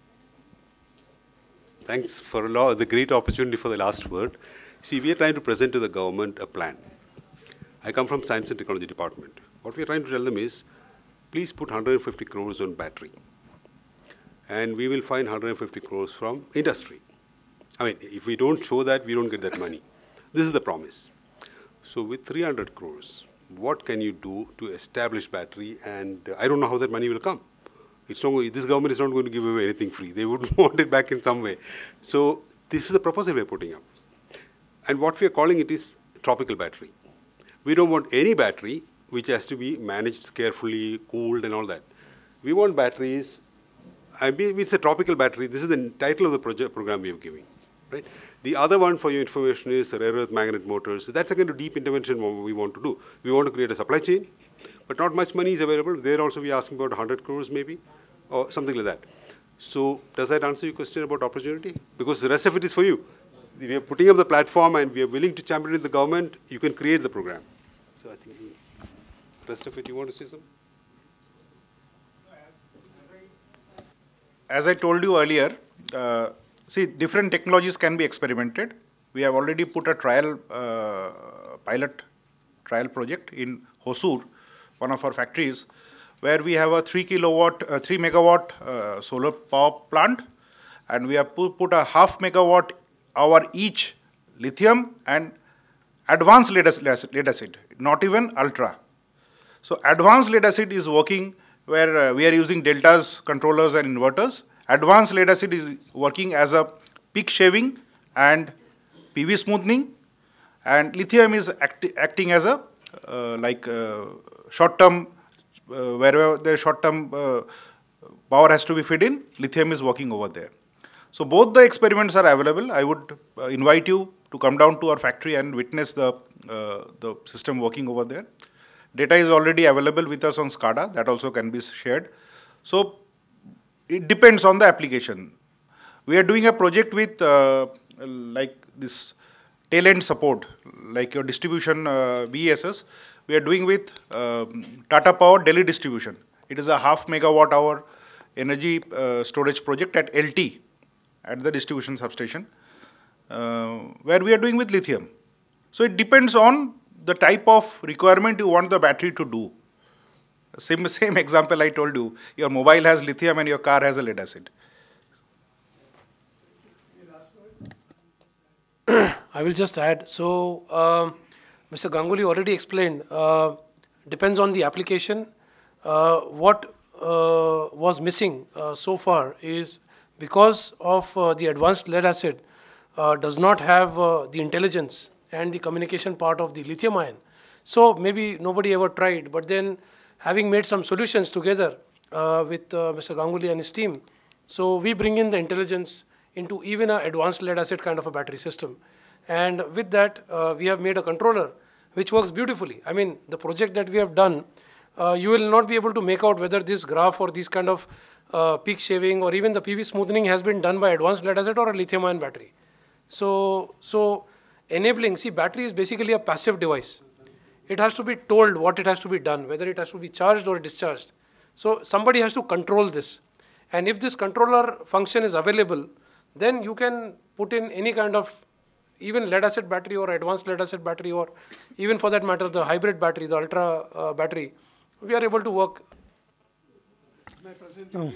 Thanks for a lot, the great opportunity for the last word. See, we are trying to present to the government a plan. I come from Science and Technology Department. What we are trying to tell them is, please put one hundred fifty crores on battery. And we will find one hundred fifty crores from industry. I mean, if we don't show that, we don't get that money. This is the promise. So with three hundred crores, what can you do to establish battery? And uh, I don't know how that money will come. It's not, this government is not going to give away anything free. They would want it back in some way. So this is the proposal we're putting up. And what we are calling it is tropical battery. We don't want any battery which has to be managed carefully, cooled and all that. We want batteries, I mean, it's a tropical battery. This is the title of the project program we are giving. Right? The other one for your information is rare earth magnet motors. So that's a kind of deep intervention we want to do. We want to create a supply chain, but not much money is available. There also we are asking about one hundred crores maybe, or something like that. So does that answer your question about opportunity? Because the rest of it is for you. We are putting up the platform and we are willing to champion with the government. You can create the program. So I think the rest of it, you want to say something? As I told you earlier, uh, see, different technologies can be experimented. We have already put a trial, uh, pilot trial project in Hosur, one of our factories, where we have a three kilowatt, uh, three megawatt uh, solar power plant, and we have put, put a half megawatt hour each lithium and advanced lead acid, lead acid, not even ultra. So advanced lead acid is working where uh, we are using deltas, controllers and inverters. Advanced lead acid is working as a peak shaving and P V smoothing, and lithium is acti acting as a uh, like uh, short term, uh, wherever the short term uh, power has to be fed in, lithium is working over there. So both the experiments are available. I would uh, invite you to come down to our factory and witness the, uh, the system working over there. Data is already available with us on SCADA, that also can be shared. So it depends on the application. We are doing a project with uh, like this tail end support, like your distribution uh, B E S S. We are doing with um, Tata Power Delhi Distribution. It is a half megawatt hour energy uh, storage project at L T, at the distribution substation, uh, where we are doing with lithium. So it depends on the type of requirement you want the battery to do. Same, same example I told you, your mobile has lithium and your car has a lead acid. I will just add. So, um, Mister Ganguly already explained, uh, depends on the application. Uh, what uh, was missing uh, so far is because of uh, the advanced lead acid uh, does not have uh, the intelligence and the communication part of the lithium ion. So maybe nobody ever tried, but then having made some solutions together uh, with uh, Mister Ganguly and his team, so we bring in the intelligence into even an advanced lead acid kind of a battery system. And with that, uh, we have made a controller which works beautifully. I mean, the project that we have done, uh, you will not be able to make out whether this graph or this kind of uh, peak shaving or even the P V smoothing has been done by advanced lead acid or a lithium ion battery. So, so enabling, see, battery is basically a passive device. It has to be told what it has to be done, whether it has to be charged or discharged. So somebody has to control this. And if this controller function is available, then you can put in any kind of even lead acid battery or advanced lead acid battery, or even for that matter, the hybrid battery, the ultra uh, battery, we are able to work. No.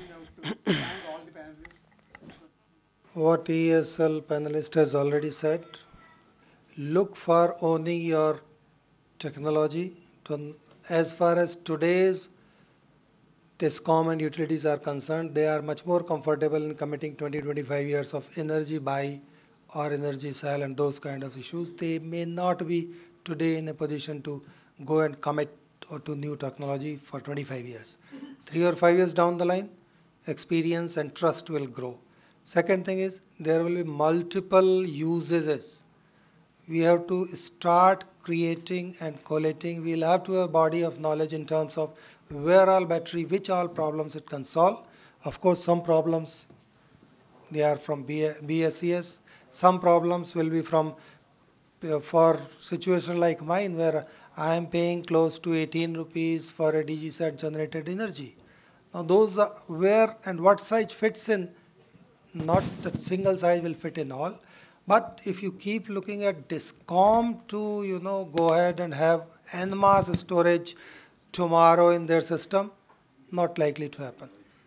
What E S L panelist has already said, look for owning your technology. To, as far as today's Discom and utilities are concerned, they are much more comfortable in committing twenty to twenty-five years of energy buy or energy sale and those kind of issues. They may not be today in a position to go and commit or to new technology for twenty-five years. Three or five years down the line, experience and trust will grow. Second thing is, there will be multiple usages. We have to start creating and collating. We'll have to have a body of knowledge in terms of where all battery, which all problems it can solve. Of course, some problems, they are from B E S E S. Some problems will be from, uh, for situation like mine, where I am paying close to eighteen rupees for a D G set generated energy. Now those are where and what size fits in, not that single size will fit in all. But if you keep looking at Discom to, you know, go ahead and have en masse storage tomorrow in their system, not likely to happen.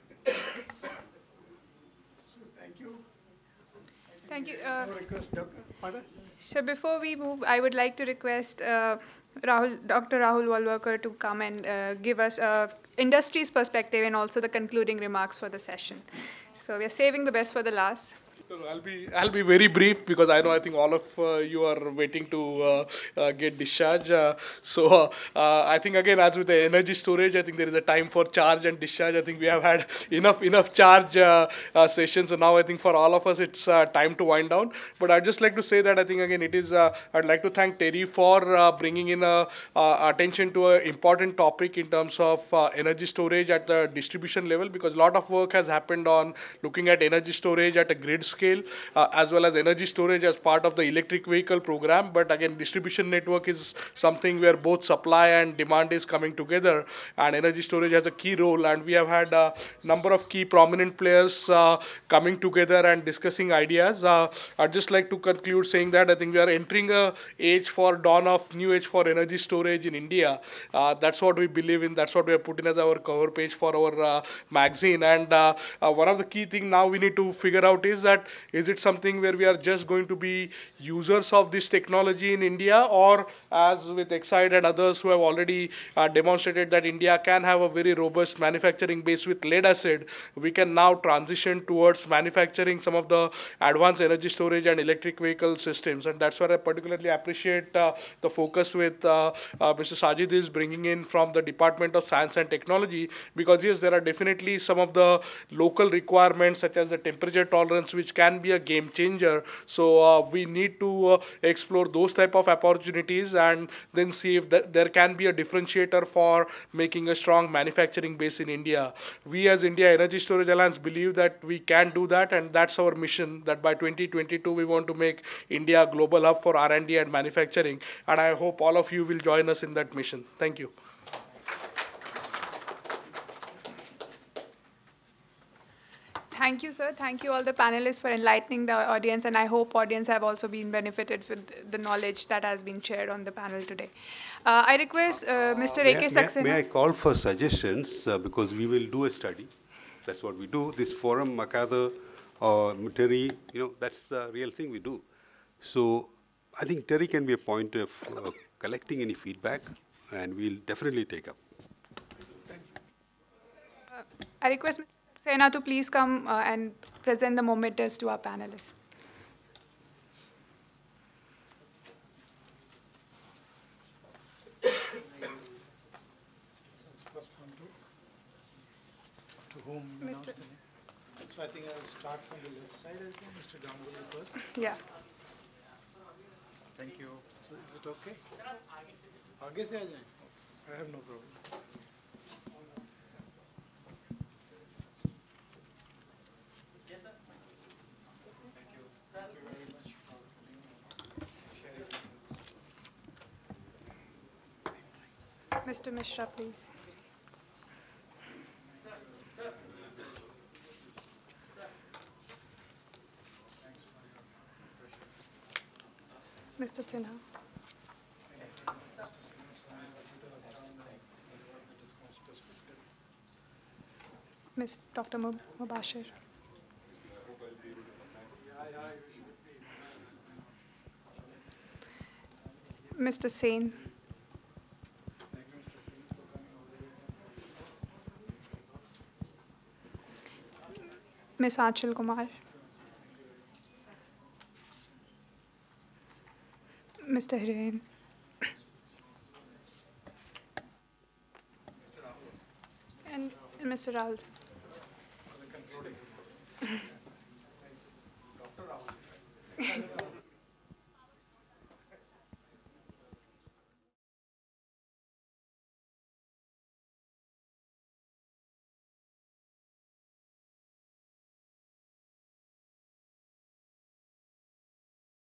Thank you. Uh, so before we move, I would like to request uh, Rahul, Doctor Rahul Walwalkar to come and uh, give us uh, industry's perspective and also the concluding remarks for the session. So we're saving the best for the last. No, no, I'll be I'll be very brief because I know I think all of uh, you are waiting to uh, uh, get discharged. Uh, so uh, uh, I think again, as with the energy storage, I think there is a time for charge and discharge. I think we have had enough enough charge uh, uh, sessions, so now I think for all of us it's uh, time to wind down. But I'd just like to say that I think again it is. Uh, I'd like to thank Terry for uh, bringing in uh, uh, attention to an important topic in terms of uh, energy storage at the distribution level, because a lot of work has happened on looking at energy storage at a grid scale, uh, as well as energy storage as part of the electric vehicle program. But again, distribution network is something where both supply and demand is coming together, and energy storage has a key role. And we have had a number of key prominent players uh, coming together and discussing ideas. Uh, I'd just like to conclude saying that I think we are entering a age for dawn of new age for energy storage in India. Uh, that's what we believe in. That's what we have put in as our cover page for our uh, magazine. And uh, uh, one of the key things now we need to figure out is that that is it something where we are just going to be users of this technology in India, or as with Excite and others who have already uh, demonstrated that India can have a very robust manufacturing base with lead acid, we can now transition towards manufacturing some of the advanced energy storage and electric vehicle systems. And that's where I particularly appreciate uh, the focus with uh, uh, Mister Sajid is bringing in from the Department of Science and Technology, because yes, there are definitely some of the local requirements such as the temperature tolerance which can be a game changer. So uh, we need to uh, explore those type of opportunities and then see if th there can be a differentiator for making a strong manufacturing base in India. We as India Energy Storage Alliance believe that we can do that, and that's our mission, that by twenty twenty-two we want to make India a global hub for R and D and manufacturing, and I hope all of you will join us in that mission. Thank you. Thank you, sir. Thank you all the panelists for enlightening the audience, and I hope audience have also been benefited with the knowledge that has been shared on the panel today. Uh, I request uh, Mister May A K I- Saxena. May I call for suggestions, uh, because we will do a study. That's what we do. This forum, Makada or Terry, you know, that's the real thing we do. So I think Terry can be a point of uh, collecting any feedback, and we'll definitely take up. Uh, I request Mister Saxena to please come uh, and present the momentous to our panelists. To whom? Mister So I think I will start from the left side, I think, Mister Ganguly first. Yeah. Thank you. So is it okay? आगे से आ जाएं? I have no problem. Mister Mishra, please. Mister Sinha. Miss Doctor Mubashir. Mister Sain. Miss Achal Kumar. Mister Hiren. And, and Mister Rahul.